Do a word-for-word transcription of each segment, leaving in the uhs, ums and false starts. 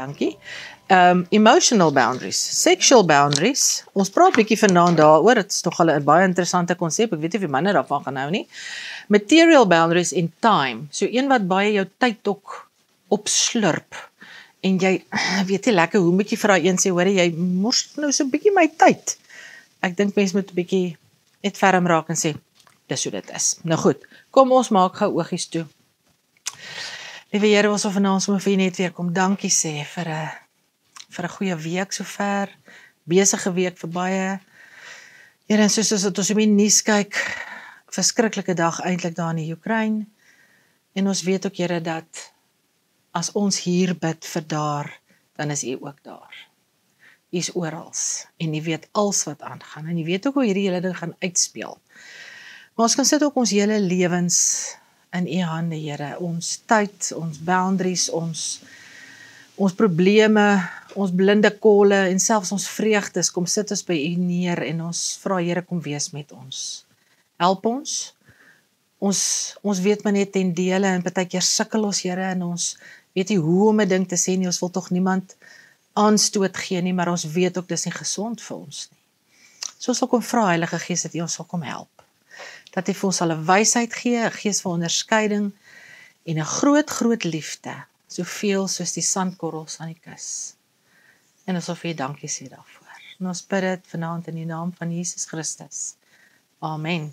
dankie. Um, emotional boundaries, sexual boundaries. Ons praat bietjie vanaand daaroor, dit is toch al 'n baie interessante konsep, ek weet nie of die manne daarvan gaan hou nie. Material boundaries in time, so een wat baie jou tyd ook opslurp. En jy weet nie lekker, hoe moet jy vir daai een sê, hoor jy mors nou so 'n bietjie my tyd. Ek dink mense moet 'n bietjie net ferm raak en sê, dis hoe dit is. Nou goed, kom ons maak gou oogies toe. Liewe Here, ons wil vanaand sommer vir U net weer kom dankie sê vir 'n vir 'n goeie week sover, besige week vir baie. Here, en soos as ons op die nuus kyk, verskriklike dag eintlik daar in die Oekraïne. En ons weet ook, Here, dat as ons hier bid vir daar, dan is U ook daar. U is oral en U weet alles wat aangaan en U weet ook hoe hierdie hele ding gaan uitspeel. Maar ons kan sit ook ons hele lewens in U hande, Here, ons tyd, ons boundaries, ons ons probleme, ons blinde kolle en selfs ons vreugdes, kom sit ons by U neer en ons vra, Here, kom wees met ons. Help ons. Ons ons weet maar net ten dele en partykeer sukkel ons, Here, en ons weet nie hoe om 'n ding te sê nie, ons wil tog niemand aanstoot gee nie, maar ons weet ook dis nie gesond vir ons nie. So ons sal kom vra, Heilige Gees, dat U ons sal kom help. Dat U vir ons sal 'n wysheid gee, 'n gees van onderskeiding en 'n groot, groot liefde, soveel soos die sandkorrels aan die kus. En ons wil vir U dankie sê daarvoor. En ons bid dit vanaand in die naam van Jesus Christus. Amen.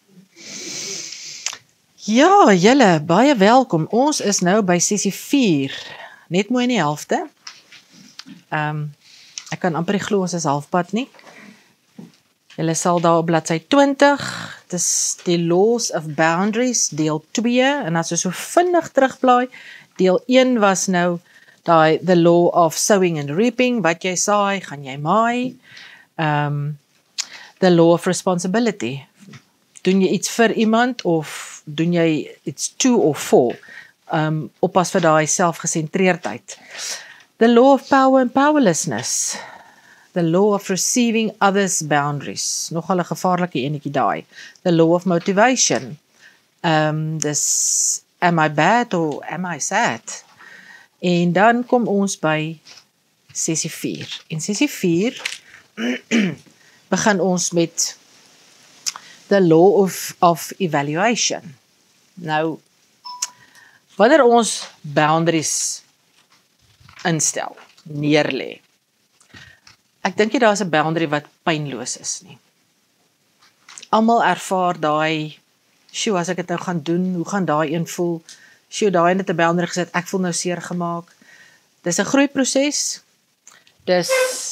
Ja, julle, baie welkom. Ons is nou by sessie vier, net mooi in die helfte. Um, ek kan amper nie glo ons is halfpad nie. Julle sal daar op bladsy twintig, dit is die Laws of Boundaries, deel twee, en as jy so vinnig terugblaai, deel een was nou die The Law of Sowing and Reaping, wat jy saai, gaan jy maai. Um, the Law of Responsibility, doen jy iets vir iemand, of doen jy iets to of for, um, oppas vir daai selfgesentreerdheid. The Law of Power and Powerlessness, the Law of Receiving Others' Boundaries, nogal 'n gevaarlike enetjie daai. The Law of Motivation, um, dis am I bad or am I sad? En dan kom ons by sessie vier. En sessie vier begin ons met the Law of, of Evaluation. Nou, wanneer ons boundaries instel, neerlê, ek dink nie daar is 'n boundary wat pynloos is nie. Almal ervaar daai, sjoe, as ek dit nou gaan doen, hoe gaan daai een voel? Sjoe, daai het 'n boundary gesit, ek voel nou seer gemaak. Dis 'n groeiproses. Dis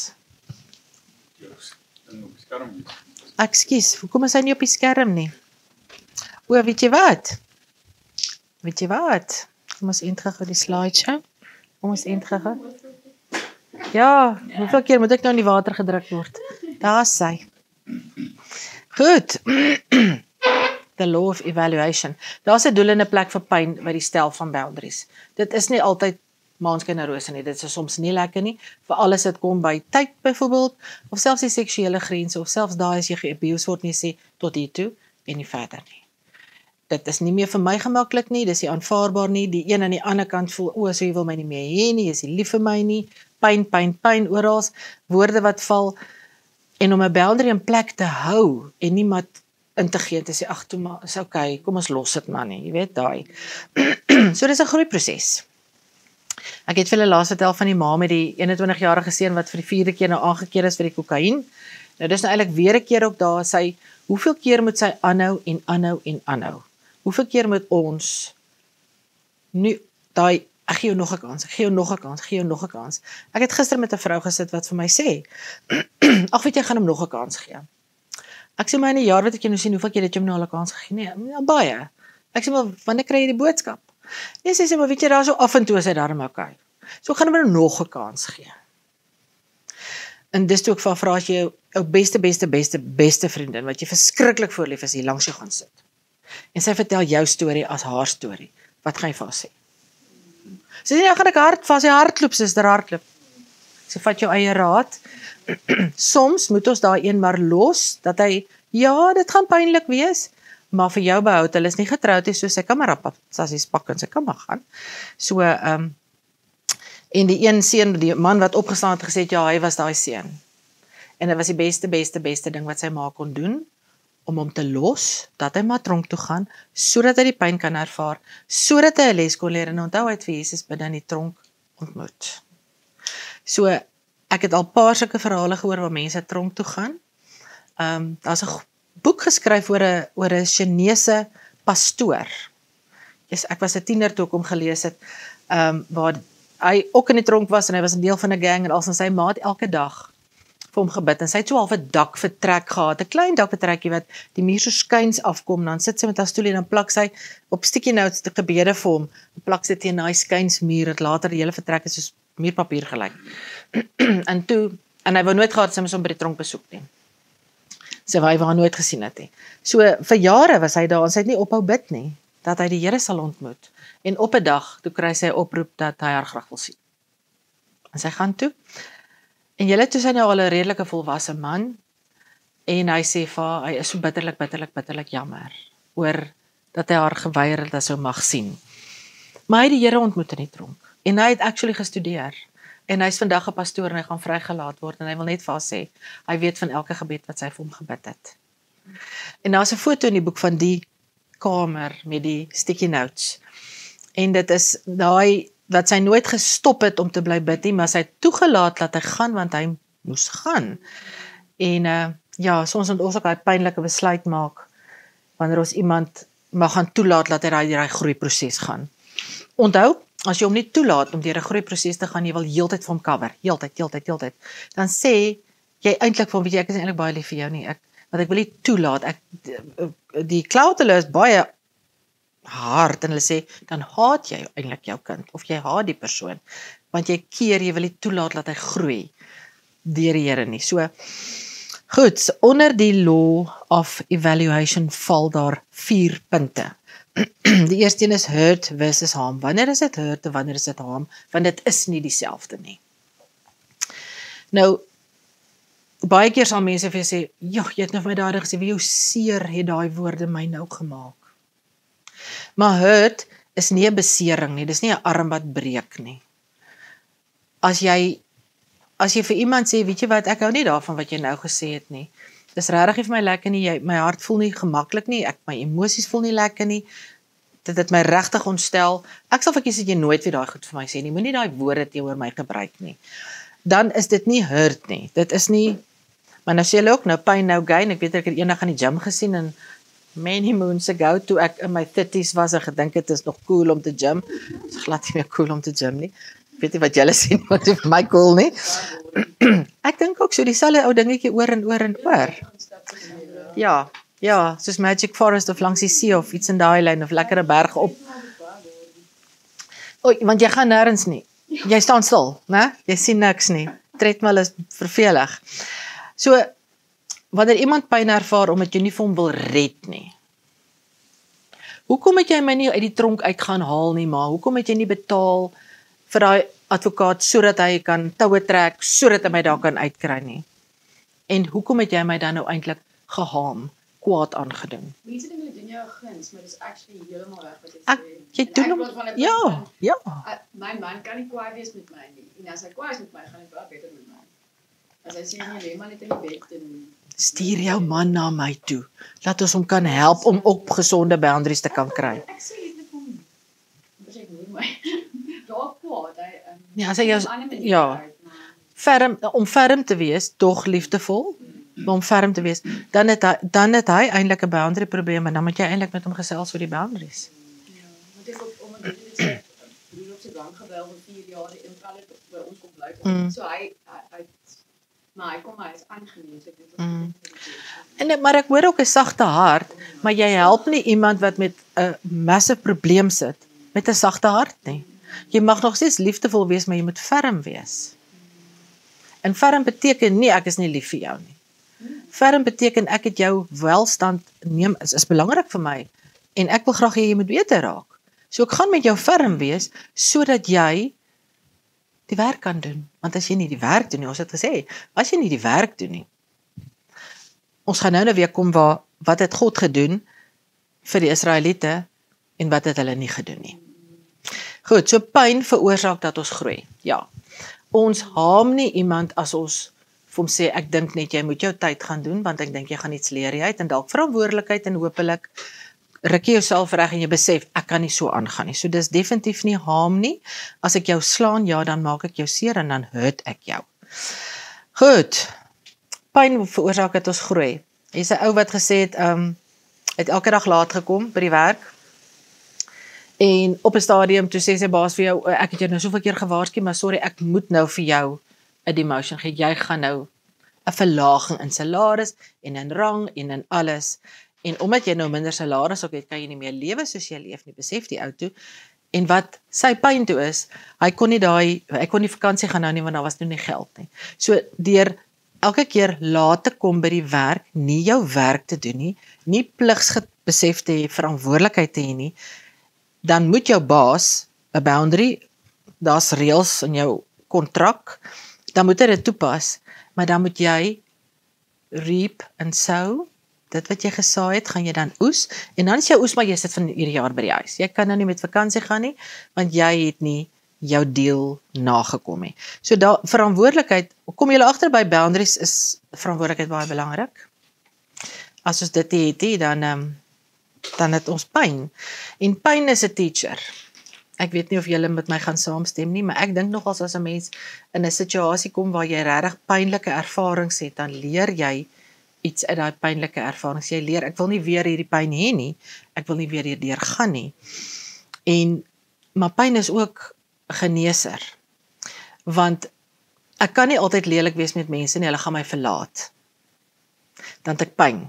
Ekskuus, hoekom is hy nie op die skerm nie? O, weet jy wat? Weet jy wat? Kom ons eindig gou die slideshow. Kom ons eindig gou. Ja, hoeveel keer moet ek nou in die water gedruk word? Daar is sy. Goed. The Law of Evaluation. Daar's 'n doel en 'n plek vir pyn by die stel van boundaries. Dit is nie altyd maanskyn en rose nie, dit is soms nie lekker nie, vir alles dit kom by tyd byvoorbeeld, of selfs die seksuele grense, of selfs daai as jy ge-abuse word en jy sê, tot hier toe, en nie verder nie. Dit is nie meer vir my gemaklik nie, dis nie aanvaarbaar nie, die een aan die ander kant voel, o, so jy wil my nie meer hê nie, jy is nie lief vir my nie, pyn, pyn, pyn, oral, woorde wat val, en om 'n boundary in plek te hou, en nie maar in te gee, te sê, ag, toe maar, is okay, kom ons los dit maar nie, jy weet, daai. So dis 'n groeiproses. Ek het vir hulle laas vertel van die ma met die eenentwintigjarige seun wat vir die vierde keer nou aangekeer is vir die kokain. Nou dis nou eintlik weer 'n keer ook daar, sy, hoeveel keer moet sy aanhou en aanhou en aanhou? Hoeveel keer moet ons nu daai, ek gee jou nog 'n kans, ek gee jou nog 'n kans, ek gee jou nog 'n kans. Ek het gister met 'n vrou gesit wat vir my sê, ag weet jy, gaan hom nog 'n kans gee. Ek sê maar in 'n jaar wat ek jou nou sien, hoeveel keer het jy hom nou al 'n kans gegee? Nee, ja, baie. Ek sê maar, wanneer kry jy die boodskap? Nee, sy sê maar, weet jy, daar so af en toe is hy daarom okay. So gaan hom nou nog 'n kans gee. En dis toe ek vir vra as jy jou beste, beste, beste, beste vriendin, wat jy verskriklik voorlief is, hier langs jou gaan sit. En sy vertel jou storie as haar storie. Wat gaan jy vir haar sê? Sy sê, nou gaan ek hard, vas jy hardloop, sister, hardloop. Sy vat jou eie raad. Soms moet ons daai een maar los, dat hy, ja, dit gaan pynlik wees, maar vir jou behoud, hulle is nie getroud nie, so sy kan maar op, sassies pak en sy kan maar gaan. So, um, En die een seun, die man wat opgestaan het gesê, ja, hy was daai seun. En dit was die beste, beste, beste ding wat sy ma kon doen, om hom te los, dat hy maar tronk toe gaan, sodat hy die pyn kan ervaar, sodat hy 'n les kon leer, en onthou hy het vir Jesus binne in die tronk ontmoet. So, ek het al paar sulke verhale gehoor waar mense tronk toe gaan. Um, daar's 'n boek geskryf oor 'n oor 'n Chinese pastoor. Yes, ek was 'n tiener toe ek hom gelees het, um, waar hy ook in die tronk was en hy was 'n deel van 'n gang en als en sy ma het elke dag vir hom gebid en sy het so half 'n dakvertrek gehad, 'n klein dakvertrekkie wat die muur so skuins afkom, dan sit sy met haar stoel en dan plak sy op sticky notes die gebede vir hom, plak sy teen daai skuinsmuur, dat later die hele vertrek is soos muurpapier gelyk. en toe, en hy wou nooit gehad sy moes hom by die tronk besoek nie. Sy wou hy wou haar nooit gesien het nie. So vir jare was hy daar en sy het nie ophou bid nie, dat hy die Here sal ontmoet. En op 'n dag, toe kry sy 'n oproep dat hy haar graag wil sien. En sy gaan toe. En julle toe sy nou al 'n redelike volwasse man, en hy sê vir haar, hy is so bitterlik, bitterlik, bitterlik jammer, oor dat hy haar geweier het dat sy mag sien. Maar hy het die Here ontmoet in die tronk, en hy het actually gestudeer, en hy is vandag 'n pastoor, en hy gaan vrygelaat word, en hy wil net vir haar sê, hy weet van elke gebed wat sy vir hom gebid het. En daar's 'n foto in die boek van die kamer, met die sticky notes, en dit is daai, dat sy nooit gestop het om te bly bid nie, maar sy het toegelaat dat hy gaan, want hy moes gaan. En uh, ja, soms moet ons ook daai pynlike besluit maak, wanneer ons iemand mag gaan toelaat, dat hy daai groeiproses gaan. Onthou, as jy hom nie toelaat om deur 'n groeiproses te gaan, jy wil heeltyd vir hom cover, heeltyd, heeltyd, heeltyd, dan sê jy eintlik vir hom, weet jy, ek is eintlik baie lief vir jou nie, ek, want ek wil nie toelaat, ek, die cloud hulle is baie hard, en hulle sê, dan haat jy eintlik jou kind, of jy haat die persoon, want jy keer, jy wil nie toelaat dat hy groei, deur die Here nie. So, goed, so onder die law of evaluation val daar vier punte. Die eerste een is hurt versus harm. Wanneer is dit hurt en wanneer is dit harm? Want dit is nie dieselfde nie. Nou, baie keer sal mense vir jou sê, ja, jy het nou vir my daardie gesê, wie jou seer het daai woorde my nou gemaak. Maar hurt is nie 'n besering nie, dis nie 'n arm wat breek nie. As jy, as jy vir iemand sê, weet jy wat, ek hou nie daarvan wat jy nou gesê het nie, dis regtig nie vir my lekker nie, jy, my hart voel nie gemaklik nie, ek, my emosies voel nie lekker nie, dit het my regtig ontstel, ek sal vir kies dat jy nooit weer daai goed vir my sê nie, moenie daai woorde teenoor my gebruik nie. Dan is dit nie hurt nie, dit is nie, maar nou sê hulle ook, nou pain, nou gain, ek weet ek het eendag in die gym gesien, en many moons ago, toe ek in my thirties was, en gedink het is nog cool om te gym, het is glad nie meer cool om te gym nie, ek weet nie wat julle sien, wat is vir my cool nie, ek dink ook so, dieselfde ou dingetjie oor en oor en oor, ja, ja, soos Magic Forest, of langs die see, of iets in daai lyn, of lekkere berg op, oei, want jy gaan nêrens nie, jy staan stil, né? Jy sien niks nie, tredmill is vervelig, so, wanneer iemand pyn ervaar, omdat jy nie vir hom wil red nie, hoekom het jy my nie uit die tronk uit gaan haal nie, maar hoekom het jy nie betaal vir daai advokaat, sodat hy kan toue trek, sodat hy my daar kan uitkry nie, en hoekom het jy my dan nou eintlik gehaam, kwaad aangedoen? Mense dink hulle doen jou 'n guns, maar dis actually heeltemal reg wat jy Ek, sê. jy En doen ek hom, praat van 'n ja, punt van, ja, uh, my man kan nie kwaai wees met my nie, en as hy kwaai is met my, gaan hy baie beter met my. As hy sê, nee, lê maar net in die bed, en stuur jou man na my toe, laat ons hom kan help, om ook gezonde boundaries te kan kry. Ek sê net met hom, as ek noem my, daar kwaad, hy, um, Ja, as hy jou, op 'n ander manier ja, uit, maar, ferm, om ferm te wees, tog liefdevol, maar om ferm te wees, dan het hy, dan het hy eintlik 'n boundary probleem, en dan moet jy eintlik met hom gesels oor die boundaries. ja, want ek op, omdat dit is, sy broer op sy bank geweld, vir vier jaar, die inval het by ons kom bly, Mm. so hy, hy, hy, maar hy kom, hy is aangeneem, so ek weet Mm. wat En, maar ek hoor ook 'n sagte hart, maar jy help nie iemand wat met 'n massive probleem sit, met 'n sagte hart nie. Jy mag nog steeds liefdevol wees, maar jy moet ferm wees. En ferm beteken nie, ek is nie lief vir jou nie. Ferm beteken, ek het jou welstand neem, is, is belangrik vir my, en ek wil graag hê jy moet beter raak. So ek gaan met jou ferm wees, sodat jy die werk kan doen. Want as jy nie die werk doen nie, ons het gesê, as jy nie die werk doen nie, ons gaan nou nou weer kom waar, wat het God gedoen vir die Israeliete, en wat het hulle nie gedoen nie. Goed, so pyn veroorsaak dat ons groei. Ja. Ons haam nie iemand as ons vir hom sê, ek dink net jy moet jou tyd gaan doen, want ek dink jy gaan iets leer jy uit, en dalk verantwoordelikheid en hopelik ruk jy jouself reg en jy besef, ek kan nie so aangaan nie. So dis definitief nie haam nie. As ek jou slaan, ja, dan maak ek jou seer en dan hurt ek jou. Goed. Pyn veroorsaak dat ons groei. Hier's 'n ou wat gesê het, um, het elke dag laat gekom by die werk. En op 'n stadium toe sê sy baas vir jou, ek het jou nou soveel keer gewaarsku, maar sorry, ek moet nou vir jou 'n demotion gee. Jy gaan nou 'n verlaging in salaris en in rang en in alles. En omdat jy nou minder salaris ook het, kan jy nie meer lewe soos jy leef nie, besef die ou toe. En wat sy pyn toe is, hy kon nie daai, hy kon nie vakansie gaan nou nie, want daar was nou nie geld nie. So deur elke keer laat te kom by die werk, nie jou werk te doen nie, nie pligsbesef te hê, verantwoordelikheid te hê nie, dan moet jou baas 'n boundary, daar's reëls in jou kontrak, dan moet hy dit toepas, maar dan moet jy reap en sow. Dit wat jy gesaai het, gaan jy dan oes, en dan is jou oes, maar jy sit van hierdie jaar by die huis. Jy kan nou nie met vakansie gaan nie, want jy het nie jou deel nagekom nie. So daar, verantwoordelikheid, kom julle agter by boundaries, is verantwoordelikheid baie belangrik. As ons dit het, dan, um, dan het ons pyn. En pyn is 'n teacher. Ek weet nie of julle met my gaan saamstem nie, maar ek dink nogals as 'n mens in 'n situasie kom waar jy regtig pynlike ervarings het, dan leer jy iets uit daai pynlike ervarings. Jy leer, ek wil nie weer hierdie pyn hê nie, ek wil nie weer hierdeur gaan nie. En, maar pyn is ook geneeser, want ek kan nie altyd lelik wees met mense nie, hulle gaan my verlaat. Dan het ek pyn.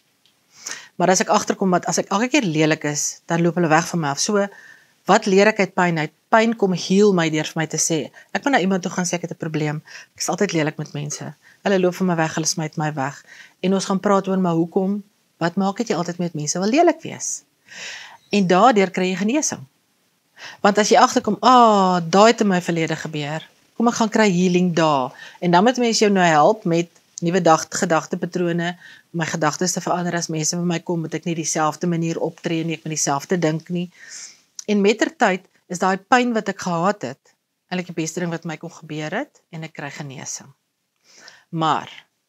Maar as ek agterkom, dat as ek elke keer lelik is, dan loop hulle weg van my af. So, wat leer ek uit pyn uit? Pyn kom heal my deur vir my te sê, ek moet na iemand toe gaan sê ek het 'n probleem, ek is altyd lelik met mense, hulle loop van my weg, hulle smyt my weg, en ons gaan praat oor, maar hoekom, wat maak het jy altyd met mense wil lelik wees? En daardeur kry jy genesing. Want as jy agterkom, ah, daai het in my verlede gebeur, kom ek gaan kry healing daar, en dan moet mense jou nou help met nuwe gedagtepatrone, om my gedagtes te verander. As mense by my kom, moet ek nie dieselfde manier optree nie, ek moet dieselfde dink nie. En mettertyd is daai pyn wat ek gehad het, eintlik die beste ding wat my kon gebeur het, en ek kry genesing. Maar,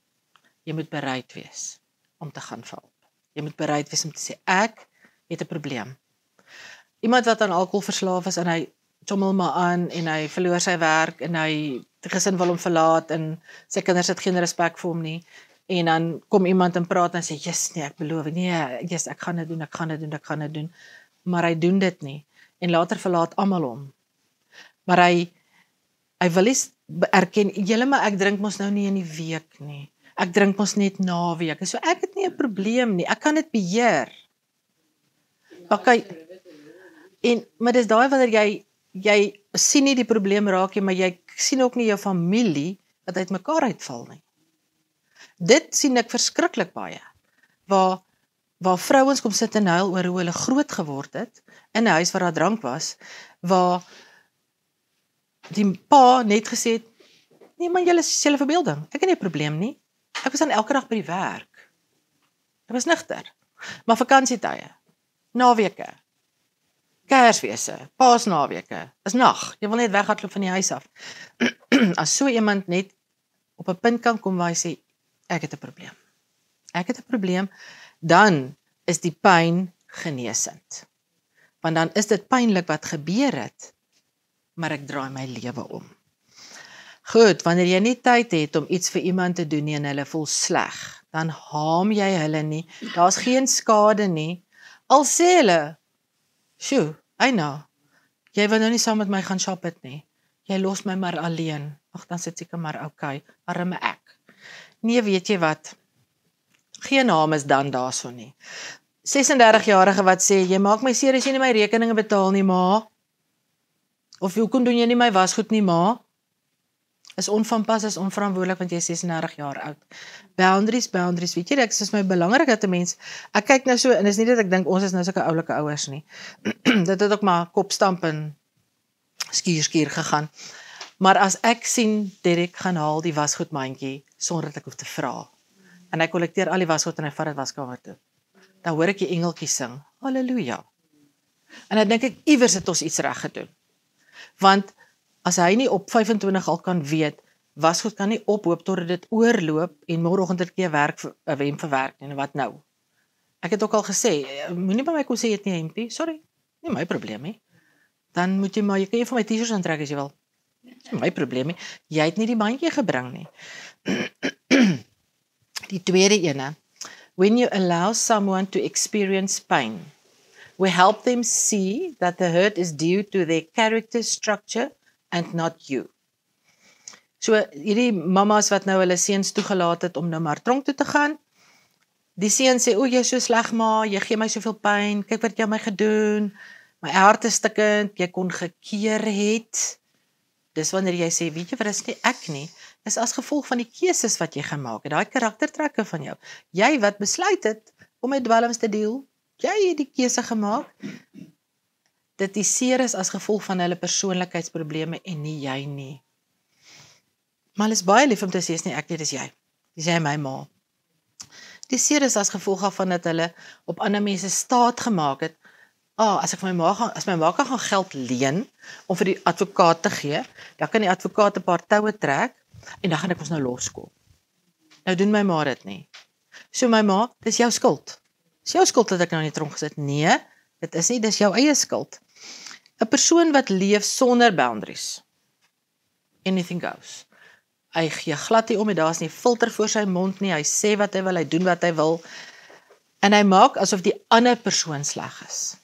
jy moet bereid wees om te gaan help. Jy moet bereid wees om te sê, ek het 'n probleem. Iemand wat aan alkohol verslaaf is, en hy chommel maar aan, en hy verloor sy werk, en hy, die gesin wil hom verlaat, en sy kinders het geen respek vir hom nie, en dan kom iemand en praat, en sê, yes, nee, ek beloof, nee, yes, ek gaan dit doen, ek gaan dit doen, ek gaan dit doen, maar hy doen dit nie, en later verlaat almal hom. Maar hy, hy wil nie erken, julle maar ek drink mos nou nie in die week nie, ek drink mos net na week, so ek het nie 'n probleem nie, ek kan dit beheer. Okay, en, maar dis daai wanneer jy, jy sien nie die probleem raak nie, maar jy sien ook nie jou familie, wat uit mekaar uitval nie. Dit sien ek verskriklik baie, waar, waar vrouens kom sit en huil oor hoe hulle groot geword het, in 'n huis waar daar drank was, waar die pa net gesê het, nee man, julle is julle verbeelding, ek het nie 'n probleem nie, ek was dan elke dag by die werk, ek was nigter, maar vakansietye, naweke, Kersfeeste, Paasnaweke, is nag, jy wil net weghardloop van die huis af. As so iemand net op 'n punt kan kom waar hy sê, ek het 'n probleem, ek het 'n probleem, dan is die pyn genesend. Want dan is dit pynlik wat gebeur het, maar ek draai my lewe om. Goed, wanneer jy nie tyd het om iets vir iemand te doen nie, en hulle voel sleg, dan haam jy hulle nie, daar's geen skade nie, al sê hulle, sjoe, Eina, jy wil nou nie saam met my gaan shop het nie, jy los my maar alleen, ag dan sit seker maar okay, arme ek. Nee, weet jy wat, geen naam is dan daarso nie. ses en dertig-jarige wat sê, jy maak my seer as jy nie my rekeninge betaal nie, ma, of hoekom doen jy nie my wasgoed nie, ma, is onvanpas, is onverantwoordelik, want jy is ses en dertig jaar oud. Boundaries, boundaries, weet jy, dit is my belangrik dat 'n mens, ek kyk nou so, en is nie dat ek dink, ons is nou sulke oulike ouers nie, dit het ook maar kopstamp en skuur skuur gegaan, maar as ek sien, Derek gaan haal die wasgoedmandjie, sonder dat ek hoef te vra, en hy kollekteer al die wasgoed, en hy vat dit waskamer toe, dan hoor ek die engeltjie sing, halleluja, en dan dink ek, iewers het ons iets reg gedoen, Want as hy nie op vyf en twintig al kan weet, wasgoed kan nie ophoop totdat dit oorloop en môreoggend het keer werk vir 'n hemp verwerk en wat nou? Ek het ook al gesê, moenie by my kom sê jy het nie 'n hempie, sorry, nie my probleem nie. Dan moet jy maar, jy kan jy vir my T-shirts aantrek as jy wil. Dis my probleem nie. Jy het nie die mandjie gebring nie. Die tweede ene, when you allow someone to experience pain, we help them see that the hurt is due to their character structure and not you. So hierdie mamas wat nou hulle seuns toegelaat het om nou maar tronk toe te gaan, die seun sê, o, jy is so sleg ma, jy gee my soveel pyn, kyk wat jy aan my gedoen, my hart is stikkend, jy kon gekeer het. Dis wanneer jy sê, weet jy wat, is nie ek nie, is as gevolg van die keuses wat jy gemaak het, daai karaktertrekke van jou. Jy wat besluit het om met dwelms te deel, jy het die keuse gemaak. Dit die seer is as gevolg van hulle persoonlikheidsprobleme en nie jy nie. Maar hulle is baie lief om te sê, is nie ek nie, dis jy. Dis jy my ma. Die seer is as gevolg van dat hulle op ander mense staat gemaak het. Ah, as ek vir my ma gaan, as my ma kan gaan geld leen om vir die advokaat te gee, dan kan die advokaat 'n paar toue trek en dan gaan ek ons nou loskoop. Nou doen my ma dit nie. So my ma, dis jou skuld. Dis jou skuld dat ek nou in die tronk gesit. Nee, dit is nie, dis jou eie skuld. 'n Persoon wat leef sonder boundaries. Anything goes. Hy gee glad nie om en daar's nie filter voor sy mond nie. Hy sê wat hy wil, hy doen wat hy wil. En hy maak asof die ander persoon sleg is.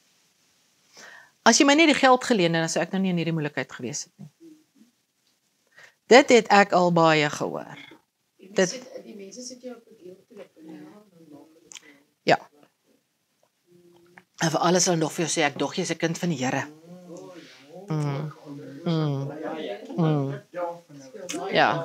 As jy my nie die geld geleen het, dan sou ek nou nie in hierdie moeilikheid gewees het nie. Dit het ek al baie gehoor. Dit, Die mense sit jou op 'n guilt-trip. ja. En vir alles sal nog vir jou sê, ek dog jy is 'n kind van die Here. Mm. Mm. Mm. Ja.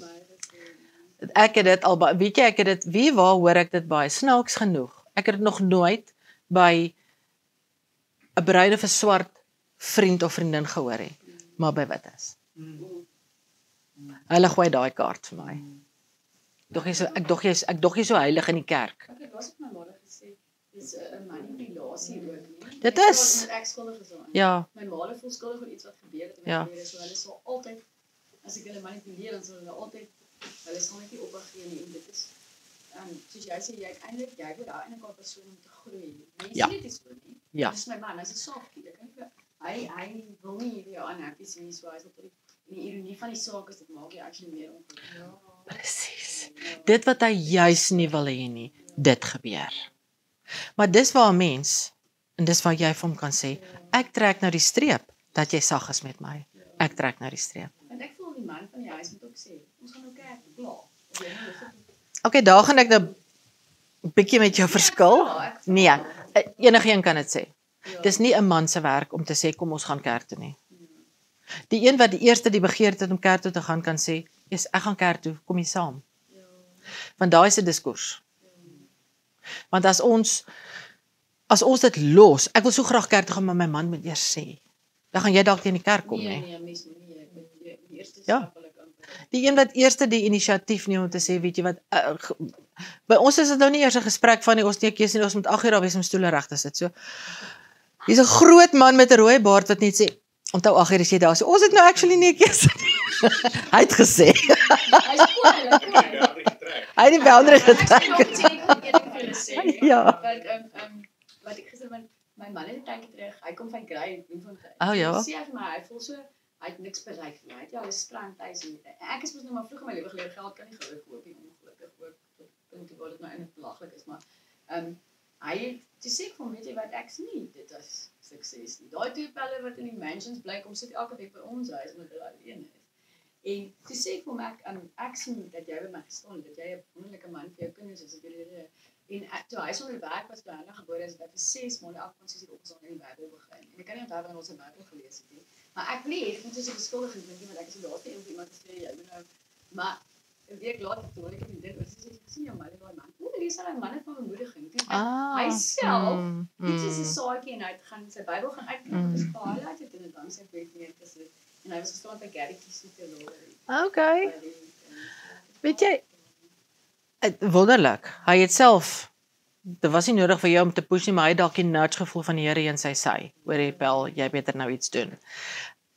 Ek het dit al, weet jy, ek het dit, wie waar hoor ek dit baie, snaaks genoeg. Ek het dit nog nooit by 'n bruin of 'n swart vriend of vriendin gehoor het, maar by wit is. Hulle gooi daai kaart vir my. Dog jy so, ek dog jy ek dog jy so heilig in die kerk. Ek het laas op my ma gesê, dis 'n manipulasie ook nie. Dit is. Ek skuldig is aan. Ja. My ma voel skuldig oor iets wat gebeur het in Ja. my lewe, so hulle sal altyd, as ek hulle manipuleer, dan sal hulle altyd, hulle sal net nie ophou gee nie, en dit is, um, soos jy sê, jy uiteindelik, jy wil daar eintlik 'n persoon om te groei. Mense Ja. net nie so nie. Ja. Dis my man, hy's 'n softie, ek kan nie, hy, hy wil nie jou unhappy sien nie, so hy's op die, en die ironie van die saak is, dit maak jy actually meer ongelukkig. Ja. Presies. Dit wat hy juis nie wil hê nie, dit gebeur. Maar dis waar 'n mens, en dis waar jy vir hom kan sê, ek trek nou die streep, dat jy sag is met my. Ek trek nou die streep. En ek voel die man van die huis moet ook sê, ons gaan nou kerk toe, klaar. Of jy nou, of ek- Okay, daar gaan ek nou 'n bietjie met jou verskil. Nee, enige een kan dit sê. Dis nie 'n man se werk om te sê, kom ons gaan kerk toe nie. Die een wat die eerste die begeerte het om kerk toe te gaan, kan sê, yes, ek gaan kerk toe, kom jy saam. Want daai is 'n diskurs. Want as ons, as ons dit los, ek wil so graag kerk toe gaan, maar my man moet eers sê, dan gaan jy dalk teen die kerk kom, Nee, nie. nee, mens moet nie, ek moet die, die eerste Ja. stap wil ek aanpak. Die een wat eerste die inisiatief neem om te sê, weet jy wat, uh, ge, by ons is dit nou nie eers 'n gesprek van die ons nie 'n keuse nie, ons moet ag uur daar wees om stoele reg te sit. So, hier's 'n groot man met 'n rooi baard wat net sê, onthou ag uur is jy daar. So, ons het nou actually nie 'n keuse nie. Hy het gesê. Hy's cool, hy is cool. Hy het die boundary Ek sê nog getrek. iets en ek wil eerlik vir julle sê. Ja. Want um, um, wat ek gister met my man het 'n tydjie terug, hy kom van Grey en van Grey. Oh, ja. Sê hy vir my, hy voel so, hy het niks bereik nie. Hy het ja, hy is strand huis en ek is mos nou maar vroeg in my lewe geleer geld kan nie goue koop nie, ongelukkig ook tot punt toe waar dit nou eintlik belaglik is, maar ehm um, hy het toe sê ek vir hom, weet jy wat, ek sê nie dit is sukses nie. Daai twee pelle wat in die mansions bly kom sit elke week by ons huis omdat hulle alleen is. En toe sê ek vir hom, ek, um, ek sien dat jy by my gestaan, dat jy 'n wonderlike man vir jou kinders is, ek wil julle, en ek, toe hy sonder werk was, by hulle gebore is, dat vir ses maande af van sies hier opgestaan in die Bybel begin. En ek kan nie onthou wanneer ons die Bybel gelees het nie. Maar ek lees, ek moet soos 'n beskuldiging dink, want ek is die laaste een wat iemand te sê, jy moet nou, maar 'n week later toe hoor ek die ding, sy sê, ek sien jou man, daai man, hoe lees hy manne van bemoediging? Toe hy, Ah, hy self, mm, iets is 'n mm. saadjie en hy het gaan sy Bybel gaan uitknap, Mm. dis gehighlight het in 'n lang sy bed neergesit. En hy was gestaan by Gary Kisiete Lorry. Okay. Weet jy, het- wonderlik. Hy het self, dit was nie nodig vir jou om te push nie, maar hy het dalk die nudge gevoel van die Here in sy sy. Hoor jy, Pel, jy beter nou iets doen.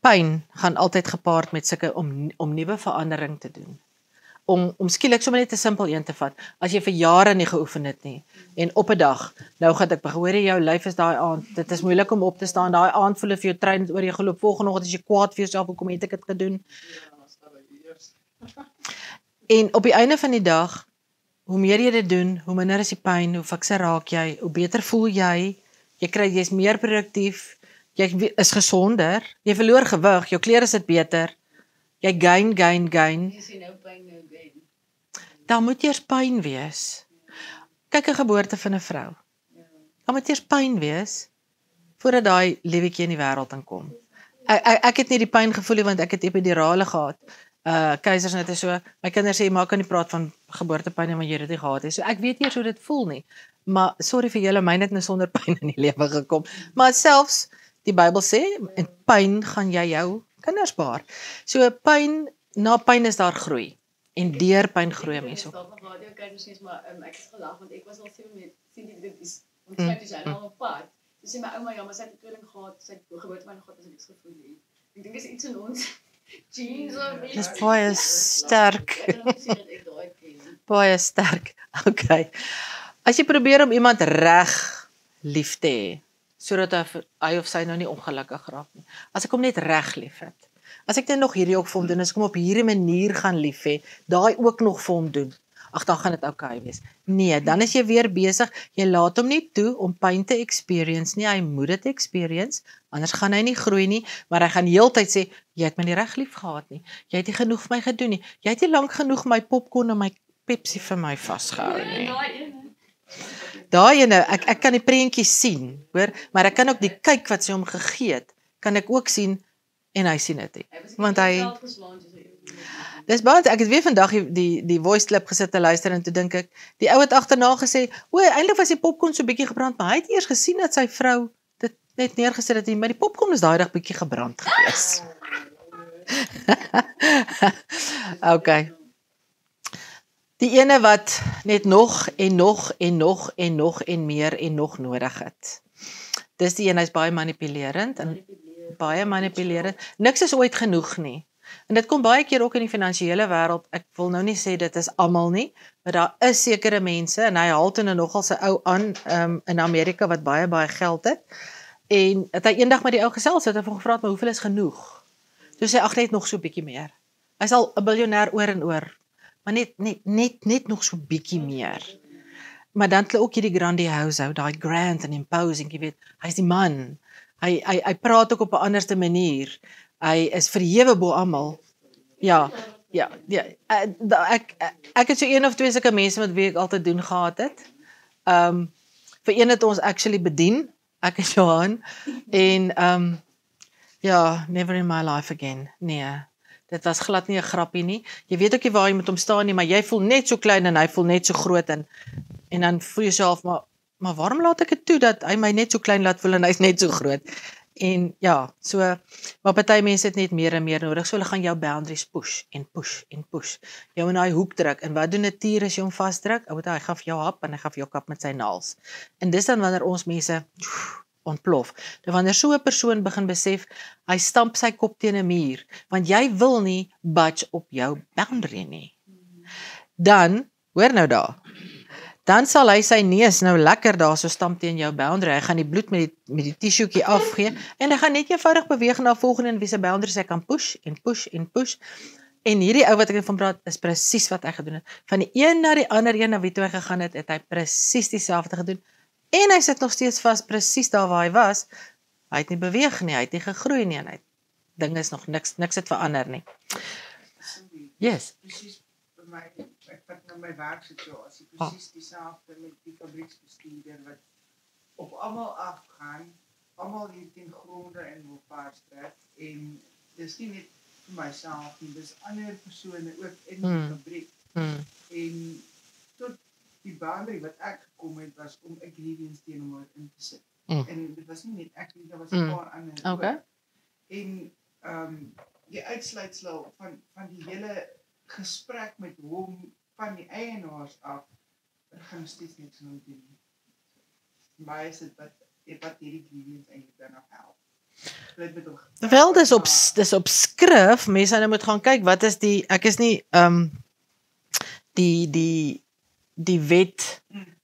pyn gaan altyd gepaard met sulke om om nuwe verandering te doen. Om om skielik sommer net 'n simpel een te vat. As jy vir jare nie geoefen het nie en op 'n dag, nou gaan ek hoor jy jou lyf is daai aand. Dit is moeilik om op te staan. Daai aand voel of jy trein het oor jy geloop. Volgende oggend as jy kwaad vir jouself hoekom het ek dit gedoen? En op die einde van die dag, hoe meer jy dit doen, hoe minder is die pyn, hoe fikser raak jy, hoe beter voel jy. Jy kry jy's meer produktief, jy is gesonder, jy verloor gewig, jou klere sit beter. Jy gain, gain, gain. Jy sien nou pyn nou gain. Daar moet eers pyn wees. Kyk 'n geboorte van 'n vrou. Daar moet eers pyn wees voordat daai liewetjie in die wêreld inkom. Ek, ek ek het nie die pyn gevoel nie want ek het epidurale gehad. Uh keisersnit is so. My kinders sê maar kan nie praat van geboortepyn nie want jy het dit gehad het. So ek weet nie eers hoe dit voel nie. Maar sorry vir julle, myne het nou sonder pyn in die lewe gekom. Maar selfs die Bybel sê in pyn gaan jy jou kinders baar. So pyn, na pyn is daar groei. En deur pyn groei mense op. Ek het radio kyk mens maar um, ek het gelag want ek was al sewe met sien jy dit is ontsluit jy mm. al op pad. Dis sê my ouma ja, maar sy het 'n tweeling gehad, sy het geboortepyn gehad as ek niks gevoel nie. Ek dink dis iets in ons genes of Dis baie sterk. Ek het gesien dat ek daai ken. Baie sterk. Okay. As jy probeer om iemand reg lief te hê, sodat hy, hy of sy nou nie ongelukkig raak nie. As ek hom net reg liefhet. As ek net nog hierdie ook vir hom doen, as ek hom op hierdie manier gaan lief hê, daai ook nog vir hom doen, ag dan gaan dit oukei wees. Nee, dan is jy weer besig, jy laat hom nie toe om pyn te experience nie, hy moet dit experience, anders gaan hy nie groei nie, maar hy gaan heeltyd sê, jy het my nie reg lief gehad nie, jy het nie genoeg vir my gedoen nie, jy het nie lank genoeg my popcorn en my Pepsi vir my vasgehou nie. Daai ene, ek ek kan die prentjies sien, hoor, maar ek kan ook die kyk wat sy hom gegee het, kan ek ook sien en hy sien dit nie. Want hy Dis baie ek het weer vandag die die, die voice clip gesit te luister en toe dink ek, die ou het agterna gesê, o, eintlik was die popcorn so bietjie gebrand, maar hy het eers gesien dat sy vrou dit net neergesit het, maar die popcorn is daai dag bietjie gebrand gewees. Okay. Die ene wat net nog en nog en nog en nog en meer en nog nodig het. Dis die een, hy's baie manipulerend en baie manipulerend. Niks is ooit genoeg nie. En dit kom baie keer ook in die finansiële wêreld. Ek wil nou nie sê dit is almal nie, maar daar is sekere mense en hy haal toe nogal sy ou aan um, in Amerika wat baie baie geld het. En het hy eendag met die ou gesels het, het hy hom gevra, maar hoeveel is genoeg? Toe sê hy, ag net nog so bietjie meer. Hy's al 'n biljoenêr oor en oor. Maar net net net net nog so bietjie meer. Maar dan het hulle ook hierdie grandioso, daai grand en imposing, jy weet, hy's die man. Hy hy hy praat ook op 'n anderste manier. Hy is verhewe bo almal. Ja, ja, ja. Ek ek ek het so een of twee sulke mense met wie ek altyd doen gehad het. Um vir een het ons actually bedien. Ek is Johan en um ja, never in my life again. Nee. Dit was glad nie 'n grappie nie. Jy weet ook nie waar jy met hom staan nie, maar jy voel net so klein en hy voel net so groot en en dan voel jy self maar maar waarom laat ek dit toe dat hy my net so klein laat voel en hy's net so groot? En ja, so maar party mense het net meer en meer nodig. So hulle gaan jou boundaries push en push en push. Jou in daai hoek druk. En wat doen 'n tier as jy hom vasdruk? Ou, hy gaan vir jou hap en hy gaan vir jou kap met sy naels. En dis dan wanneer ons mense ontplof. Dan wanneer so 'n persoon begin besef, hy stamp sy kop teen 'n muur, want jy wil nie budge op jou boundary nie. Dan, hoor nou daar. Dan sal hy sy neus nou lekker daar so stamp teen jou boundary. Hy gaan die bloed met die met die tissueetjie afgee en hy gaan net eenvoudig beweeg na volgende en wie se boundaries hy kan push en push en push. En hierdie ou wat ek van praat is presies wat hy gedoen het. Van die een na die ander een na wie toe hy gegaan het, het hy presies dieselfde gedoen. En hy sit nog steeds vas presies daar waar hy was. Hy het nie beweeg nie, hy het nie gegroei nie en hy dinge is nog niks niks het verander nie. Yes. Presies vir my ek vat nou my werksituasie presies dieselfde met die fabrieksbestuurder wat op almal afgaan, almal hier teen gronde en wil paars trek en dis nie net vir myself nie, dis ander persone ook in die Hmm. fabriek. Hmm. En tot die boundary wat ek gekom het was om 'n grievance teen hom in te sit. Mm. En dit was nie net ek nie, daar was 'n Mm. paar ander Okay. ook. En ehm um, die uitsluitsel van van die hele gesprek met hom van die eienaars af, er gaan steeds niks aan doen nie. Maar is dit wat wat hierdie grievance eintlik dan nog help. Jy het met hom gepraat. Wel, dis op dis op skrif. Mense nou moet gaan kyk wat is die ek is nie ehm um, die die die wet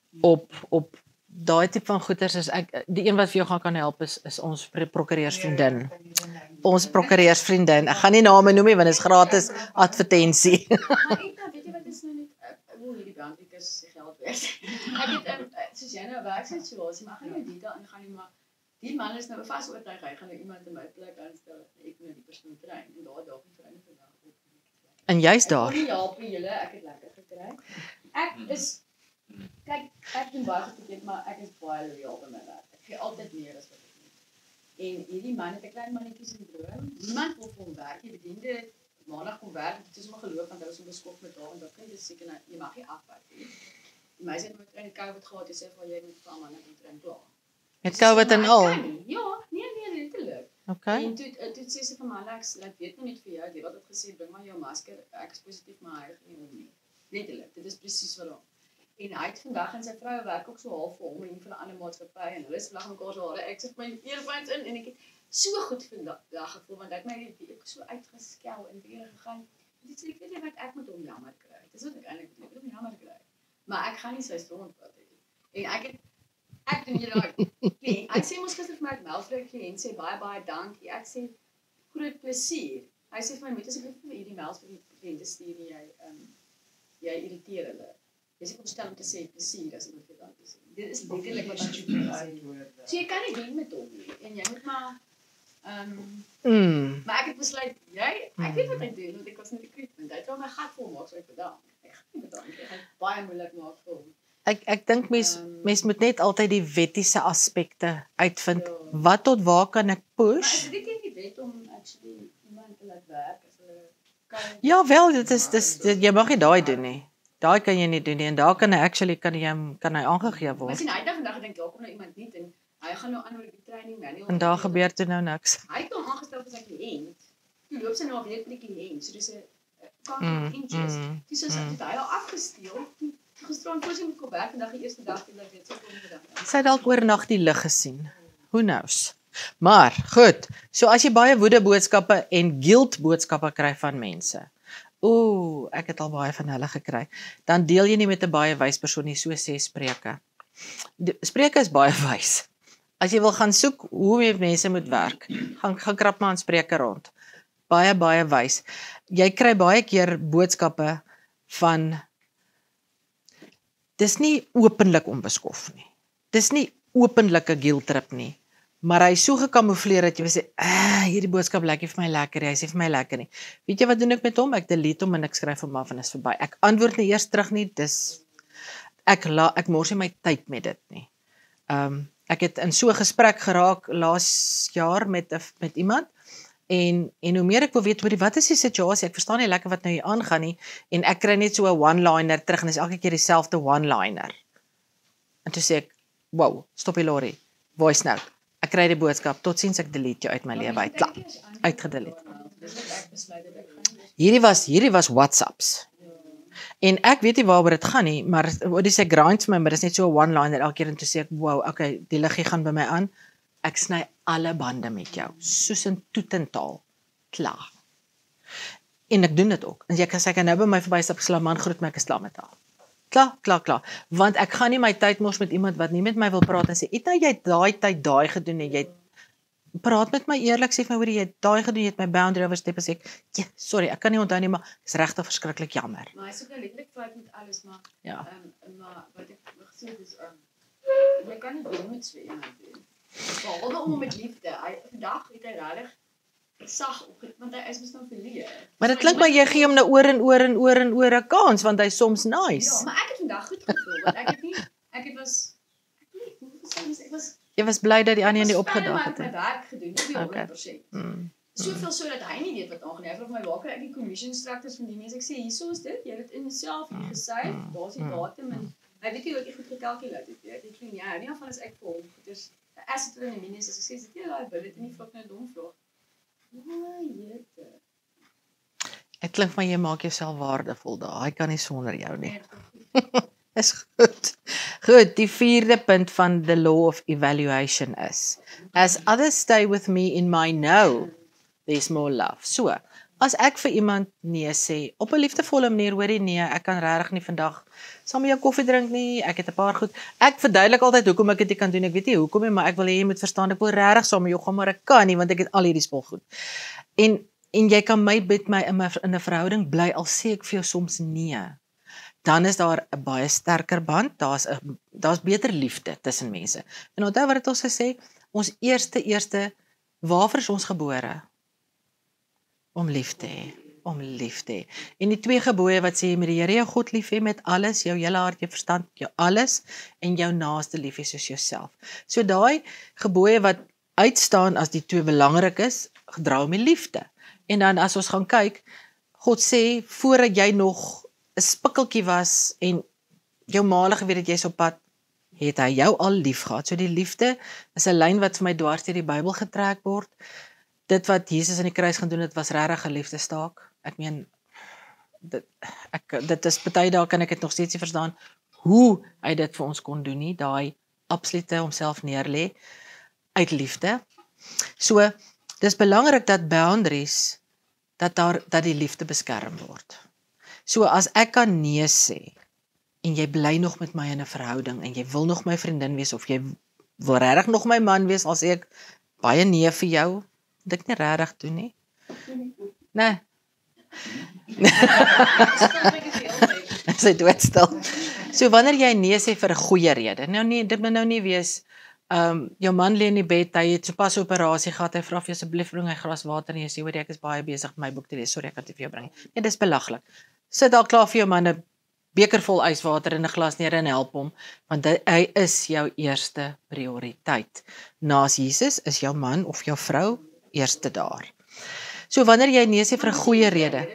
op op daai tipe van goeders is ek die een wat vir jou gaan kan help is is ons prokureursvriendin. Ons prokureursvriendin. Ek gaan nie name noem nie want dit is gratis advertensie. Maar ek nou, weet jy wat is nou net ek wil hierdie brandweerkus se geld wees. Ek het um, soos jy nou 'n werksituasie, maar ek gaan nie detail ingaan nie, maar die man is nou vas oortuig hy gaan nou iemand in my plek aanstel en ek nou die persoon trein en daar dalk nie vir enige vandag op. En jy's daar. Ek kon nie help vir julle, ek het lekker gekry. Ek is kyk, ek doen baie goed, maar ek is baie loyaal by my werk. Ek gee altyd meer as wat ek moet. En hierdie man het 'n klein mannetjie sindroom. Niemand wil vir hom werk. Die bediende maandag kom werk, dit is hom geloof want hy was so beskof met haar en dat kind is seker nou jy mag nie afwerk nie. Die meisie het met trein COVID gehad, sy sê vir jy moet vir man net trein klaar. Met COVID en al. Ja, nee nee, letterlik. Okay. En toe toe sê sy vir my Alex, laat weet nou net vir jou, jy wat het gesê bring maar jou masker, ek is positief maar hy gaan nie om nie. Letterlik, dit is presies wat hom. En hy het vandag en sy vrou werk ook so half vir hom en vir 'n ander maatskappy en hulle slag mekaar se hare. Ek sit my earphones in en ek het so goed vandag gevoel want ek my ek so uitgeskel en weer gegaan. Dit sê ek weet nie wat ek moet hom jammer kry. Dis wat ek eintlik wil, ek wil hom jammer kry. Maar ek gaan nie sy stroom vat nie. En ek het ek doen hier daai kliënt. Hy sê mos gister vir my Melvry kliënt sê baie baie dankie. Ek sê groot plesier. Hy sê vir my moet asseblief vir hierdie mails vir die kliënte stuur nie jy ehm um, jy irriteer hulle. Dis ek verstaan om te sê plesier as iemand vir dankie sê. Dit is letterlik wat ek sê. So jy kan nie doen met hom nie en jy moet maar ehm um, Mm. maar ek het besluit jy ek weet wat hy doen want ek was net equipment. Hy het al my gat vol maak so ek bedank. Ek gaan nie bedank. Ek gaan baie moeilik maak vir hom. Ek ek dink mens Um, mens moet net altyd die wettiese aspekte uitvind. Ja. Wat tot waar kan ek Maar push? is dit nie die wet om actually iemand te laat werk as hulle kan Ja, wel, dit is dis dit, jy mag nie daai doen nie. Daai kan jy nie doen nie en daar kan hy actually kan jy hom- kan hy aangegee Maar word. sien hy het nou vandag gedink daar kom nou iemand nie en hy gaan nou aan oor die training manual. En daar gebeur toe nou niks. Hy het hom aangestel vir sy kliënt. Toe loop sy nou weer by die kliënt. So dis 'n Mm, kanker inches. mm, Dis is dit hy al afgesteel. Toe gisteraan voor sy moet kom werk vandag die eerste dag en dat weet sy kom vandag. Sy het dalk oornag die lig gesien. Who knows? Maar goed, so as jy baie woede boodskappe en guilt boodskappe kry van mense. Ooh, ek het al baie van hulle gekry. Dan deel jy nie met 'n baie wys persoon nie, so sê Spreuke. Die- Spreuke is baie wys. As jy wil gaan soek hoe jy mense moet werk, gaan gaan krap maar aan Spreuke rond. Baie baie wys. Jy kry baie keer boodskappe van dis nie openlik onbeskof nie. Dis nie openlike guilt trip nie. Maar hy is so gekamoufleer dat jy sê, "Ah, hierdie boodskap lyk nie vir my lekker nie. Hy sê vir my lekker nie." Weet jy wat doen ek met hom? Ek delete hom en ek skryf hom af en is verby. Ek antwoord nie eers terug nie. Dis ek la, ek mors nie my tyd met dit nie. Ehm um, ek het in so 'n gesprek geraak laas jaar met 'n met iemand en en hoe meer ek wil weet oor die wat is die situasie? Ek verstaan nie lekker wat nou hier aangaan nie en ek kry net so 'n one-liner terug en dis elke keer dieselfde one-liner. En toe sê ek, "Wow, stop die lorry. Voice note. Ek kry die boodskap. Totsiens, ek delete jou uit my lewe uit. Klaar. Uitgedelete." Dis wat ek besluit het ek gaan nie. Hierdie was hierdie was WhatsApps. En ek weet nie waaroor dit gaan nie, maar oor die sê grind vir my, maar dis net so 'n one-liner elke keer en toe sê ek, "Wow, okay, die liggie gaan by my aan. Ek sny alle bande met jou, soos in toetentaal. Klaar." En ek doen dit ook. En jy kan sê ek kan nou by my verbystap geslaan man groet my ek is klaar met haar. Klaar, klaar, klaar. Want ek gaan nie my tyd mors met iemand wat nie met my wil praat en sê, "Het nou jy daai tyd daai gedoen en jy praat met my eerlik sê vir my hoor jy het daai gedoen, jy het my boundary overstep en sê ek, "Ja, sorry, ek kan nie onthou nie, maar dis regtig verskriklik jammer." Maar hy soek nou letterlik fout met alles maar Ja. ehm um, maar wat ek gesê het is ehm um, jy kan nie donuts vir iemand doen. Behalwe om met liefde. Hy vandag het hy regtig sag op want hy is mos nou verleë. Maar dit klink maar jy gee hom nou oor en oor en oor en oor 'n kans want hy's soms nice. Ja, maar ek het vandag goed gevoel want ek het nie ek het was ek weet nie hoe gesê ek was Jy was bly dat die ander een nie ek was opgedag fyn, het. maar ek het my werk gedoen, nie Okay. honderd persent. Mm. Soveel so dat hy nie weet wat aangaan nie. Hy vra vir my waar kry ek die commission structures van die mense? Ek sê hierso is dit. Jy het dit in self hier gesave. Daar's die datum en hy weet nie hoe ek dit goed gekalkuleer het nie. Ek sê ja, in ieder geval is ek vir hom. Dis 'n asset in die minus as ek sê dit jy daai bil dit nie vlok nou dom vra. Ja, jette. Dit klink maar jy maak jouself waardevol daar. Hy kan nie sonder jou nie. Nee, Is goed. Goed, die vierde punt van the law of evaluation is, as others stay with me in my no, there's more love. So, as ek vir iemand nee sê, op 'n liefdevolle manier, hoorie nee, ek kan regtig nie vandag saam met jou koffie drink nie, ek het 'n paar goed, ek verduidelik altyd hoekom ek dit nie kan doen, ek weet nie hoekom nie, maar ek wil hê jy moet verstaan, ek wil regtig saam met jou gaan, maar ek kan nie, want ek het al hierdie spul goed. En, en jy kan my met my in, my in 'n verhouding bly, al sê ek vir jou soms nee. Dan is daar 'n baie sterker band, daar's 'n daar's beter liefde tussen mense. En onthou wat het ons gesê, ons eerste eerste waarvoor is ons gebore? Om lief te hê, om lief te hê. En die twee gebooie wat sê, jy moet die Here jou God lief hê met alles, jou hele hart, jou verstand, jou alles, en jou naaste lief hê soos jouself. So daai gebooie wat uitstaan as die twee belangrik is, gedra met liefde. En dan as ons gaan kyk, God sê, voordat jy nog 'n spikkeltjie was en jou maale geweet het jy's op pad, het hy jou al lief gehad. So die liefde is 'n lyn wat vir my dwars deur die Bybel getrek word. Dit wat Jesus aan die kruis gaan doen, dit was regtig 'n liefdestaak. Ek meen dit ek dit is baie dae kan ek dit nog steeds nie verstaan hoe hy dit vir ons kon doen nie, daai absolute homself neerlê uit liefde. So dis belangrik dat boundaries dat daar dat die liefde beskerm word. So as ek kan nee sê en jy bly nog met my in 'n verhouding en jy wil nog my vriendin wees of jy wil regtig nog my man wees, al sê ek baie nee vir jou, dit ek nie regtig doen nie. Nee. Sy doodstil. So wanneer jy nee sê vir 'n goeie rede. Nou nee, dit moet nou nie wees um jou man lê in die bed, hy het sopas 'n operasie gehad, hy vra vir jou asseblief bring hy glas water en jy sê hoor ek is baie besig met my boek te lees, sorry ek kan dit vir jou bring. Nee, dis belaglik. Sit daar klaar vir jou man 'n beker vol yswater en 'n glas neer en help hom, want hy, hy is jou eerste prioriteit. Naas Jesus is jou man of jou vrou eerste daar. So wanneer jy nee sê vir 'n goeie rede.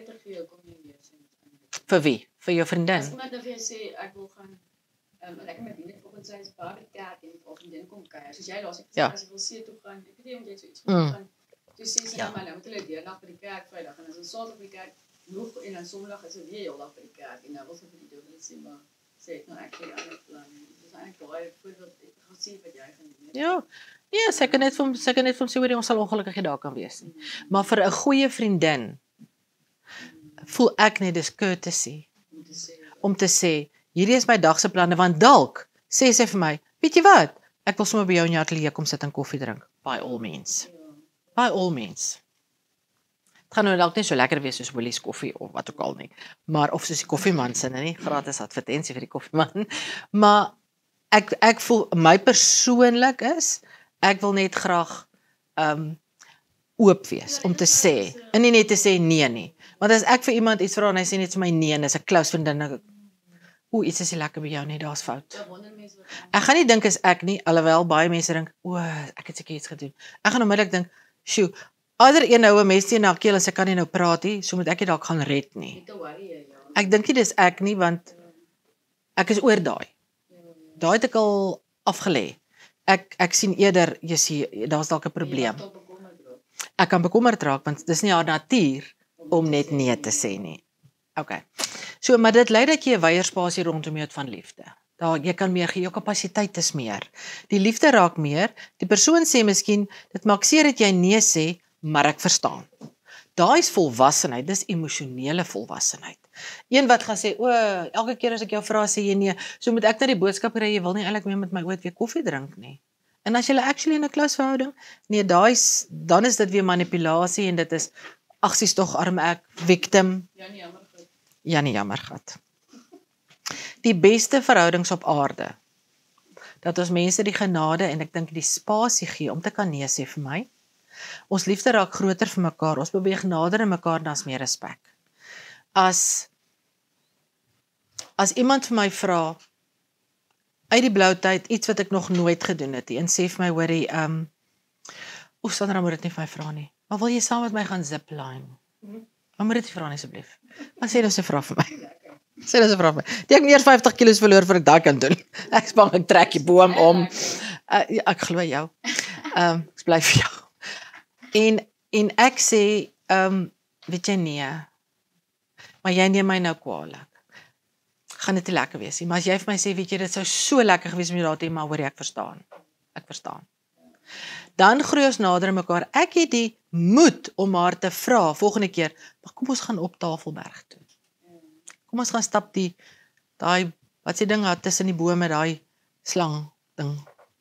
Vir wie? Vir jou vriendin? As iemand nou vir jou sê ek wil gaan um, lekker met vriende volgens sy is baie by die kerk en of vriendin kom kuier. Soos jy laas ek gesê Ja. as jy wil see toe gaan, ek weet nie om jy so iets Mm. wil gaan. Toe sê sy Ja. ja. maar nou moet hulle deurdag by die kerk Vrydag en as ons Saterdag by die kerk nog en dan Sondag is dit weer heeldag by die kerk en nou wil sy vir die dominee sê maar sê ek nou ek het 'n ander plan. Dis eintlik baie voorbeeld ek gaan sien wat jy gaan doen. Ja. Ja, sy kan net vir hom sy kan net vir hom sê hoor ons sal ongelukkig nie daar kan wees nie. Maar vir 'n goeie vriendin voel ek net dis courtesy Om te sê om te sê hierdie is my dag se planne want dalk sê sy vir my, weet jy wat? Ek wil sommer by jou in jou ateljee kom sit en koffie drink. By all means. ja. By all means. Het gaan nou dalk nie so lekker wees soos Willie's koffie of wat ook al nie. Maar of soos die koffieman se nie, gratis advertensie vir die koffieman. Maar ek ek voel my persoonlik is ek wil net graag um oop wees om te sê en nie net te sê nee nie. Want as ek vir iemand iets vra en hy sê net vir my nee en is 'n close vriendin, dan o, iets is nie lekker by jou nie, daar's fout. Ja, wonder mense wat Ek gaan nie dink is ek nie, alhoewel baie mense dink, o, ek het seker iets gedoen. Ek gaan onmiddellik dink, sjoe, ander een nou 'n mes teen haar keel en sy kan nie nou praat nie, so moet ek dit dalk gaan red nie. nie te worry jy, ja. Ek dink nie dis ek nie, want ek is oor daai. Ja, ja. Daai het ek al afgelê. Ek ek sien eerder, jy sien, daar's dalk 'n probleem. Jy mag dalk bekommerd raak. Ek kan bekommerd raak want dis nie haar natuur om net nee te sê nie. Okay. So maar dit lei dat jy 'n wyeer spasie rondom jou het van liefde. Daar jy kan meer gee, jou kapasiteit is meer. Die liefde raak meer. Die persoon sê miskien dit maak seer dat jy nee sê, maar ek verstaan. Daai is volwassenheid, dis emosionele volwassenheid. Een wat gaan sê, o, elke keer as ek jou vra sê jy nee, so moet ek net die boodskap kry jy wil nie eintlik meer met my ooit weer koffie drink nie. En as jy actually in 'n close verhouding, nee, daai dan is dit weer manipulasie en dit is ag sies tog arm ek victim. Ja, nie jammer goed. Ja, nie jammer gat. Die beste verhoudings op aarde. Dat ons mense die genade en ek dink die spasie gee om te kan nee sê vir my. Ons liefde raak groter vir mekaar. Ons beweeg nader in mekaar en daar's meer respek. As as iemand vir my vra uit die blou tyd iets wat ek nog nooit gedoen het nie en sê vir my hoorie, ehm um, o, Sandra moet dit nie vir my vra nie. Maar wil jy saam met my gaan zipline? Maar moet dit nie vra nie asseblief. Maar sê nou sy vra vir my. Sê nou sy vra vir my. Die ek eers vyftig kilos verloor voor ek daai kan doen. Ek spang ek trek die boom om. Uh, ja, ek glo jou. Ehm um, ek bly vir jou. En en ek sê, ehm um, weet jy nee. Maar jy neem my nou kwaadlik. gaan dit nie lekker wees nie. Maar as jy vir my sê, weet jy, dit sou so lekker gewees om jy daar te hê, maar hoor jy, ek verstaan. Ek verstaan. Dan groei ons nader aan mekaar. Ek het die moed om haar te vra volgende keer, maar kom ons gaan op Tafelberg toe. Kom ons gaan stap die, daai, wat sê ding, daar tussen die bome, daai slang ding.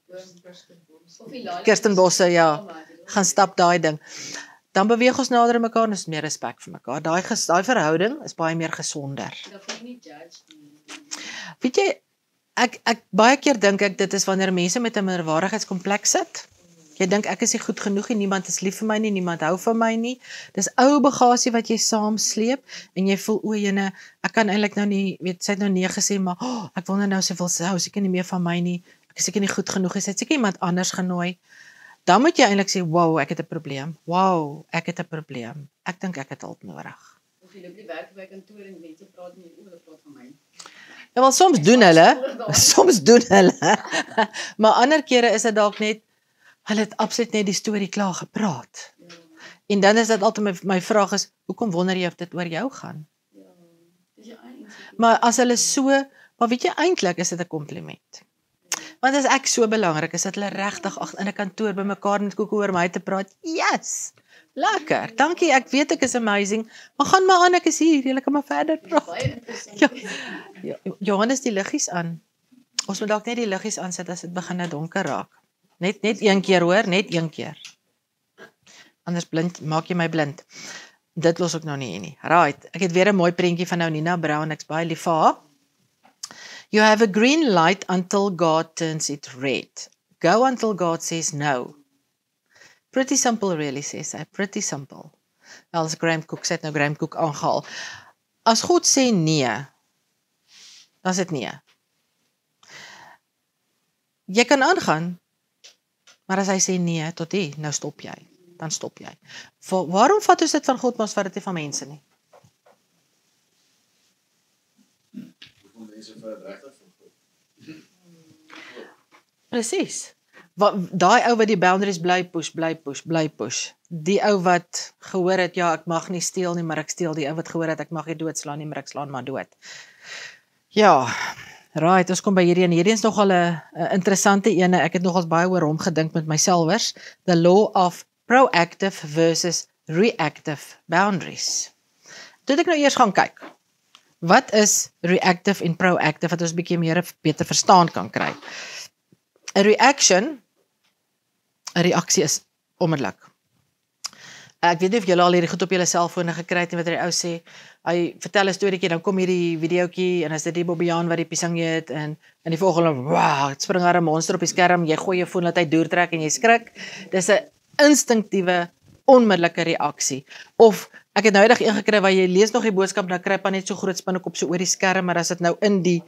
Of die laaie- Kirstenbosse, ja. Gaan stap daai ding. Dan beweeg ons nader aan mekaar en ons het meer respek vir mekaar. Daai ges- daai verhouding is baie meer gesonder. Dat voel nie judge nie. Weet jy, ek ek baie keer dink ek dit is wanneer mense met 'n minderwaardigheidskompleks sit. Jy dink ek is nie goed genoeg nie, niemand is lief vir my nie, niemand hou van my nie. Dis ou bagasie wat jy saam sleep en jy voel o, jene, ek kan eintlik nou nie, weet, sy het nou nee gesê, maar oh, ek wil nou nou sy wil sy hou seker nie meer van my nie. Ek is seker nie goed genoeg nie. Sy het seker iemand anders genooi. Dan moet jy eintlik sê, wow, ek het 'n probleem. Wow, ek het 'n probleem. Ek dink ek het hulp nodig. Of jy loop die werk by kantoor en mense praat nie oor praat van my. Ja, wel soms doen hulle, soms doen hulle. Maar ander kere is dit dalk net hulle het absoluut net die storie klaar gepraat. Ja, En dan is dit altyd my, my vraag is, hoekom wonder jy of dit oor jou gaan? ja. Dis jou eie insig. Maar as hulle so, maar weet jy, eintlik is dit 'n kompliment. Want as ek so belangrik is, dat hulle regtig ag in 'n kantoor by mekaar met koeke oor my te praat, yes, lekker, dankie, ek weet ek is amazing, maar gaan maar aan, ek is hier, julle kan maar verder praat. Baie interessant. Ja. Ja, Johannes, die liggies aan. Ons moet dalk net die liggies aansit as dit begin nou donker raak. Net net een keer hoor, net een keer. Anders blind, maak jy my blind. Dit los ek nou nie hier nie. Right, ek het weer 'n mooi prentjie van nou Nina Brown, ek's baie lief vir haar. You have a green light until God turns it red. Go until God says no. Pretty simple really, says hy. Pretty simple. Wel, as Graham Cook, sy het nou Graham Cook aangehaal. As God sê nee, dan is dit nee. Jy kan aangaan, maar as hy sê nee, tot hier, nou stop jy. Dan stop jy. Wa- Waarom vat ons dit van God, maar ons vat dit nie van mense nie? Hoeveel mense vir het regtig van God? Presies. Wa- Daai ou wat die boundaries bly push, bly push, bly push. Die ou wat gehoor het, ja, ek mag nie steel nie, maar ek steel. Die ou wat gehoor het, ek mag nie doodslaan nie, maar ek slaan maar dood. Ja, right, ons kom by hierdie en hierdie is nogal 'n 'n interessante ene. Ek het nogals baie oor hom gedink met myselfers. The law of proactive versus reactive boundaries. Toe het ek nou eers gaan kyk. Wat is reactive en proactive, wat ons 'n bietjie meer beter verstaan kan kry. 'n Reaction, 'n reaksie is onmiddellik. Ek weet nie of julle al hierdie goed op julle selfone gekry het nie, wat die ou sê, hy vertel 'n storieetjie, dan kom hierdie videoetjie en as dit die Bobbejaan wat die piesang eet en in die volgende, wow, het spring daar 'n monster op die skerm, jy gooi jou foon dat hy deurtrek en jy skrik. Dis 'n instinktiewe, onmiddellike reaksie. Of ek het nou eendag een gekry waar jy lees nog die boodskap, dan kry jy net so groot spinnekop so oor die skerm, maar as dit nou in die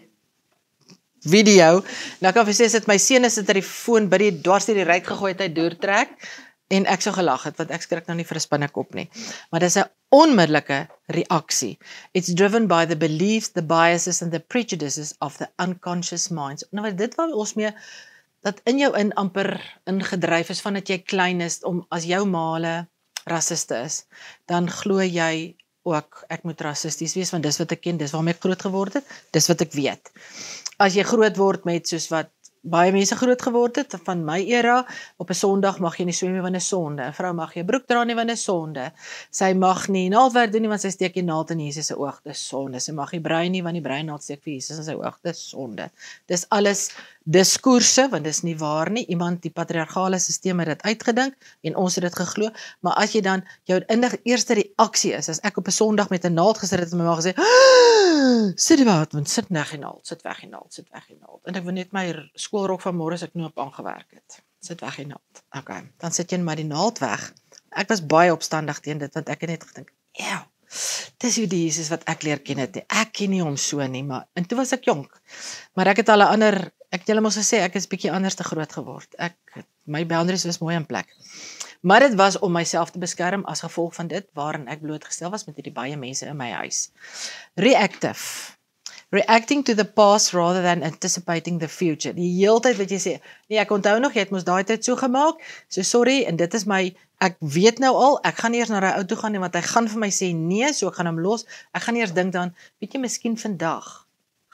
video, nou kan ek vir sê, sit my seun is dit dat die foon by die dwars deur die ruit gegooi het, hy deurtrek, en ek so gelag het, want ek skrik nou nie vir 'n spinnekop nie. Maar dis 'n onmiddellike reaksie. It's driven by the beliefs, the biases and the prejudices of the unconscious minds. Nou wat dit wat ons mee, dat in jou in amper ingedryf is, van dat jy klein is, om as jou maale rassiste is, dan glo jy ook, ek moet rassisties wees, want dis wat ek ken, dis waarmee ek groot geword het, dis wat ek weet. As jy groot word met soos wat baie mense groot geword het, van my era, op 'n Sondag mag jy nie swem nie want 'n sonde. 'n Vrou mag jy broek dra nie want 'n sonde. Sy mag nie naaldwerk doen nie want sy steek die naald in Jesus se oog, dis sonde. Sy mag nie brei nie want die breinaald steek vir Jesus in sy oog, dis sonde. Dis alles diskoerse, want dis nie waar nie. Iemand, die patriargale stelsel het dit uitgedink en ons het dit geglo, maar as jy dan jou innig eerste reaksie is, as ek op 'n Sondag met 'n naald gesit het en my ma gesê, sit die wat, want sit weg die naald, sit weg die naald, sit weg die naald. En ek wil net my skoolrok van môre as ek knoop aangewerk het. Sit weg die naald. Okay, dan sit jy maar die naald weg. Ek was baie opstandig teen dit, want ek het net gedink, ew, dis hoe die Jesus wat ek leer ken het nie. Ek ken nie hom so nie, maar en toe was ek jonk. Maar ek het al 'n ander, ek het julle mos gesê, ek is bietjie anders te groot geword. Ek, my boundaries was mooi in plek. Maar dit was om myself te beskerm as gevolg van dit waarin ek blootgestel was met hierdie baie mense in my huis. Reactive. Reacting to the past rather than anticipating the future. Die heeltyd wat jy sê, nee, ek onthou nog, jy het mos daai tyd so gemaak, so sorry, en dit is my, ek weet nou al, ek gaan nie eers na daai ou toe gaan nie, want hy gaan vir my sê nee, so ek gaan hom los, ek gaan nie eers dink dan, weet jy, miskien vandag,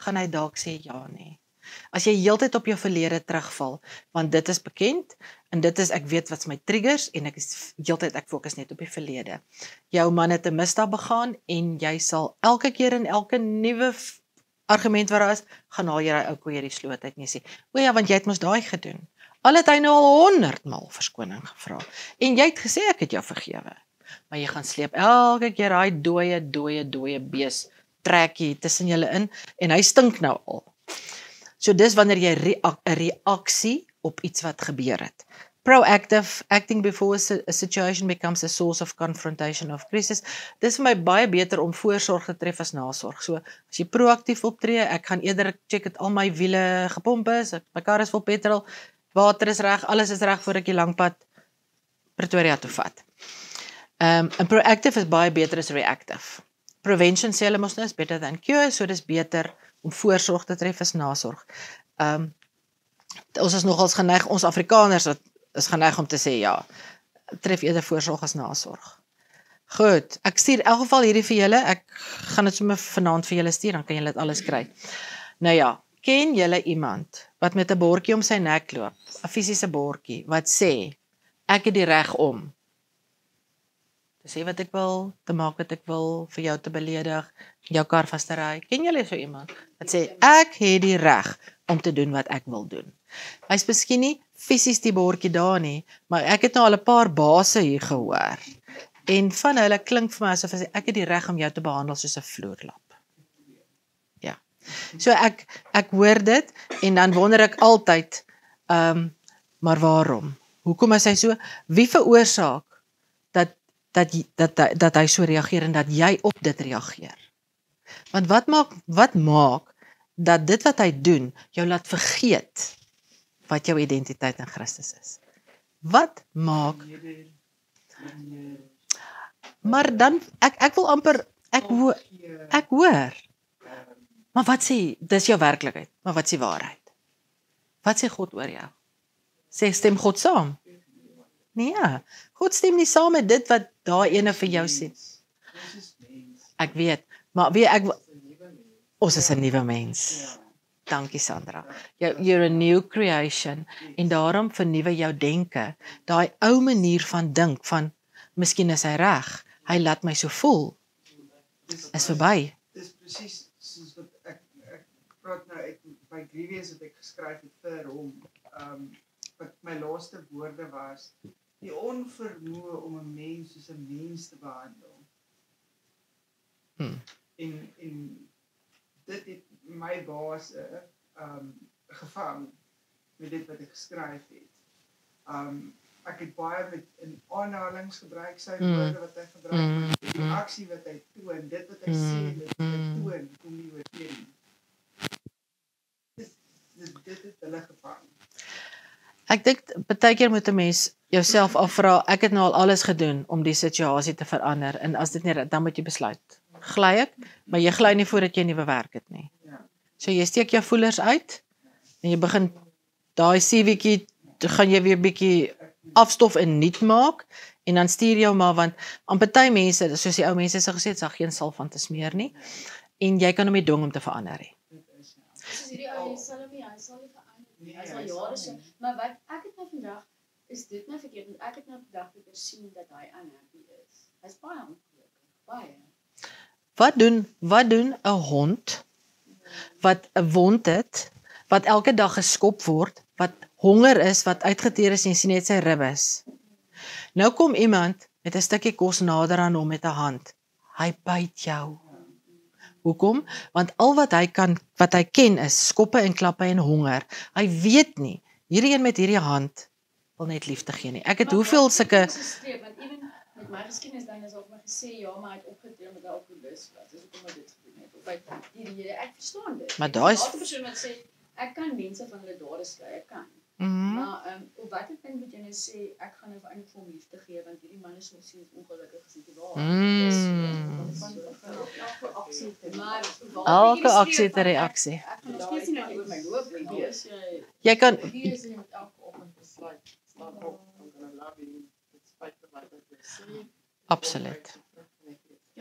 gaan hy dalk sê ja nie. As jy heeltyd op jou verlede terugval, want dit is bekend, en dit is, ek weet wat's my triggers, en ek is heeltyd, ek fokus net op die verlede. Jou man het 'n misdaad begaan, en jy sal elke keer in elke nuwe argument wat daar is, gaan haal jy daai ou koe uit die sloot uit en jy sê, o ja, want jy het mos daai gedoen. Al het hy nou al honderdmal verskoning gevra, en jy het gesê ek het jou vergewe. Maar jy gaan sleep elke keer daai dooie, dooie, dooie bees trekkie tussen julle in, en hy stink nou al. So dis wanneer jy 'n reaksie op iets wat gebeur het. Proactive, acting before a situation becomes a source of confrontation of crisis. Dis vir my baie beter om voorsorg te tref as nasorg. So, as jy proaktief optree, ek gaan eerder check het al my wiele gepomp is, my kar is vol petrol, water is reg, alles is reg voor ek die langpad Pretoria toe vat. Um, en proactive is baie beter as reactive. Prevention sê hulle mos nou is better than cure, so dis beter om voorsorg te tref as nasorg. Um, ons is nogals geneig, ons Afrikaners is geneig om te sê, ja, tref eerder voorsorg as nasorg. Goed, ek stuur in elk geval hierdie vir julle, ek gaan dit sommer vanaand vir julle stuur, dan kan julle dit alles kry. Nou ja, ken julle iemand wat met 'n bordjie om sy nek loop, 'n fisiese bordjie, wat sê, ek het die reg om te sê wat ek wil, te maak wat ek wil, vir jou te beledig, jou kar vas te ry. Ken julle so iemand wat sê, ek het die reg om te doen wat ek wil doen? Hy's miskien nie fisies die bordjie daar nie, maar ek het nou al 'n paar base hier gehoor. En van hulle klink vir my asof hy sê, ek het die reg om jou te behandel soos 'n vloerlap. Ja. So ek ek hoor dit en dan wonder ek altyd, um, maar waarom? Hoekom is hy so? Wie veroorsaak dat dat dat dat, dat hy so reageer en dat jy op dit reageer? Want wat maak wat maak dat dit wat hy doen jou laat vergeet wat jou identiteit in Christus is? Wat maak? Maar dan ek ek wil amper ek hoor ek hoor. Maar wat sê dis jou werklikheid? Maar wat sê waarheid? Wat sê God oor jou? Sê stem God saam? Nee, God stem nie saam met dit wat daai ene vir jou sê. Ek weet, maar weet ek ons is 'n nuwe mens. Dankie Sandra. Jou you're a new creation en daarom vernuwe jou denke. Daai ou manier van dink van miskien is hy reg. Hy laat my so voel. Is verby. Dis presies soos wat ek ek praat nou uit by Grievous wat ek geskryf het vir hom. Um wat my laaste woorde was, die onvermoë om 'n mens soos 'n mens te behandel. Hmm. En en dit het my baas uh, um gevang met dit wat ek geskryf het. Um ek het baie met in aanhalings gebruik sy Mm. woorde wat hy gebruik Mm. het, die aksie wat hy toon, dit wat hy sê, Mm. dit wat hy Mm. toon, kom nie oorteen nie. Dit dit dit het hulle gevang. Ek dink baie keer moet 'n mens jouself afvra, ek het nou al alles gedoen om die situasie te verander en as dit nie dan moet jy besluit. Gly ek, maar jy gly nie voordat jy nuwe werk het nie. Ja. So jy steek jou voelers uit en jy begin daai C V'tjie gaan jy weer bietjie afstof en nuut maak en dan stuur jou maar want aan party mense, soos die ou mense sê gesê, is daar geen salf van te smeer nie en jy kan hom nie dwing om te verander nie. Dit is ja. Soos hierdie ou, jy sal hom nie, hy sal nie verander nie. Nee, Hy sal hy jare sal so. nie. Maar wat ek het nou vandag is dit nou verkeerd want ek het nou vandag weer sien dat hy unhappy is. Hy's baie ongelukkig, baie. Wat doen wat doen 'n hond wat 'n wond het, wat elke dag geskop word, wat honger is, wat uitgeteer is en jy sien net sy ribbes. Nou kom iemand met 'n stukkie kos nader aan hom met 'n hand. Hy byt jou. Hoekom? Want al wat hy kan, wat hy ken is skoppe en klappe en honger. Hy weet nie, hierdie een met hierdie hand wil net liefde gee nie. Ek het hoeveel sulke Want ewen met my geskiedenis dan is ook my gesê ja, maar hy het opgetree met 'n alkoholist was. Dis hoekom hy dit gedoen het. Of hy hierdie hele ek verstaan dit. Maar Ek daai is- die laaste persoon wat sê ek kan mense van hulle dade skei, ek kan. mm, Maar ehm um, op watter punt moet jy nou sê ek gaan nou eintlik vir hom liefde gee want hierdie man is so sies ongelukkig is nie waar. Mm. Dis van elke aksie te maar elke aksie het 'n reaksie. Ek gaan nog steeds nie nou oor my loop nie. Dis jy Jy kan Hier is jy met elke oggend besluit, staan op, I'm gonna love you, it's spite of wat ek sê. absoluut. ja,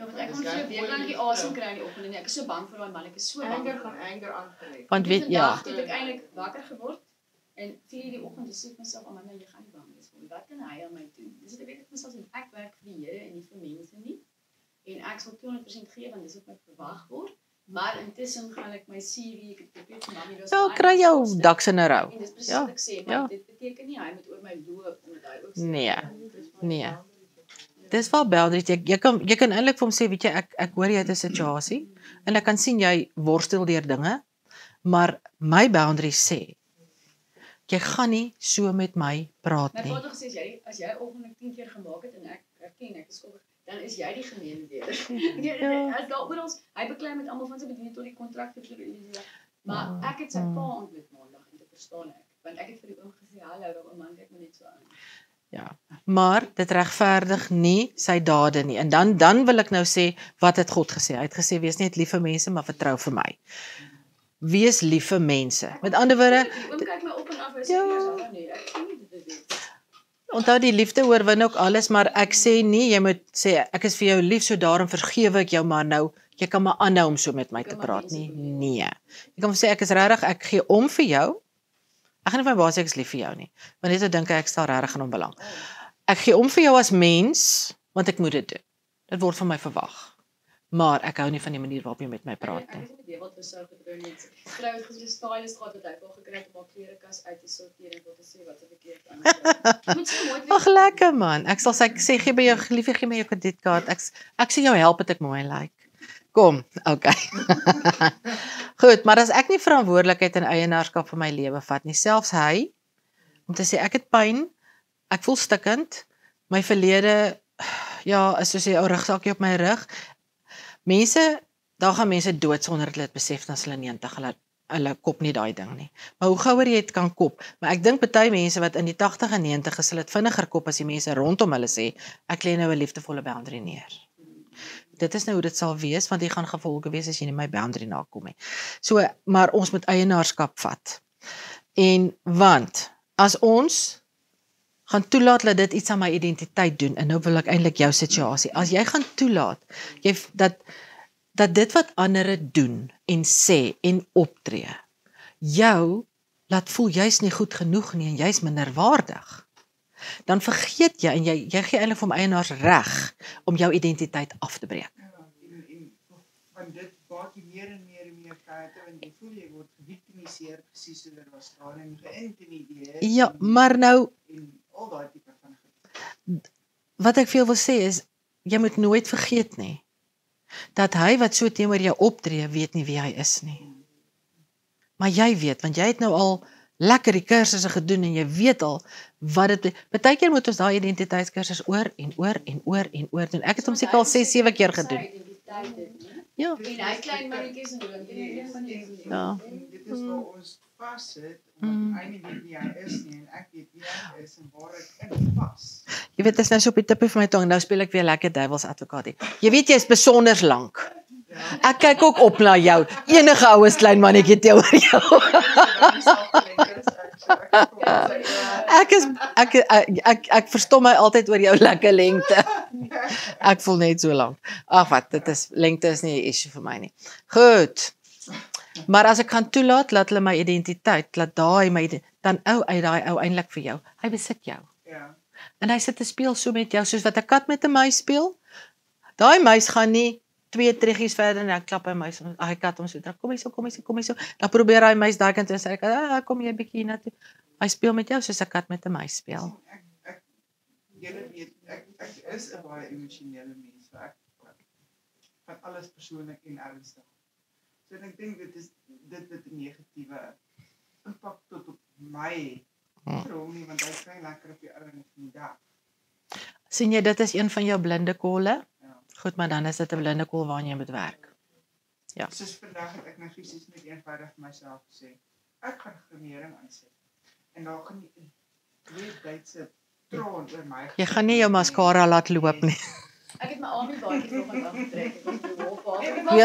Ja, want ek kon so 'n week lank die asem kry in die oggend en ek is so bang vir daai man, ek is so bang. Anger vir gaan hom. anger aantrek. Want weet ja, Vandag het ek eintlik wakker geword en vier uur die oggend sê ek myself, "Amanda, jy gaan nie bang wees nie. Wat kan hy aan my doen?" Dis ek weet ek myself sê ek werk vir die Here en nie vir mense nie. En ek sal tweehonderd persent gee want dis wat my verwag word. Maar intussen gaan ek my C V, ek het geprobeer vir mammy, daar's ja, baie kry jou koste. daks in 'n rou. En dis presies Ja, wat ek sê, maar ja. dit beteken nie hy moet oor my loop omdat hy ook sê. Nee, nee. Dis wel boundaries. Jy, jy kan jy kan eintlik vir hom sê, weet jy, ek ek hoor jy het 'n situasie en ek kan sien jy worstel deur dinge, maar my boundaries sê jy gaan nie so met my praat My nie. vader gesê as jy as jy oggend tien keer gemaak het en ek erken ek is skuldig, dan is jy die gemeenedeler. Ja. As daar oral hy beklei met almal van sy bediening tot die kontrak vir die maar Mm, ek het sy mm. pa ontmoet maandag en dit verstaan ek, want ek het vir die oom gesê hallo, daai man kyk my net so aan. Ja, maar dit regverdig nie sy dade nie. En dan dan wil ek nou sê, wat het God gesê? Hy het gesê wees net lief vir mense, maar vertrou vir my. Wees lief vir mense. Met ander woorde, Die oom kyk my op en af en sê Ja. eers af nee, ek sien nie dit is dit. onthou die liefde oorwin ook alles, maar ek sê nie jy moet sê ek is vir jou lief, so daarom vergewe ek jou, maar nou jy kan maar aanhou om so met my Jy te kan maar praat mense nie. verleer. Nee. Jy kan sê ek is regtig, ek gee om vir jou. Ek gaan nie vir my baas sê ek is lief vir jou nie. Want net so dink ek ek stel regtig in hom belang. Ek gee om vir jou as mens, want ek moet dit doen. Dit word van my verwag. Maar ek hou nie van die manier waarop jy met my praat Ek nie. het met die wat besou gedoen net. Vrou het gesê stylist gehad wat hy wel gekry het om haar klerekas uit te sorteer en wat te sê wat se verkeerd aan. Jy moet so mooi Ag lekker man. Ek sal sê ek sê gee by jou liefie gee my jou kredietkaart. Ek ek sien jou help het ek mooi lyk. Like. Kom, okay. Goed, maar as ek nie verantwoordelikheid en eienaarskap vir my lewe vat nie, selfs hy om te sê ek het pyn, ek voel stikkend, my verlede ja, is soos 'n ou rugsakkie op my rug. Mense, daar gaan mense dood sonder dat hulle dit besef dan as hulle negentig, hulle hulle kop nie daai ding nie. Maar hoe gouer jy dit kan kop. Maar ek dink party mense wat in die tagtig en negentig is, hulle dit vinniger kop as die mense rondom hulle sê, ek lê nou 'n liefdevolle boundary neer. Dit is nou hoe dit sal wees want jy gaan gevolge wees as jy nie my boundary nakom nie. So, maar ons moet eienaarskap vat. En want as ons gaan toelaat dat dit iets aan my identiteit doen en nou wil ek eintlik jou situasie. As jy gaan toelaat jy dat dat dit wat ander doen en sê en optree jou laat voel jy's nie goed genoeg nie en jy's minderwaardig. Dan vergeet jy en jy jy gee eintlik vir my eienaars reg om jou identiteit af te breek. Ja, en en want dit maak jy meer en meer en meer kaarte want jy voel jy word geviktimiseer presies soos dit was daar en geïntimideer. Ja, en, maar nou en al daai tipe van goed. wat ek veel wil sê is jy moet nooit vergeet nie dat hy wat so teenoor jou optree weet nie wie hy is nie. Maar jy weet want jy het nou al lekker die kursusse gedoen en jy weet al wat dit partykeer moet ons daai identiteitskursus oor en oor en oor en oor doen. Ek het hom seker al ses sewe keer gedoen. Ja. En hy klein mannetjies en hulle en een van die Ja. En dit is waar ons vassit, Mm. omdat hy nie weet wie hy is nie en ek weet wie hy is en waar ek in pas. Jy weet, dit is nou so op die tippe van my tong. Nou speel ek weer lekker duiwels advokaat hier. Jy weet jy is besonder lank. Ja. Ek kyk ook op na jou. Enige oues klein mannetjie teenoor jou. Dan is al gelekker is ek, so ek kom sê, ja. Ek is ek ek ek, ek verstom my altyd oor jou lekker lengte. Ek voel net so lank. Ag wat, dit is lengte is nie 'n issue vir my nie. Goed. Maar as ek kan toelaat laat hulle my identiteit, laat daai my dan ou uit daai ou eintlik vir jou. Hy besit jou. Ja. En hy sit te speel so met jou soos wat 'n kat met 'n muis speel. Daai muis gaan nie twee triggies verder en dan klap hy muis om hy kat hom so. Dan kom hy so, kom hy so, kom hy so. Dan probeer hy muis daai kant toe en sê ek, "Ah, kom jy bietjie hiernatoe." Hy speel met jou soos 'n kat met 'n muis speel. Ek ek julle weet ek ek is 'n baie emosionele mens. So ek vat alles persoonlik en ernstig. So en ek dink dit is dit wat 'n negatiewe impak tot op my Hmm. rol nie want hy kry lekker op die ou en van die dag. Sien jy dit is een van jou blinde kolle? Ja. Goed, maar dan is dit 'n blinde kol waaraan jy moet werk. Ja. Soos vandag het ek nou fisies net eenvoudig vir myself gesê, ek gaan gremering aansit. En daar gaan nie 'n twee Duitse traan oor my. Jy gaan nie jou mascara laat loop nie. Ek het my army baadjie vanoggend aangetrek. Ek was op die wolfpad. Ek Jy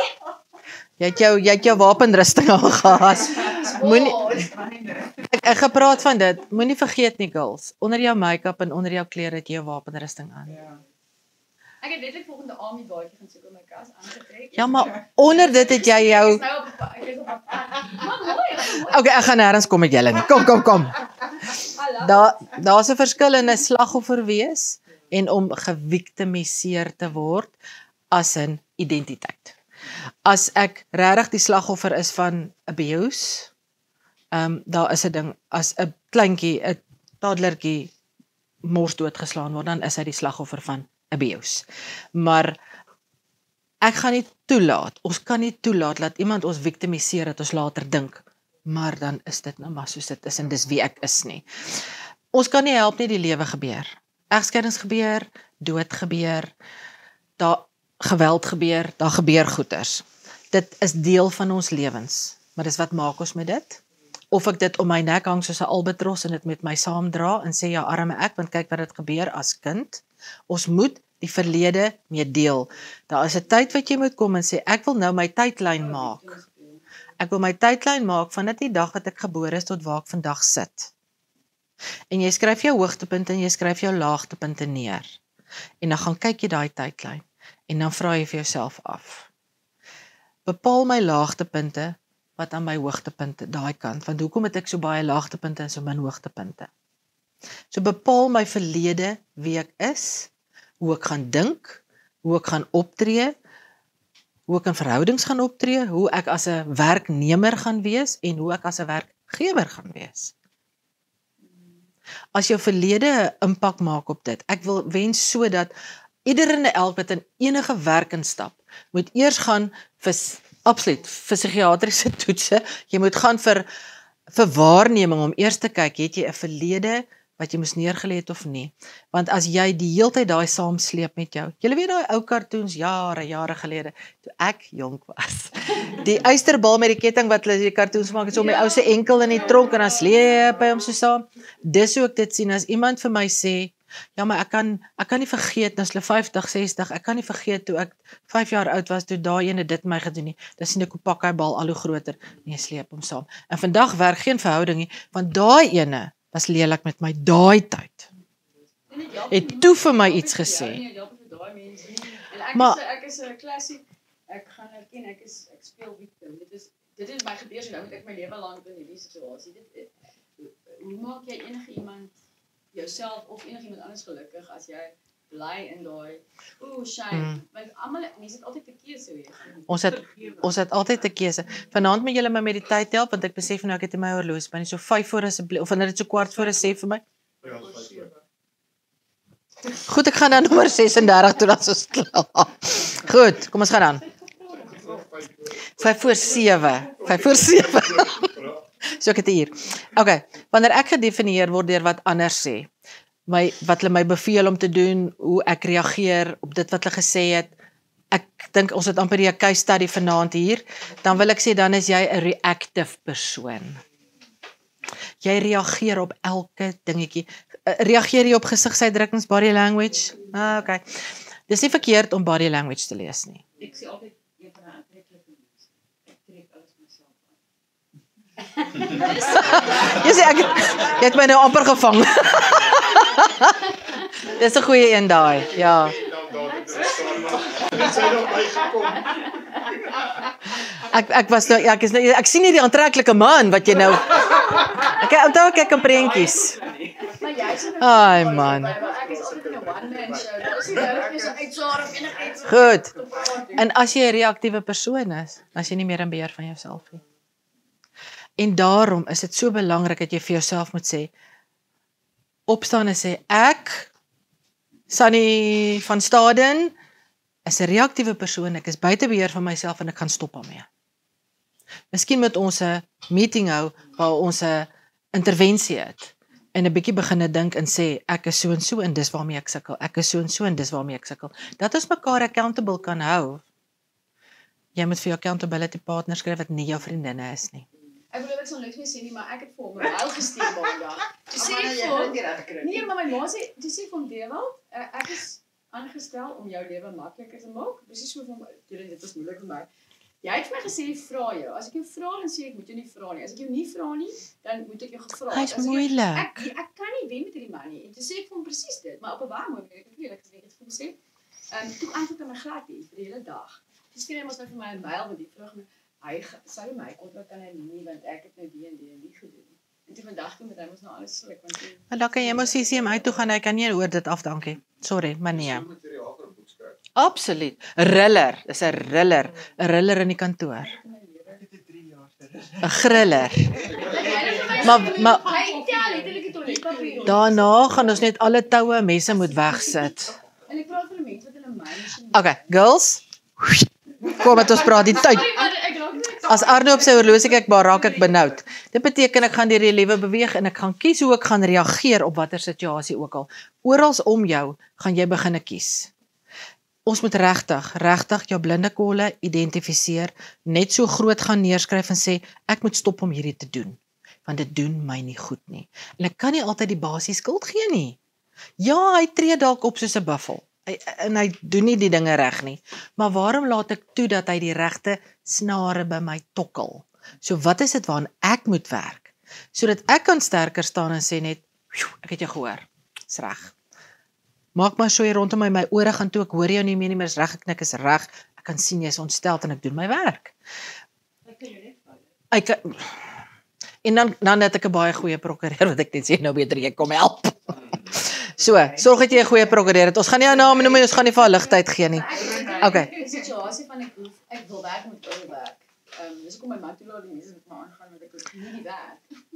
jy het jou jy het jou wapenrusting al gehad. Moenie ek, ek gepraat van dit. Moenie vergeet nie girls, onder jou make-up en onder jou klere het jy jou wapenrusting aan. Ja. Ek het letterlik volgende Army baadjie gaan soek in my kas aangetrek. Ja, maar onder dit het jy Ek jou... is nou op 'n pa- ek is op 'n pad. Maar mooi, ek is mooi. Okay, ek gaan nêrens kom met julle nie. Kom, kom, kom. Hallo. Daar daar's 'n verskil in 'n slagoffer wees en om geviktimiseer te word as 'n identiteit. As ek regtig die slagoffer is van abuse, ehm um, daar is 'n ding as 'n kleintjie, 'n toddlertjie mors doodgeslaan word, dan is hy die slagoffer van abuse. Maar ek gaan nie toelaat, ons kan nie toelaat dat iemand ons victimiseer dat ons later dink, maar dan is dit nou maar soos dit is en dis wie ek is nie. Ons kan nie help nie, die lewe gebeur. Egskeidings gebeur, dood gebeur, daar geweld gebeur, daar gebeur goeters. Dit is deel van ons lewens, maar dis wat maak ons met dit? Of ek dit om my nek hang soos 'n albatros en dit met my saamdra en sê ja, arme ek, want kyk wat dit gebeur as kind. Ons moet die verlede mee deel. Daar is 'n tyd wat jy moet kom en sê ek wil nou my tydlyn maak. Ek wil my tydlyn maak van dit die dag wat ek gebore is tot waar ek vandag sit. En jy skryf jou hoogtepunte en jy skryf jou laagtepunte neer. En dan gaan kyk jy daai tydlyn en dan vra jy vir jouself af. Bepaal my laagtepunte wat aan my hoogtepunte daai kant, want hoekom het ek so baie laagtepunte en so min hoogtepunte? So bepaal my verlede wie ek is, hoe ek gaan dink, hoe ek gaan optree, hoe ek in verhoudings gaan optree, hoe ek as 'n werknemer gaan wees en hoe ek as 'n werkgewer gaan wees. As jou verlede 'n impak maak op dit, ek wil wens sodat ieder en elk wat in enige werk instap, moet eers gaan vir absoluut vir psigiatriese toetse, jy moet gaan vir vir waarneming om eers te kyk, het jy 'n verlede wat jy moes neergelê het of nie. Want as jy die heeltyd daai saamsleep met jou. Julle weet daai ou cartoons jare, jare gelede, toe ek jonk was. Die uisterbal met die ketting wat hulle die cartoons maak, het so om die ou se enkel in die tronk en dan sleep hy hom so saam. Dis hoe ek dit sien as iemand vir my sê, ja, maar ek kan ek kan nie vergeet as hulle vyftig, sestig, ek kan nie vergeet toe ek vyf jaar oud was toe daai ene dit my gedoen nie. Dan sien ek hoe pak hy bal al hoe groter en jy sleep hom saam. En vandag werk geen verhouding nie, want daai ene was lelik met my daai tyd. Het toe vir my iets gesê. Nee, help vir daai mense nie. En ek Maar- is 'n ek is 'n klassiek, ek gaan erken ek is ek speel victim. Dit is dit is my gebeur so nou moet ek my lewe lank in hierdie situasie. Dit hoe maak jy enige iemand jouself of enigiemand anders gelukkig as jy bly in daai ooh shame, Mm. want almal mense het altyd 'n keuse weer. Ons het ons het altyd 'n keuse. Vanaand moet julle my met die tyd help want ek besef nou ek het in my horlosie binne so vyf voor asseblief of wanneer dit so kwart voor is sê vir my. Ja, dat is fijn. Goed, ek gaan na nommer ses en dertig toe dan ons klaar. Goed, kom ons gaan dan. vyf voor sewe. vyf voor sewe. So ek het hier. Okay, wanneer ek gedefinieer word deur wat ander sê, my wat hulle my beveel om te doen, hoe ek reageer op dit wat hulle gesê het. Ek dink ons het amper die case study vanaand hier, dan wil ek sê dan is jy 'n reactive persoon. Jy reageer op elke dingetjie. Uh, reageer jy op gesigsuitdrukkings, body language? Ah, okay. Dis nie verkeerd om body language te lees nie. Ek sê altyd een van 'n aantreklike mense. Ek trek alles myself aan. Jy sê ek jy het my nou amper gevang. Dis 'n goeie een daai. Ja. Dit zijn nog bijgekomen. Ek ek was nou ja, ek is nou ek sien nie die aantreklike man wat jy nou. Ek onthou ek kyk in prentjies. Maar jy sê Ai man. ek is altyd in 'n one man show. Daar is nie nodig jy so uitsaar of enigiets. Goed. En as jy 'n reaktiewe persoon is, dan is jy nie meer in beheer van jouself nie. En daarom is dit so belangrik dat jy vir jouself moet sê, opstaan en sê, ek, Sunny van Staden, is 'n reaktiewe persoon, ek is buite beheer van myself en ek gaan stop daarmee. Miskien moet ons 'n meeting hou waar ons 'n intervensie het en 'n bietjie begin dink en sê, ek is so en so en dis waarmee ek sukkel, ek is so en so en dis waarmee ek sukkel. Dat ons mekaar accountable kan hou. Jy moet vir jou accountability partner skryf wat nie jou vriendinne is nie. Ek bedoel ek sal niks meer sê nie, maar ek het vir hom 'n mail gestuur maandag. Toe sê Maar ek nou, jy vir hom, het dit reg gekry. nee, maar my ma sê, toe sê ek vir hom, Dewald, uh, ek is aangestel om jou lewe makliker te maak. Presies so vir hom, julle dit was moeilik vir my. Jy het vir my gesê vra jou. As ek jou vra dan sê ek moet jou nie vra nie. As ek jou nie vra nie, dan moet ek jou gevra. Hy's As ek jou- moeilik. Ek ek kan nie wen met hierdie man nie. En toe sê ek vir hom presies dit, maar op 'n baie mooi manier. Ek het eerlik gesê, ek het vir hom gesê, Ehm um, toe antwoord hy my glad nie vir die hele dag. Toe stuur hy mos nou vir my 'n mail met die vraag my hy sou my kontrak kan hy nie want ek het nou die en die en die gedoen. En toe vandag toe met hy mos nou alles slik want toe Maar dan kan jy mos C C M uit toe gaan, hy kan nie oor dit af dankie. Sorry, maar nee. So materiaal vir 'n boek skryf. Absoluut. Riller, dis 'n riller, 'n riller in die kantoor. Ek het 'n drie jaar ster. 'n Griller. Maar maar hy tel letterlik die toiletpapier. daarna gaan ons net alle toue en messe moet wegsit. En ek praat van die mense wat in 'n myn. Okay, girls. Kom met ons praat die tyd. Ek raak net As Arno op sy horlosie kyk, maar raak ek benoud. Dit beteken ek gaan deur die lewe beweeg en ek gaan kies hoe ek gaan reageer op watter situasie ook al. Orals om jou gaan jy begin kies. Ons moet regtig, regtig jou blinde kolle identifiseer, net so groot gaan neerskryf en sê ek moet stop om hierdie te doen, want dit doen my nie goed nie. En ek kan nie altyd die basie skuld gee nie. Ja, hy tree dalk op soos 'n buffel. Hy, en hy doen nie die dinge reg nie. Maar waarom laat ek toe dat hy die regte snare by my tokkel? So wat is dit waaraan ek moet werk? Sodat ek kan sterker staan en sê net, ek het jou gehoor. Dis reg. Maak maar so hier rondom my my ore gaan toe ek hoor jou nie meer nie, maar is reg, ek nik is reg. Ek kan sien jy is ontsteld en ek doen my werk. Ek kan jou net val. Ek kan, en dan dan het ek 'n baie goeie prokureur wat ek net sê nou beter jy kom help. So, sorg dat jy 'n goeie prokureur het. Ons gaan nie jou naam noem nie, ons gaan nie vir haar ligtyd gee nie. Okay. Die situasie van ek hoef ek wil werk met oor werk. Ehm um, dis hoekom my man toelaat die mense met my aangaan want ek hoef nie die werk.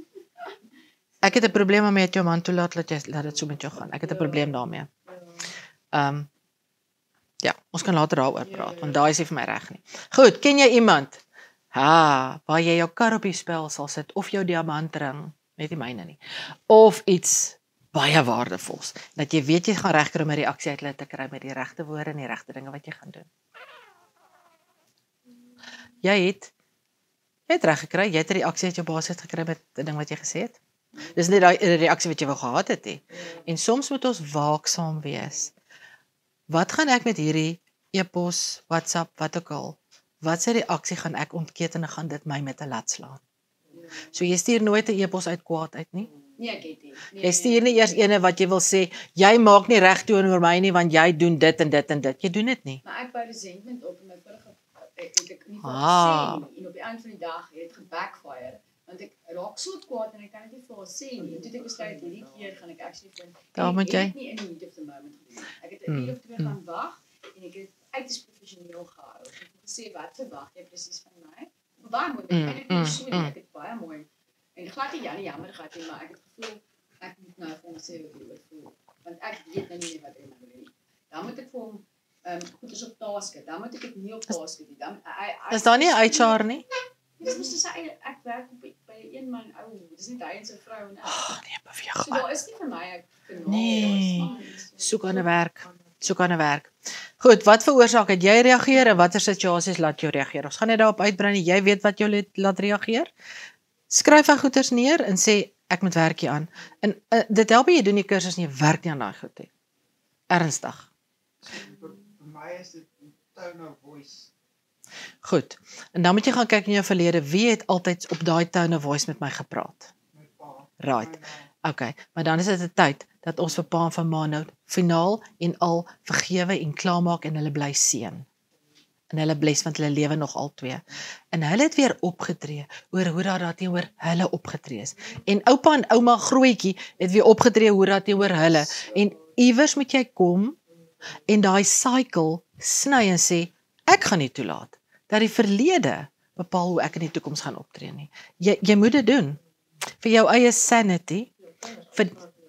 Ek het 'n probleem om met jou man toelaat dat jy laat dit so met jou gaan. Ek het 'n probleem daarmee. Ehm um, ja, ons kan later daaroor praat want daai is nie vir my reg nie. Goed, ken jy iemand? Ha, waar jy jou kar op die spel sal sit of jou diamantring, net nie myne nie. Of iets baie waardevols. Dat jy weet jy gaan regkry om 'n reaksie uit hulle te kry met die regte woorde en die regte dinge wat jy gaan doen. Jy het jy het reg gekry, jy het 'n reaksie uit jou baas het gekry met 'n ding wat jy gesê het. Dis nie daai reaksie wat jy wou gehad het nie. En soms moet ons waaksaam wees. Wat gaan ek met hierdie e-pos, WhatsApp, wat ook al? Wat se reaksie gaan ek ontketen en gaan dit my met 'n lat slaan? So jy stuur nooit 'n e-pos uit kwaad uit nie. Nee, ek het nie. Nee, Jy stuur nie eers ene wat jy wil sê, jy maak nie reg toe oor my nie want jy doen dit en dit en dit. Jy doen dit nie. Maar ek bou resentment op in my vorige het ek nie Ah. gesê nie. En op die einde van die dag het dit gebackfire want ek raak so kwaad en ek kan dit nie vir haar sê nie. En toe het ek besluit hierdie keer gaan ek actually vind. Daar moet jy- Ek het nie in die heat of the moment gedoen. Ek het 'n Mm, uur of twee gaan wag en ek het uiters professioneel gehou. Ek het gesê wat verwag jy presies van my? Baie mooi. Mm, En ek mm, het so mm. ek het baie mooi. En glad nie Janie jammer gehad nie, maar ek het gevoel ek moet nou vir hom sê wat ek voel. Want ek weet nou nie wat hy nou wil hê. Dan moet ek vir hom ehm um, goeders op taske. Dan moet ek dit nie op taske doen. Dan Is daar nie 'n H R nie? Dis mos so ek werk op by een man ou. Dis nie hy en sy vrou en ek. Ag nee, beweeg So maar. daar is nie vir my ek kanaal. Nee. Soek aan 'n werk. Soek aan 'n werk. Goed, wat veroorsaak het jy reageer en watter situasies laat jou reageer? Ons gaan net daarop uitbrei en jy weet wat jou let, laat reageer. Skryf aan goeters neer en sê ek moet werk hier aan. En uh, dit help jy doen die kursus en jy werk nie aan daai goed nie. Ernstig. Vir vir my is dit tone of voice. Goed. En dan moet jy gaan kyk in jou verlede, wie het altyd op daai tone of voice met my gepraat? My pa. Right. My ma. Okay, maar dan is dit 'n tyd dat ons vir pa en vir ma nou finaal en al vergewe en klaarmaak en hulle bly seën. En hulle bless want hulle lewe nog al twee. En hulle het weer opgetree oor hoe daar daarteenoor hulle opgetree is. En oupa en ouma grootjie het weer opgetree hoe daar teenoor hulle. En iewers moet jy kom en daai cycle sny en sê ek gaan nie toelaat dat die verlede bepaal hoe ek in die toekoms gaan optree nie. Jy jy moet dit doen vir jou eie sanity. Vir,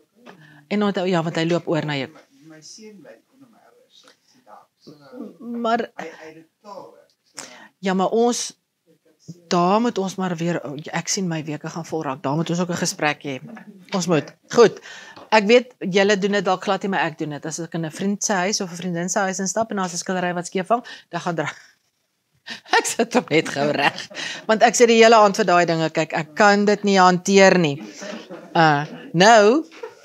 en onthou ja, want hy loop oor na jou. My, my seun bly onder my ouers. So sit daar. So Maar hy hy dit taal werk. So ja, maar ons daar moet ons maar weer ek sien my weke gaan vol raak. Daar moet ons ook 'n gesprek hê. Ons moet. Goed. Ek weet julle doen dit dalk glad nie, maar ek doen dit. As ek in 'n vriend se huis of 'n vriendin se huis instap en daar's 'n skildery wat skeef vang, dan gaan dra. Ek sit hom net gou reg. Want ek sê die hele aand vir daai dinge, kyk, ek kan dit nie hanteer nie. Uh, nou.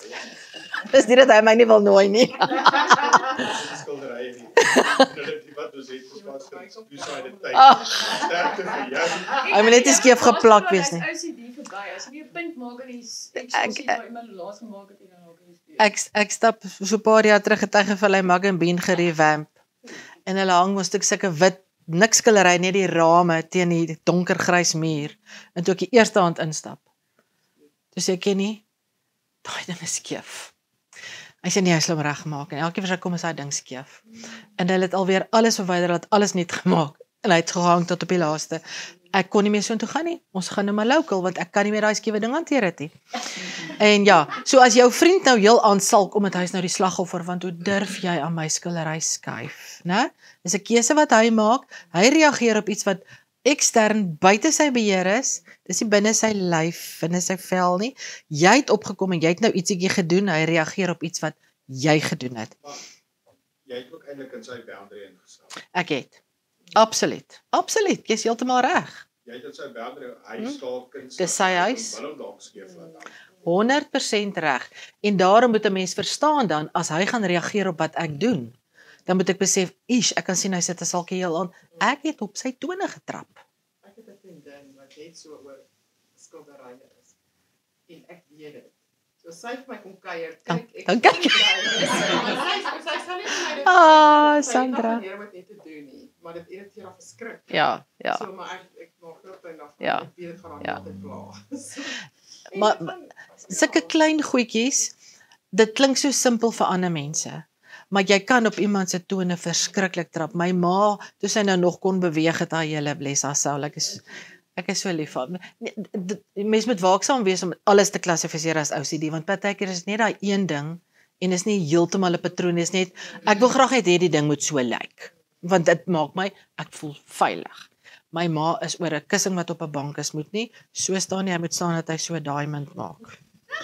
Dis nie dat hy my nie wil nooi nie. Skilderye nie. Die wat ons het gespaar suicide tyd. Ag, Sterkte vir jou. hy moet net nie skeef geplak wees nie. Ou C D verby. As jy 'n punt maak in die Ek- eksosie waar iemand laas gemaak het en dan ook in die Ek ek stap so 'n paar jaar terug het hy Vallei Mug and Bean gerevamp. En hulle hang mos stuk sulke wit niks skillery net die rame teen die donkergrys muur. En toe ek die eerste hand instap. Toe sê ek nie, daai ding is skeef. Hy sê nee, hy sal hom reggemaak en elke keer as hy kom is hy ding skeef. En hulle het alweer alles verwyder, het alles nuut gemaak en hy het gehang tot op die laaste. Ek kon nie meer so intoe gaan nie. Ons gaan nou maar local want ek kan nie meer daai skewe ding hanteer dit nie. En ja, so as jou vriend nou heel aansalk omdat hy is nou die slagoffer want hoe durf jy aan my skillery skuif, né? Dis 'n keuse wat hy maak. Hy reageer op iets wat ekstern buite sy beheer is. Dis nie binne sy lyf, binne sy vel nie. Jy het opgekom en jy het nou ietsiekie gedoen. Hy reageer op iets wat jy gedoen het. Maar jy het ook eintlik in sy boundary ingestap. Ek het. Absoluut. Absoluut. Jy's heeltemal reg. Jy het in sy boundary, hy skaap kuns. Dis sy huis. Wil hom dalk skeef laat hang. honderd persent reg. En daarom moet 'n mens verstaan dan as hy gaan reageer op wat ek doen. Dan moet ek besef, "Ish, ek kan sien hy sit 'n salkie heel aan. Ek het op sy tone getrap." Ek het 'n vriendin wat net so oor skilderye is. En ek weet dit. So sy het my kom kuier, kyk ek. Dan kyk. Sy sy sal nie vir my dit. Ah, sy Sandra. Sy het wat net te doen nie, maar dit irriteer haar verskriklik. Ja, ja. So maar ek ek maak groot punt daarvan. Ja. Ek weet dit gaan haar Ja. altyd pla. So, en Maar- dit gaan- Sulke klein goedjies, dit klink so simpel vir ander mense. Maar jy kan op iemand se tone verskriklik trap. My ma, toe sy nou nog kon beweeg het haar hele bless haar soul. Ek is ek is so lief vir haar. Nee, dit- Mens moet waaksaam wees om alles te klassifiseer as O C D want partykeer is dit net daai een ding en is nie heeltemal 'n patroon, is net ek wil graag hê die ding moet so lyk. Want dit maak my ek voel veilig. My ma is oor 'n kussing wat op 'n bank is moet nie so staan nie, hy moet staan dat hy so 'n diamond maak.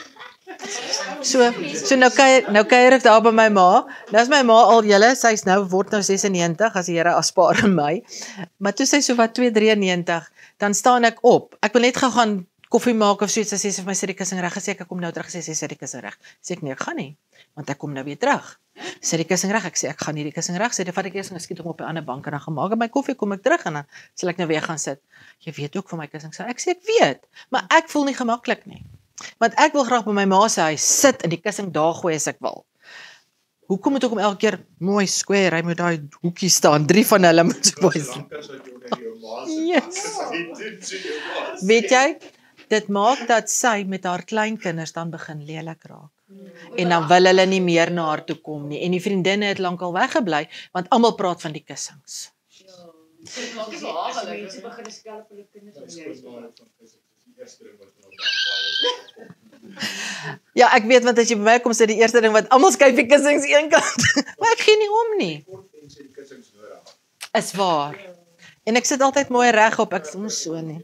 So, so nou kuier nou kuier ek daar by my ma. Nou is my ma al julle, sy's nou word nou ses en negentig as die Here aspaar in my. Maar toe sy so wat twee drie negentig, dan staan ek op. Ek wil net gou gaan koffie maak of so iets, sy sê vir my sit die kussing reg, gesê ek kom nou terug, sy sê sit die kussing reg. Sê ek nee, ek gaan nie, want ek kom nou weer terug. Sit die kussing reg, ek sê ek gaan nie die kussing reg, sê dan vat ek eers en skiet hom op 'n ander bank en dan gaan maak ek my koffie, kom ek terug en dan sal ek nou weer gaan sit. Jy weet ook van my kussing, sê ek sê ek weet, maar ek voel nie gemaklik nie. Want ek wil graag by my ma se huis sit in die kussing daar gooi as ek wil. Hoekom moet ek hom elke keer mooi square, hy moet daai hoekie staan, drie van hulle moet so mooi staan. Solank as wat jy onder jou ma se Yes. pas doen to jou ma. Weet jy, dit maak dat sy met haar kleinkinders dan begin lelik raak. En dan wil hulle nie meer na haar toe kom nie. En die vriendinne het lankal weggebly, want almal praat van die kussings. Dit maak nie so As hagelik. mense begin skelp vir hulle kinders Sy in die huis. skoonmaak van kussings is die eerste ding wat hulle dan baie Ja, ek weet want as jy by my kom sê die eerste ding wat almal skuif die kussings een kant. Maar ek gee nie om nie. kort mense die kussings nodig. Is waar. En ek sit altyd mooi regop, ek soms so nie.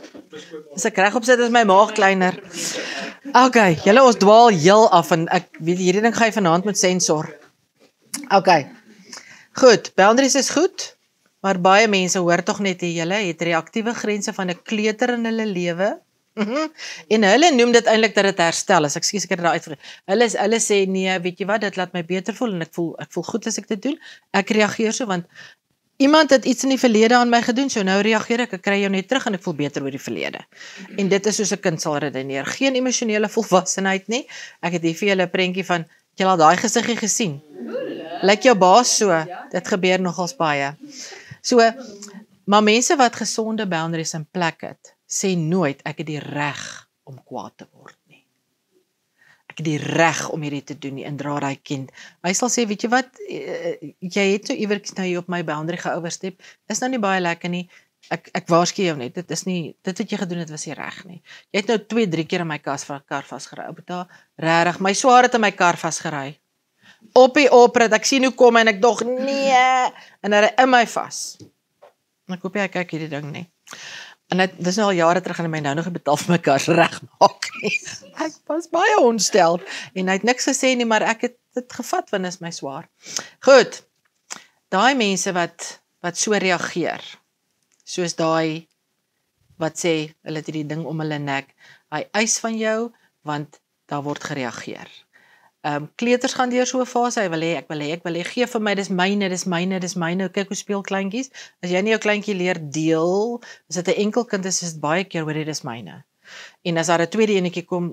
As ek regop sit is my maag kleiner. Okay, julle ons dwaal heel af en ek weet hierdie ding gaan jy vanaand met sensor. Okay. Goed, boundaries is goed, maar baie mense hoor tog net hier julle het reaktiewe grense van 'n kleuter in hulle lewe. Mhm. En hulle noem dit eintlik dat dit herstel is. Ek skuis ek het dit daar uitvra. Hulle is hulle sê nee, weet jy wat, dit laat my beter voel en ek voel ek voel goed as ek dit doen. Ek reageer so want iemand het iets in die verlede aan my gedoen, so nou reageer ek, ek kry jou net terug en ek voel beter oor die verlede. En dit is soos 'n kind sal redeneer. Geen emosionele volwassenheid nie. Ek het hier vir julle 'n prentjie van het jy al daai gesiggie gesien? Lyk jou baas so. Dit gebeur nogals baie. So, maar mense wat gesonde boundaries in plek het, sê nooit ek het die reg om kwaad te word nie. Ek het die reg om hierdie te doen nie en dra daai kind. Hy sal sê, weet jy wat, jy het so iewers nou hier op my boundary geoverstep. Is nou nie baie lekker nie. Ek ek waarsku jou net, dit is nie dit wat jy gedoen het was nie reg nie. Jy het nou twee, drie keer in my kas van kar vasgery. Ou beta, regtig, my swaar het in my kar vasgery. Op die oprit, ek sien hoe kom en ek dog nee en hy in my vas. En ek hoop jy kyk hierdie ding nie. En dit dis nou al jare terug en my nou nog betaal vir my kar regmaak nie. Ek was baie ontstel en hy het niks gesê nie, maar ek het dit gevat want dit is my swaar. Goed. Daai mense wat wat so reageer. Soos daai wat sê hulle het hierdie ding om hulle nek. Hy eis van jou want daar word gereageer. Ehm um, kleuters gaan deur so 'n fase, hy wil hê, ek wil hê, ek wil hê, gee vir my, dis myne, dis myne, dis myne. Kyk hoe speel kleintjies. As jy nie jou kleintjie leer deel, as dit 'n enkel kind is, is dit baie keer hoor jy dis myne. En as daar 'n tweede enetjie kom,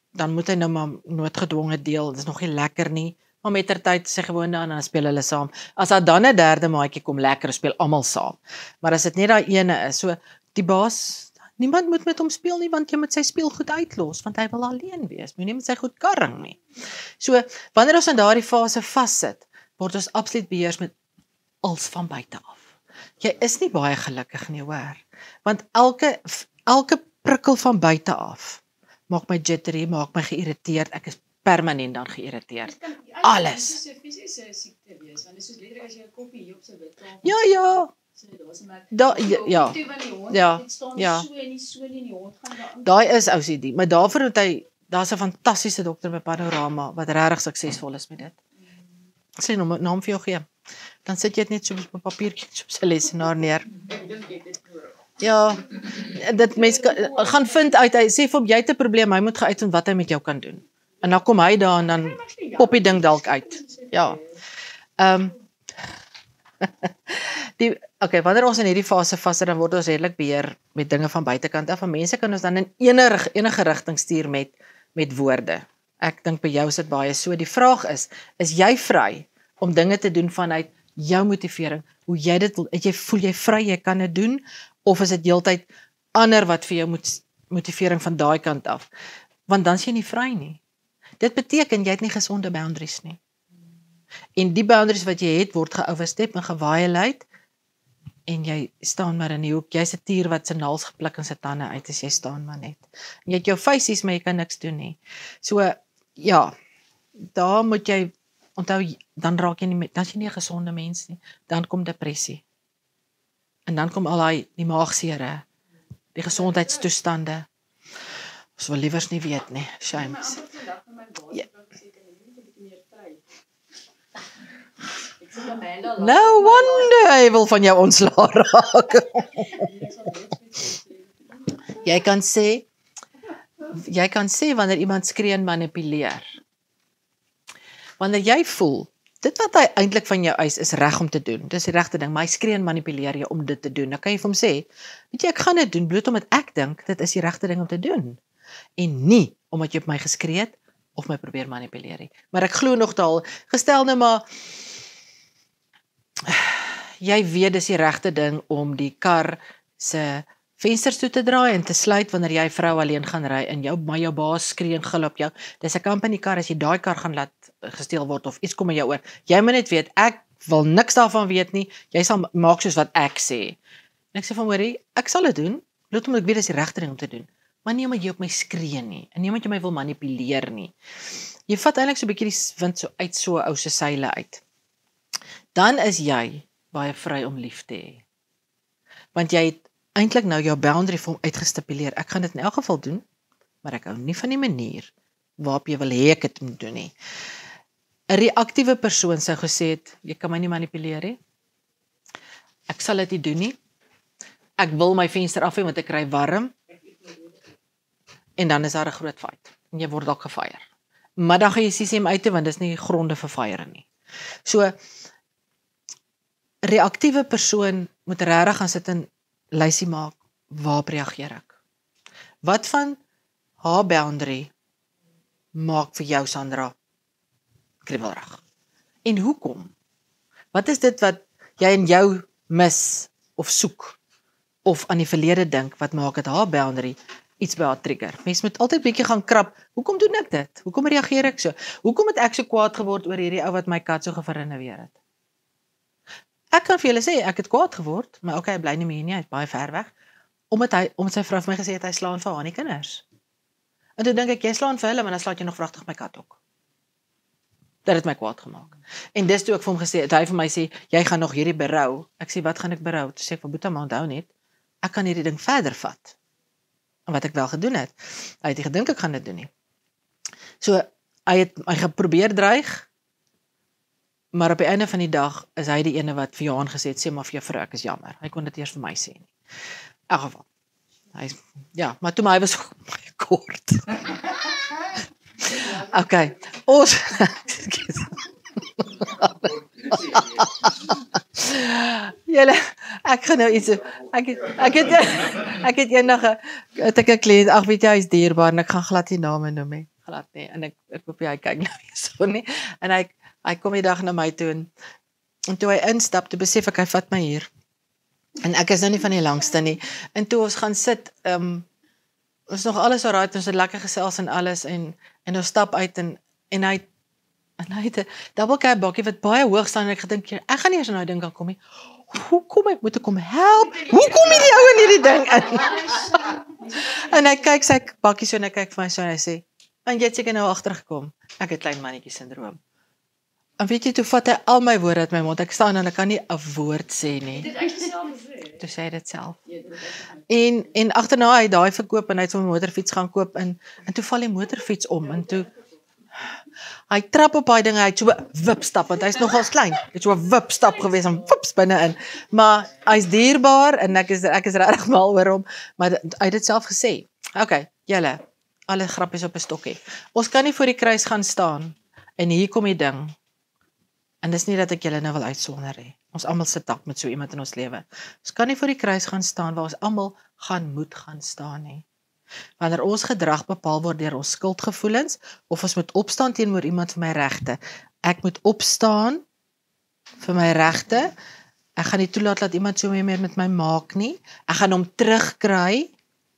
dan moet hy nou maar noodgedwonge deel. Dit is nog nie lekker nie. Maar met ter tyd sê gewoon dan, dan speel hulle saam. As daar dan 'n derde maatjie kom lekker, speel almal saam. Maar as dit net daai ene is, so die baas, niemand moet met hom speel nie, want jy moet sy speelgoed uitlos, want hy wil alleen wees. Moenie met sy goed karring nie. So, wanneer ons in daardie fase vassit, word ons absoluut beheers met als van buite af. Jy is nie baie gelukkig nie, hoor. Want elke elke prikkel van buite af maak my jittery, maak my geïrriteerd. Ek is permanent dan geïrriteerd. Dit kan Alles. Dit kan 'n fisiese siekte wees, want dit is soos letterlik as jy 'n koppie hier op sy witkamer. Ja, ja. So daar's 'n merk. Da, ja, ja. Ja, Dit staan ja. so en nie so nie, en die hond gaan daar. Daai is O C D, maar daarvoor moet hy, daar's 'n fantastiese dokter by Panorama wat regtig suksesvol is met dit. Ek sê hom 'n naam vir jou gee. Dan sit jy dit net so op 'n papiertjie so op sy lesenaar neer. Ja, dit mense kan- gaan vind uit, hy sê vir hom jy het 'n probleem, hy moet gaan uitvind wat hy met jou kan doen. En dan kom hy daar en dan pop die ding dalk uit. Ja. Ehm um, die okay, wanneer ons in hierdie fase vas is, dan word ons redelik beheer met dinge van buitekant af. En mense kan ons dan in enige enige rigting stuur met met woorde. Ek dink by jou is dit baie so. Die vraag is, is jy vry om dinge te doen vanuit jou motivering, hoe jy dit wil, jy voel jy vry, jy kan dit doen, of is dit heeltyd ander wat vir jou moet motivering van daai kant af? Want dan is jy nie vry nie. Dit beteken jy het nie gesonde boundaries nie. En die boundaries wat jy het, word ge-overstep en geviolate, en jy staan maar in die hoek. Jy's 'n tier wat sy naels gepluk en sy tande uit is, jy staan maar net. En jy het jou feisies, maar jy kan niks doen nie. So, ja, daar moet jy onthou, dan raak jy nie met, dan is jy nie 'n gesonde mens nie. Dan kom depressie. En dan kom al daai die maagsere, die gesondheidstoestande. Ons wil liewers nie weet nie. Shame. Maar amper vandag met my baas Ja. het ek seker net 'n bietjie meer tyd. Ek sê Amanda, laat No wonder hy wil van jou ontslaa raak. ek sal net iets sê. Jy kan sê, jy kan sê wanneer iemand skree en manipuleer. Wanneer jy voel, dit wat hy eintlik van jou eis is reg om te doen. Dis die regte ding, maar hy skree en manipuleer jou om dit te doen. Dan kan jy vir hom sê, weet jy, ek gaan dit doen bloot omdat ek dink dit is die regte ding om te doen. En nie omdat jy op my geskree het of my probeer manipuleer het. Maar ek glo nog daal, gestel nou maar jy weet dis die regte ding om die kar se vensters toe te draai en te sluit wanneer jy vrou alleen gaan ry en jou maar jou baas skree en gil op jou. Dis 'n company kar, as jy daai kar gaan laat gesteel word of iets kom in jou oor. Jy moet net weet, ek wil niks daarvan weet nie. Jy sal maak soos wat ek sê. En ek sê van hoorie, ek sal dit doen, bloot omdat ek weet dis die regte ding om te doen. Maar nie omdat jy op my skree nie en nie omdat jy my wil manipuleer nie. Jy vat eintlik so 'n bietjie die wind so uit so 'n ou se seile uit. Dan is jy baie vry om lief te hê. Want jy het eintlik nou jou boundary vir hom uitgestipuleer. Ek gaan dit in elk geval doen, maar ek hou nie van die manier waarop jy wil hê ek dit moet doen nie. 'n Reaktiewe persoon sou gesê het, jy kan my nie manipuleer nie. Ek sal dit nie doen nie. Ek wil my venster afhê want ek kry warm. En dan is daar 'n groot fight. En jy word dalk gefire. Maar dan gaan jy C C M uit toe want dis nie gronde vir fire nie. So reaktiewe persoon moet regtig gaan sit en lysie maak, waarop reageer ek? Wat van haar boundary maak vir jou, Sandra, kriebelrig? En hoekom? Wat is dit wat jy in jou mis of soek of aan die verlede dink wat maak dit haar boundary iets by haar trigger? Mens moet altyd bietjie gaan krap. Hoekom doen ek dit? Hoekom reageer ek so? Hoekom het ek so kwaad geword oor hierdie ou wat my kat so geverinneweer het? Ek kan vir julle sê, ek het kwaad geword, maar okay, hy bly nie meer nie, hy is baie ver weg, omdat hy, omdat sy vrou vir my gesê het, hy slaan vir haar nie kinders. En toe dink ek, jy slaan vir hulle, maar dan slaat jy nog vragtig my kat ook. Dat het my kwaad gemaak. En dis toe ek vir hom gesê het, hy vir my sê, jy gaan nog hierdie berou. Ek sê, wat gaan ek berou? Toe sê ek, van Boeta, maar onthou net, ek kan hierdie ding verder vat. En wat ek wel gedoen het. Hy het nie gedink ek gaan dit doen nie. So, hy het hy geprobeer dreig, maar op die einde van die dag is hy die ene wat vir Johan gesê het, sê maar vir jou vrou, ek is jammer. Hy kon dit eers vir my sê nie. In elk geval. Hy is, ja, maar toe maar hy was baie kort. Okay, ons Julle, ek gaan nou iets ek het ek het ek het eendag het ek 'n kliënt, ag weet jy, hy's dierbaar en ek gaan glad nie name noem nie. glad nie. En ek ek hoop jy hy kyk nou nie so nie. En hy hy kom die dag na my toe en, en toe hy instap, toe besef ek hy vat my hier. En ek is nou nie van die langste nie. En toe ons gaan sit, ehm um, ons nog alles alright, ons het lekker gesels en alles en en ons stap uit en en hy en hy het 'n double cab bakkie wat baie hoog staan en ek gedink ek gaan nie eens aan daai ding kan kom nie. Hoe kom ek moet ek kom help? Hoe kom hierdie ou in hierdie ding in? En hy kyk sy bakkie so en hy kyk vir my so en hy sê, "En jy het seker nou agtergekom. Ek het klein mannetjie sindroom." En weet jy, toe vat hy al my woorde uit my mond. Ek staan en ek kan nie 'n woord sê nie. Dit ek self gesê. Toe sê hy dit self. Ja, dit is En en agterna hy daai verkoop en hy het so 'n motorfiets gaan koop en en toe val die motorfiets om en toe hy trap op daai ding, hy het so 'n wip stap want hy's nogals klein. Dit het so 'n wip stap gewees en wips binne-in. Maar hy's dierbaar en ek is ek is regtig mal oor hom, maar hy het dit self gesê. Okay, julle, alle grappies op 'n stokkie. Ons kan nie voor die kruis gaan staan en hier kom die ding. En dis nie dat ek julle nou wil uitsonder hê. Ons almal sit dalk met so iemand in ons lewe. Ons kan nie voor die kruis gaan staan waar ons almal gaan moet gaan staan nie. Wanneer ons gedrag bepaal word deur ons skuldgevoelens of ons moet opstaan teenoor iemand vir my regte. Ek moet opstaan vir my regte. Ek gaan nie toelaat dat iemand so meer met my maak nie. Ek gaan hom terugkry.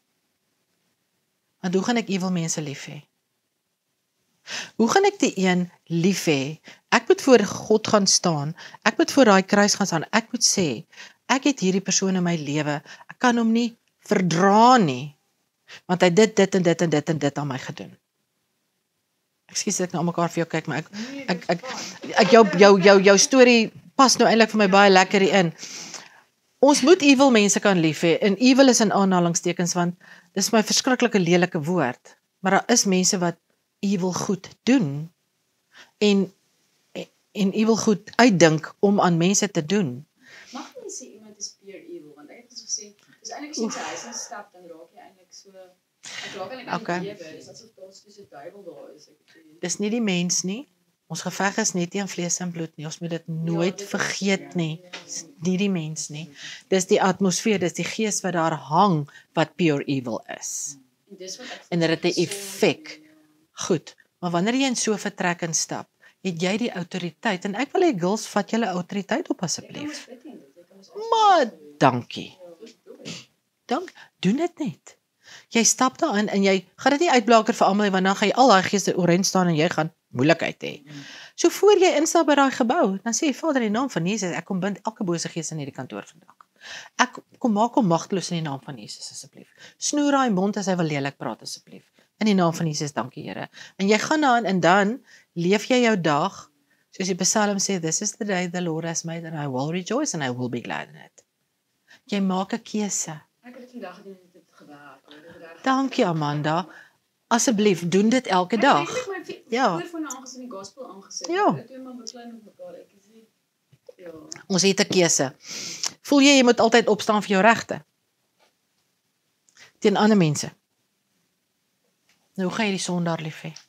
Want hoe gaan ek ewel mense lief hê? Hoe gaan ek die een lief hê? Ek moet voor God gaan staan. Ek moet voor daai kruis gaan staan. Ek moet sê, ek het hierdie persoon in my lewe. Ek kan hom nie verdra nie. Want hy het dit, dit en dit en dit en dit aan my gedoen. Ekskuus dat ek nou almekaar vir jou kyk, maar ek ek ek, ek jou jou jou jou storie pas nou eintlik vir my baie lekker in. Ons moet evil mense kan lief hê. En evil is in aanhalingstekens want dis my verskriklike lelike woord. Maar daar is mense wat evil goed doen en en evil goed uitdink om aan mense te doen. Mag jy nie sê iemand is pure evil want ek het ons gesê, dis eintlik so 'n huis instap dan raak jy eintlik so ek raak eintlik aan Okay. die lewe, dis asof daar so 'n duiwel daar is. Ek het Dis nie die mens nie. Ons geveg is nie teen vlees en bloed nie. Ons moet dit nooit dit is- vergeet nie. Dis nie die mens nie. Dis die atmosfeer, dis die gees wat daar hang wat pure evil is. en dis wat ek En dit het 'n so- effek. Goed, maar wanneer jy in so 'n vertrek instap, het jy die autoriteit en ek wil hê girls vat julle autoriteit op asseblief. Maar dankie. Dank, doen dit net. Jy stap daarin en jy gaan dit nie uitblaker vir almal nie want dan gaan jy al daai geeste oorent staan en jy gaan moeilikheid hê. So voor jy instap by daai gebou, dan sê jy Vader in die naam van Jesus, ek kom bind elke bose gees in hierdie kantoor vandag. Ek kom maak hom magteloos in die naam van Jesus asseblief. Snoer daai mond as hy wil lelik praat asseblief. In die naam van Jesus, dankie Here. En jy gaan aan en dan leef jy jou dag soos die Psalm sê, this is the day the Lord has made and I will rejoice and I will be glad in it. Jy maak 'n keuse. Ek het dit vandag gedoen en dit het gewerk. Dit het regtig- Dankie Amanda. Asseblief, doen dit elke dag. Ek het my vi- Ja. voorfone aangesit en die gospel aangesit. Ja. Ek doen maar beklein met mekaar. Ek is nie ja. Ons het 'n keuse. Voel jy jy moet altyd opstaan vir jou regte? Teen ander mense. Nou hoe gaan jy die sondaar lief hê?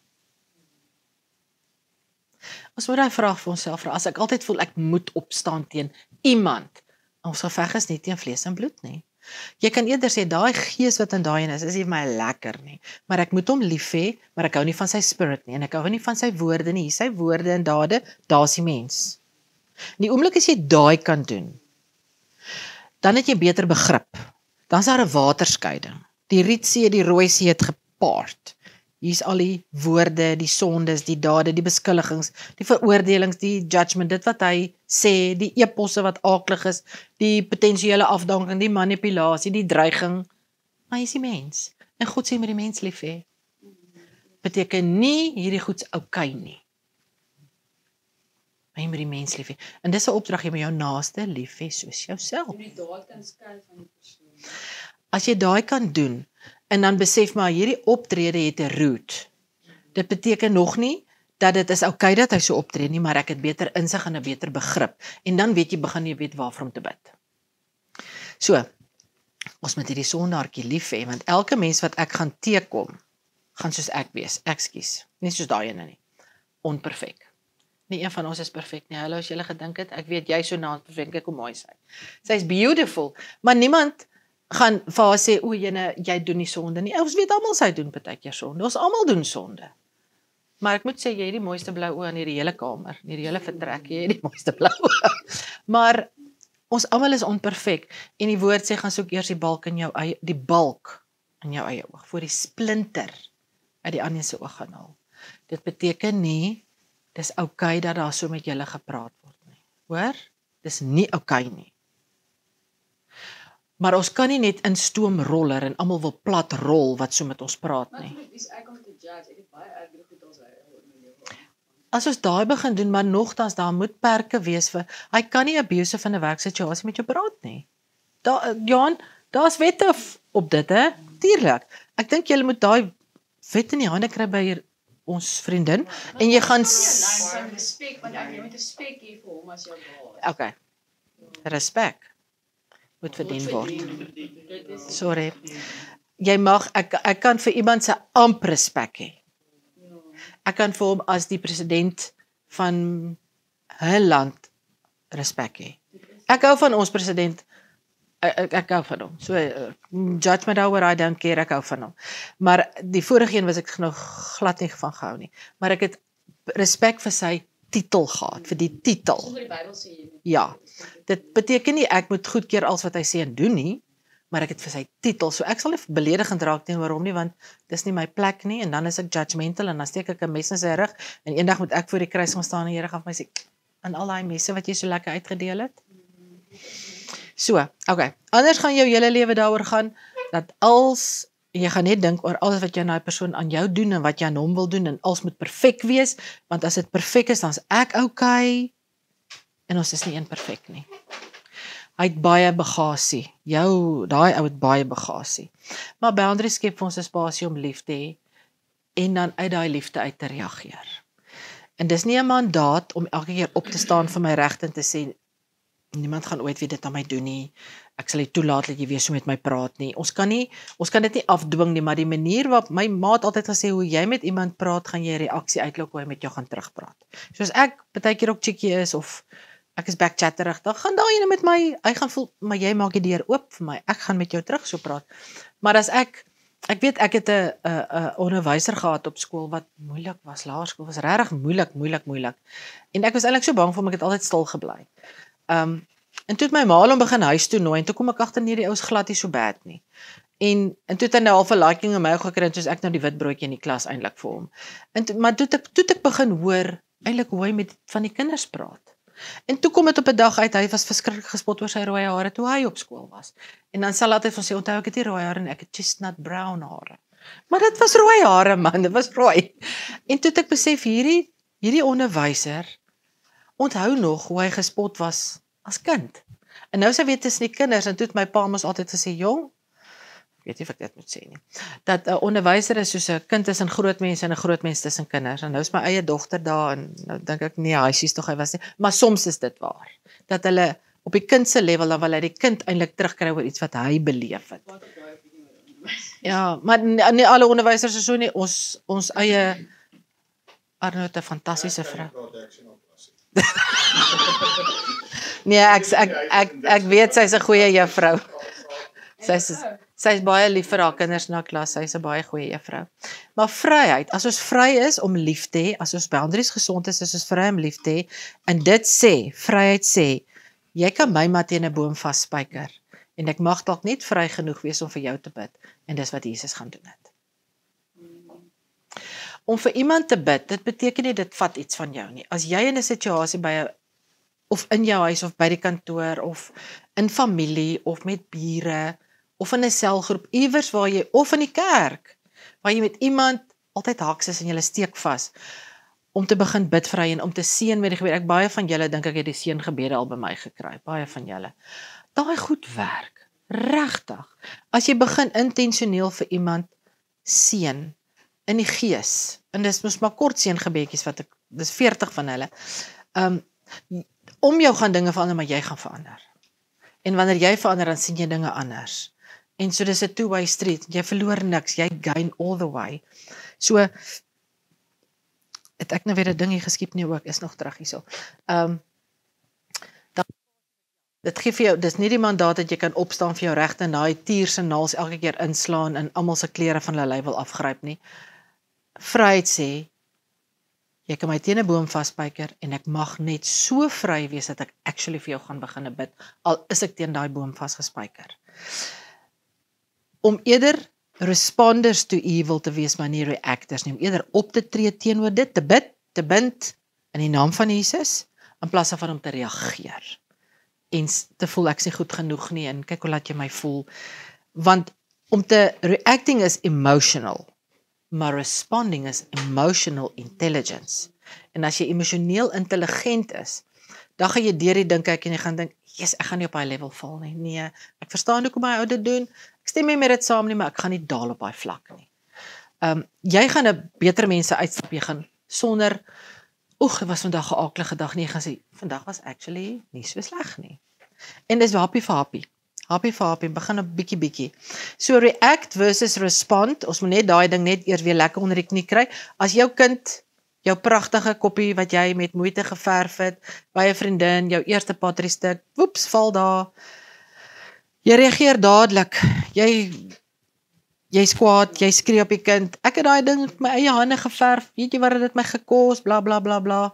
Ons moet daai vraag vir onsself vra. As ek altyd voel ek moet opstaan teen iemand, ons geveg is nie teen vlees en bloed nie. Jy kan eerder sê daai gees wat in daai een is, is nie vir my lekker nie, maar ek moet hom lief hê, maar ek hou nie van sy spirit nie en ek hou nie van sy woorde nie. Hier sy woorde en dade, daar's die mens. In die oomblik as jy daai kan doen, dan het jy beter begrip. Dan's daar 'n waterskeiding. Die Rietsee, die Rooi See het gepaard. Hier's al die woorde, die sondes, die dade, die beskuldigings, die veroordelings, die judgment, dit wat hy sê, die eposse wat aaklig is, die potensiële afdanking, die manipulasie, die dreiging. Maar hy is die mens. En God sê met die mens lief hê. Beteken nie hierdie goed's oukei nie. Maar jy moet die mens lief hê. En dis 'n opdrag, jy moet jou naaste lief hê soos jouself. Jy moet die daad kan skei van die persoon. As jy daai kan doen, en dan besef maar hierdie optrede het 'n root. Dit beteken nog nie dat dit is oukei dat hy so optree nie, maar ek het beter insig en 'n beter begrip. En dan weet jy begin jy weet waarvoor om te bid. So, ons moet hierdie sondaartjie lief hê, want elke mens wat ek gaan teekom, gaan soos ek wees. Ekskuus, nie soos daai ene nie. Onperfek. Nie een van ons is perfek nie. Hallo, as jy gedink het, ek weet jy so na perfek, kyk hoe mooi sy. Sy's beautiful, maar niemand gaan vir haar sê, o jene, jy doen nie sonde nie. Ons weet almal sy doen partykeer sonde. Ons almal doen sonde. Maar ek moet sê jy het die mooiste blou oë in hierdie hele kamer, in hierdie hele vertrek, jy het die mooiste blou oë. Maar ons almal is onperfek en die woord sê gaan soek eers die balk in jou eie die balk in jou eie oog voor die splinter uit die ander se oog gaan haal. Dit beteken nie dis oukei okay dat daar so met julle gepraat word nie. Hoor? Dis nie oukei okay nie. Maar ons kan nie net in stoomroller en almal wil plat rol wat so met ons praat Maar nie. wie is ek om te judge? Ek het baie erger goed as hy oor my lewe. As ons daai begin doen, maar nogtans daar moet perke wees vir hy kan nie abusive in 'n werksituasie met jou praat nie. Daar Johan, daar's wette op dit hè. Tuurlik. Ek dink julle moet daai wet in die hande kry by hier, ons vriendin en jy gaan s- lyn van respek, want ek jy moet respek hê vir hom as jou baas. okay. Respek moet verdien word. Dit is Sorry. Jy mag ek ek kan vir iemand se amp respek hê. Ek kan vir hom as die president van 'n land respek hê. Ek hou van ons president. Ek, ek, ek hou van hom. So uh, judge my daaroor, I don't care, ek hou van hom. Maar die vorige een was ek nog glad nie van gehou nie. Maar ek het respek vir sy titel gehad, vir die titel. sonder die Bybel sê jy nie. Ja. Dit beteken nie ek moet goedkeur alles wat hy sê en doen nie, maar ek het vir sy titel. So ek sal nie beledigend raak teenoor hom nie want dis nie my plek nie en dan is ek judgmental en dan steek ek 'n mes in sy rug en eendag moet ek voor die kruis gaan staan en die Here gaan vir my sê aan al daai messe wat jy so lekker uitgedeel het. So, okay. Anders gaan jou hele lewe daaroor gaan dat als jy gaan net dink oor alles wat jy aan daai persoon aan jou doen en wat jy aan hom wil doen en alles moet perfek wees, want as dit perfek is dan is ek okay en ons is nie een perfek nie. Hy het baie bagasie. Jou, daai ou het baie bagasie. Maar boundaries skep vir ons 'n spasie om lief te hê en dan uit daai liefde uit te reageer. En dis nie 'n mandaat om elke keer op te staan vir my regte en te sê niemand gaan ooit weer dit aan my doen nie. Ek sal nie toelaat dat jy weer so met my praat nie. Ons kan nie ons kan dit nie afdwing nie, maar die manier waarop my ma het altyd gesê hoe jy met iemand praat, gaan jy 'n reaksie uitlok hoe hy met jou gaan terugpraat. Soos ek baie keer ook cheeky is of ek is backchatterig, dan gaan daai ene met my, hy gaan voel, maar jy maak die deur oop vir my. Ek gaan met jou terug so praat. Maar as ek ek weet ek het 'n 'n 'n onderwyser gehad op skool wat moeilik was, laerskool was regtig moeilik, moeilik, moeilik. En ek was eintlik so bang vir hom, ek het altyd stil gebly. Um en toe het my ma hom begin huis toe nooi en toe kom ek agter nee die ou is glad nie so bad nie. En en toe het hy nou half 'n liking in my gekry en soos ek nou die wit broodjie in die klas eintlik vir hom. En toe, maar toe het ek toe het ek begin hoor eintlik hoe hy met van die kinders praat. En toe kom dit op 'n dag uit, hy was verskriklik gespot oor sy rooi hare toe hy op skool was. En dan sal hy altyd van sê onthou ek het nie rooi hare en ek het chestnut brown hare. Maar dit was rooi hare man, dit was rooi. En toe het ek besef hierdie hierdie onderwyser onthou nog hoe hy gespot was as kind. En nou sy weet tussen die kinders en toe het my pa mos altyd gesê, "Jong, ek weet nie of ek dit moet sê nie. Dat 'n onderwyser is soos 'n kind tussen groot mense en 'n groot mens tussen kinders." En nou is my eie dogter daar en nou dink ek nee, hy sies tog hy was nie, maar soms is dit waar. Dat hulle op die kind se level dan wil hy die kind eintlik terugkry oor iets wat hy beleef het. Wat ek daai opinie oor onderwys. Ja, maar nie, nie alle onderwysers is so nie. Ons ons eie Arno het 'n fantastiese vrou. Nee, ek ek ek ek weet sy's 'n goeie juffrou. Sy's sy's baie lief vir haar kinders na klas. Sy's 'n baie goeie juffrou. Maar vryheid, as ons vry is om lief te hê, as ons boundaries gesond is, is ons vry om lief te hê. En dit sê, vryheid sê, jy kan my maar teen 'n boom vasspyker en ek mag dalk net vry genoeg wees om vir jou te bid. En dis wat Jesus gaan doen het. Om vir iemand te bid, dit beteken nie dit vat iets van jou nie. As jy in 'n situasie by 'n of in jou huis of by die kantoor of in familie of met bure of in 'n selgroep iewers waar jy of in die kerk waar jy met iemand altyd haaks is en jy steek vas om te begin bid vir hy en om te seën met die gebed. Ek baie van julle dink ek het die seëngebede al by my gekry. Baie van julle. Daai goed werk. Regtig. As jy begin intentioneel vir iemand seën in die gees. En dis mos maar kort seëngebedjies wat ek dis veertig van hulle. Um om jou gaan dinge verander, maar jy gaan verander. En wanneer jy verander, dan sien jy dinge anders. En so dis 'n two-way street. Jy verloor niks, jy gain all the way. So het ek nou weer 'n ding hier geskiep nie ook, is nog terug hierso. Um dan, dit gee vir jou, dis nie die mandaat dat jy kan opstaan vir jou regte en daai tier se naels elke keer inslaan en almal se klere van hulle lyf wil afgryp nie. Vryheid sê jy kan my teen 'n boom vasspyker en ek mag net so vry wees dat ek actually vir jou gaan begin bid, al is ek teen daai boom vasgespyker. Om eerder responders to evil te wees, maar nie reactors nie, om eerder op te tree teenoor dit, te bid, te bind in die naam van Jesus, in plaas daarvan om te reageer. En te voel ek is nie goed genoeg nie, en kyk hoe laat jy my voel. Want om te reacting is emotional, maar responding is emotional intelligence. En as jy emosioneel intelligent is, dan gaan jy deur die ding kyk en jy gaan dink, yes, ek gaan nie op daai level val nie. Nee, ek verstaan hoekom my ou dit doen. Ek stem nie met dit saam nie, maar ek gaan nie daal op daai vlak nie. Um, jy gaan 'n beter mense uitstap, jy gaan sonder, oeg, dit was vandag 'n aaklige dag nie, jy gaan sê, vandag was actually nie so sleg nie. En dis happy vir happy. Happy vir happy, begin op bietjie bietjie. So react versus respond, ons moet net daai ding net eers weer lekker onder die knie kry. As jou kind, jou pragtige koppie wat jy met moeite geverf het, by 'n vriendin, jou eerste patriestuk, woeps, val daar. Jy reageer dadelik. Jy jy's kwaad, jy skree op die kind. Ek het daai ding met my eie hande geverf. Weet jy wat het dit my gekos? Bla bla bla bla.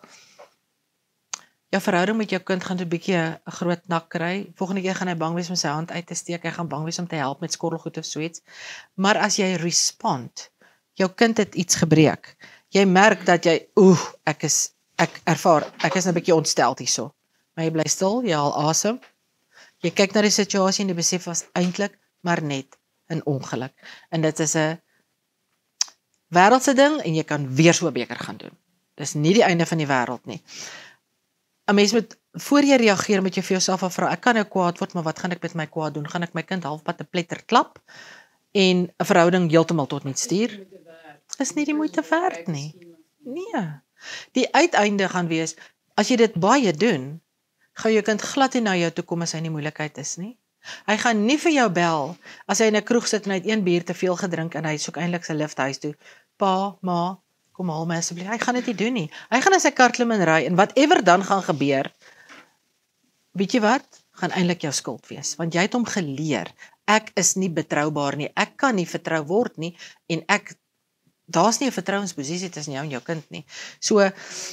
Jou verhouding met jou kind gaan 'n bietjie 'n groot nak kry. Volgende keer gaan hy bang wees om sy hand uit te steek. Hy gaan bang wees om te help met skorrelgoed of so iets. Maar as jy respond, jou kind het iets gebreek. Jy merk dat jy, oeh, ek is ek ervaar, ek is 'n bietjie ontsteld hierso. Maar jy bly stil, jy haal asem. Jy kyk na die situasie en jy besef was eintlik maar net 'n ongeluk. En dit is 'n wêreldse ding en jy kan weer so 'n beker gaan doen. Dis nie die einde van die wêreld nie. 'n Mens moet, voor jy reageer, moet jy vir jouself afvra, ek kan nou kwaad word, maar wat gaan ek met my kwaad doen? Gaan ek my kind halfpad 'n pletter klap en 'n verhouding heeltemal tot niks stuur? Is nie die moeite werd nie. Nee. Die uiteinde gaan wees, as jy dit baie doen, gaan jou kind glad nie na jou toe kom as hy in die moeilikheid is nie. Hy gaan nie vir jou bel, as hy in 'n kroeg sit en hy het een bier te veel gedrink en hy soek eintlik sy lift huis toe. Pa, ma, kom haal my asseblief. Hy gaan dit nie doen nie. Hy gaan in sy kar klim en ry, en whatever dan gaan gebeur, weet jy wat, gaan eintlik jou skuld wees, want jy het hom geleer, ek is nie betroubaar nie, ek kan nie vertrou word nie, en ek, daar's nie 'n vertrouensposisie tussen jou en jou kind nie. So,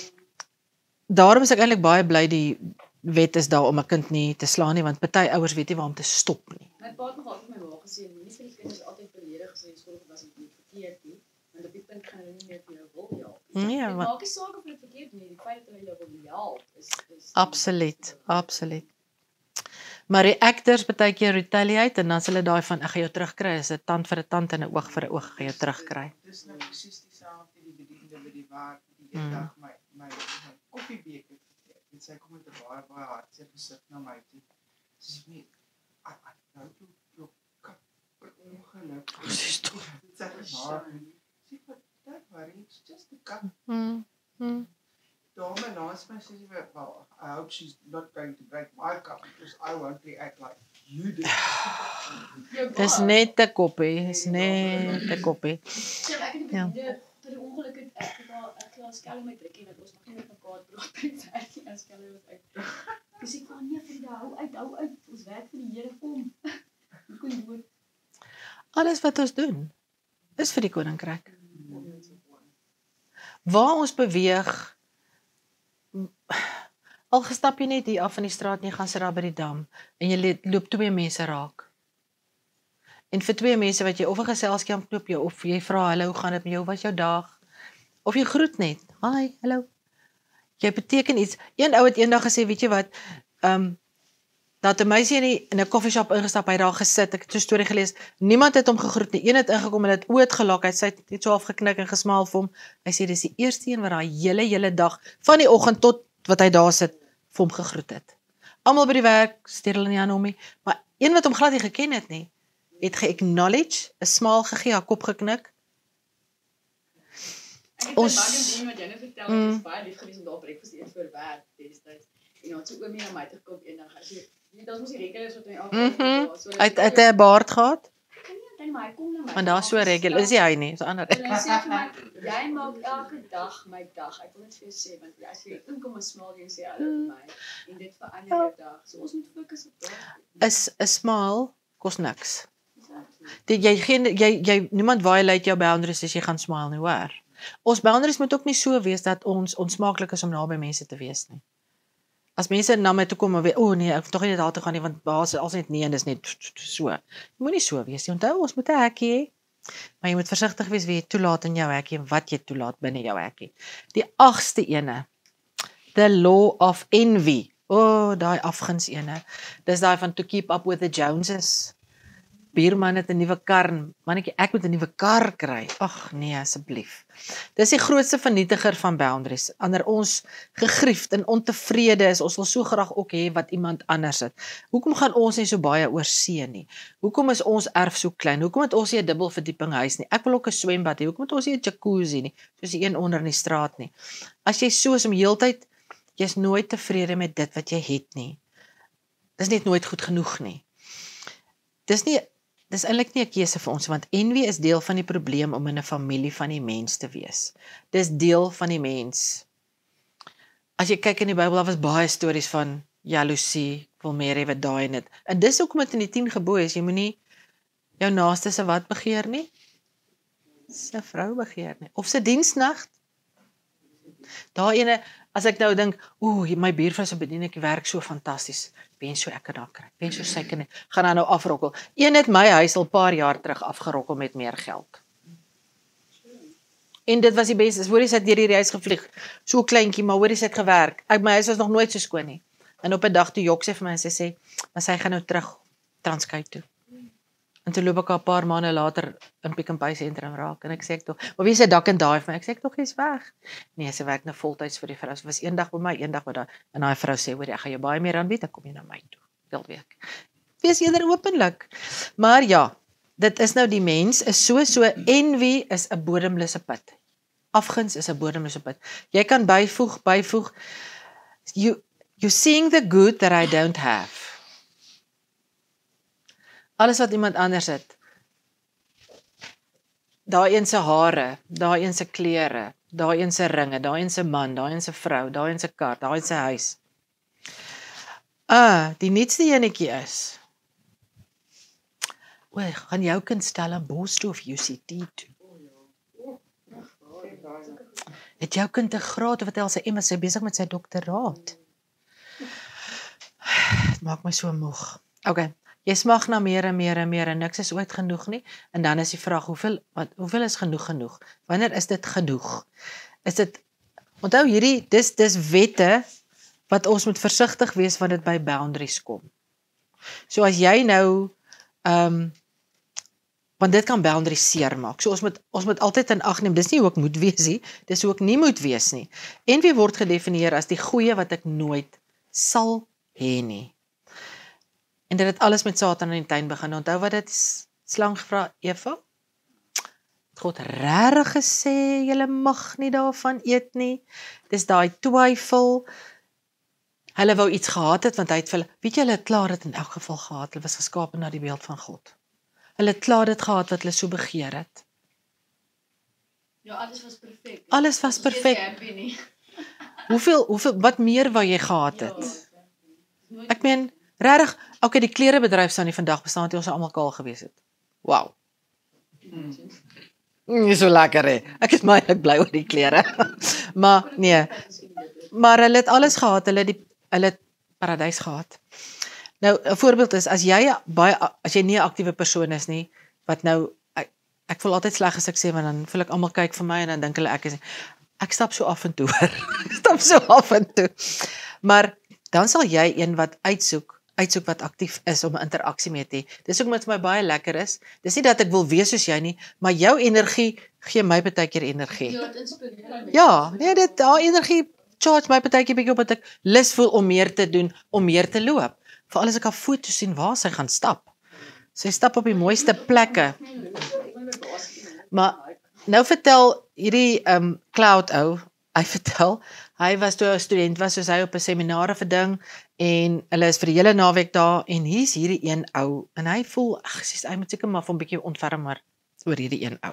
daarom is ek eintlik baie bly die wet is daar om 'n kind nie te slaan nie, want party ouers weet nie waar om te stop nie. My pa het nog altyd my ma gesê, moenie vir die kinders altyd beledig as hulle skool was en dit verkeerd nie, want op die punt gaan hulle nie meer vir jou wil help. Ja, Dit maar maak nie saak of dit verkeerd nie, die feit dat hulle jou wil help is is absoluut, absoluut. Maar reactors baie keer retaliate en dan is hulle daai van ek gaan jou terugkry, is 'n tand vir 'n tand en 'n oog vir 'n oog gaan jou terugkry. Dis nou presies dieselfde die bediende by die waar die Mm. een dag my my my koffiebeker verkeerd. En sy kom met 'n baie baie hartseer gesig na my toe. Sy sê nee, I I nou toe jou kap per ongeluk. Presies tog. Sy sê maar sy wat dat worry, it's just a cup. Hmm. Hmm. Dame naast my sê sy well, I hope she's not going to break my cup because I won't react like you do. Jou Dis pa. net 'n koppie, dis net 'n koppie. So ek het die Ja. bediende tot die ongeluk het ek het al 'n glas skelm met drukkie en ons mag nie met mekaar praat tyd ek en skelm was uit. Dis ek van nee Frida, hou uit, hou uit. Ons werk vir die Here, kom. Hoe kon jy word? Alles wat ons doen, is vir die koninkryk. Waar ons beweeg, al gestap jy net hier af in die straat en jy gaan sit daar by die dam, en jy le- loop twee mense raak. En vir twee mense wat jy of 'n geselskamp loop jy, of jy vra, hallo, hoe gaan dit met jou, hoe was jou dag? Of jy groet net, hi, hallo. Jy beteken iets. Een ou het eendag gesê, weet jy wat, um, dat 'n meisie in die, in 'n koffieshop ingestap, hy het daar gesit, ek het so 'n storie gelees, niemand het hom gegroet nie, een het ingekom en het oë het gelak, hy het sy het so afgeknik en gesmaal vir hom, hy sê, dis die eerste een wat daai hele, hele dag, van die oggend tot wat hy daar sit, vir hom gegroet het. Almal by die werk, steer hulle nie aan hom nie, maar een wat hom glad nie geken het nie, het ge-acknowledge, 'n smaal gegee, haar kop geknik. Ek het Ons- baie ding wat jy nou vertel, Mm. ek was baie lief geweest om daar breakfast eet voor werk destyds. En dan het sy oomie na my toe gekom eendag. Hy sê, "Jy dit ons mos die regulars wat hy Mhm. afkom." Uit uit 'n baard gehad, en maar hy kom na my. want daar so regular, is nie hy nie, is 'n ander. En hy sê vir my, jy maak elke dag my dag. Ek wil net vir jou sê, want as jy inkom en smaal jy sê hallo vir my en dit verander jou dag. So ons moet fokus op daai. Is 'n smaal kos niks. Dit jy geen jy jy niemand violate jou boundaries as jy gaan smile nie, hoor. Ons boundaries moet ook nie so wees dat ons onsmaaklik is om naby mense te wees nie. As mense na my toe kom en weet, o oh nee, ek hoef tog nie daar te gaan nie, want baas is als net nee en dis net so. Jy moet nie so wees nie. Onthou, ons moet 'n hekkie hê, maar jy moet versigtig wees wie jy toelaat in jou hekkie en wat jy toelaat binne jou hekkie. Die agste ene, the law of envy. O, oh, daai afguns ene. Dis daai van to keep up with the Joneses. Buurman het 'n nuwe kar, mannetjie, ek moet 'n nuwe kar kry. Ag nee, asseblief. Dis die grootste vernietiger van boundaries. Ander ons gegriefd en ontevrede is, ons wil so graag ook hê wat iemand anders het. Hoekom gaan ons nie so baie oor see nie? Hoekom is ons erf so klein? Hoekom het ons nie 'n dubbelverdieping huis nie? Ek wil ook 'n swembad hê. Hoekom het ons nie 'n jacuzzi nie? Soos die een onder in die straat nie. As jy so is om heeltyd, jy's nooit tevrede met dit wat jy het nie. Dis net nooit goed genoeg nie. Dis nie Dis eintlik nie 'n keuse vir ons, want envy is deel van die probleem om in 'n familie van die mens te wees. Dis deel van die mens. As jy kyk in die Bybel, daar was baie stories van jaloesie, ek wil meer hê wat daai en dit. En dis hoekom dit in die tien gebooie is, jy moenie jou naaste se wat begeer nie? Sy vrou begeer nie. Of sy diensnag. Daai ene, as ek nou dink, ooh, my buurvrou se bediening werk so fantasties. Wens so ek kan daar kry. Wens so sy kan gaan haar nou afrokkel. Een het my huis al paar jaar terug afgerokkel met meer geld. En dit was die beste. Hoorie sy het deur die huis gevlieg. So kleintjie, maar hoorie sy het gewerk. Ek my huis was nog nooit so skoon nie. En op 'n dag toe jok sy vir my en sy sê, maar sy gaan nou terug Transkei toe. En toe loop ek al 'n paar maande later in Pick n Pay sentrum raak en ek sê ek tog, maar wie se dak en daai vir my? Ek sê ek tog jy's weg. Nee, sy werk nou voltyds vir die vrou. Sy was eendag by my, eendag by daai en daai vrou sê, hoor, ek gaan jou baie meer aanbied, dan kom jy na my toe. Wil week. Wees eerder openlik. Maar ja, dit is nou die mens is so so envy is 'n bodemlose put. Afguns is 'n bodemlose put. Jy kan byvoeg, byvoeg. You you seeing the good that I don't have. Alles wat iemand anders het. Daai een se hare, daai een se klere, daai een se ringe, daai een se man, daai een se vrou, daai een se kar, daai een se huis. Ah, die nuutste enetjie is. O, gaan jou kind stel 'n Boston of U C T toe. Het jou kind 'n graad of wat else sy is sy besig met sy doktoraat. Dit maak my so moeg. Okay. Jy smag na meer en meer en meer en niks is ooit genoeg nie. En dan is die vraag, hoeveel, wat, hoeveel is genoeg genoeg? Wanneer is dit genoeg? Is dit, onthou hierdie, dis, dis wette, wat ons moet versigtig wees, wanneer dit by boundaries kom. So as jy nou, um, want dit kan boundaries seer maak. So ons moet, ons moet altyd in ag neem, dis nie hoe ek moet wees nie, dis hoe ek nie moet wees nie. Envy word gedefinieer as die goeie wat ek nooit sal hê nie. En dit het alles met Satan in die tuin begin. Onthou wat dit slang gevra, Eva? God regtig gesê, julle mag nie daarvan eet nie. Dis daai twyfel. Hulle wou iets gehad het, want hy het vir hulle, weet jy, hulle het klaar dit in elk geval gehad. Hulle was geskape na die beeld van God. Hulle het klaar dit gehad wat hulle so begeer het. Ja, alles was perfek. Alles was perfek. Hoeveel, hoeveel, wat meer wou jy gehad het? Ek meen, regtig, okay, die klerebedryf sou nie vandag bestaan het, ons sou almal kaal gewees het. Wow. Nie so lekker hè. Ek is my ek bly oor die klere. Maar nee. Maar hulle het alles gehad, hulle het die hulle het paradys gehad. Nou 'n voorbeeld is as jy baie as jy nie 'n aktiewe persoon is nie, wat nou ek, ek voel altyd sleg as ek sê want dan voel ek almal kyk vir my en dan dink hulle ek is ek stap so af en toe. Ek stap so af en toe. Maar dan sal jy een wat uitsoek uitsoek wat aktief is om 'n interaksie mee te hê. Dis ook wat vir my baie lekker is. Dis nie dat ek wil wees soos jy nie, maar jou energie gee my baie keer energie. Ja, dit inspireer my. Ja, nee, dit daai energie charge my baie keer bietjie op dat ek lus voel om meer te doen, om meer te loop. Veral as ek haar foto's sien waar sy gaan stap. Sy stap op die mooiste plekke. Maar nou vertel hierdie um, Cloud ou, hy vertel, hy was toe 'n student was, soos hy op 'n seminar vir ding en hulle is vir die hele naweek daar en hier's hierdie een ou en hy voel, ag, sies, hy moet seker maar van 'n bietjie ontferm maar oor hierdie een ou.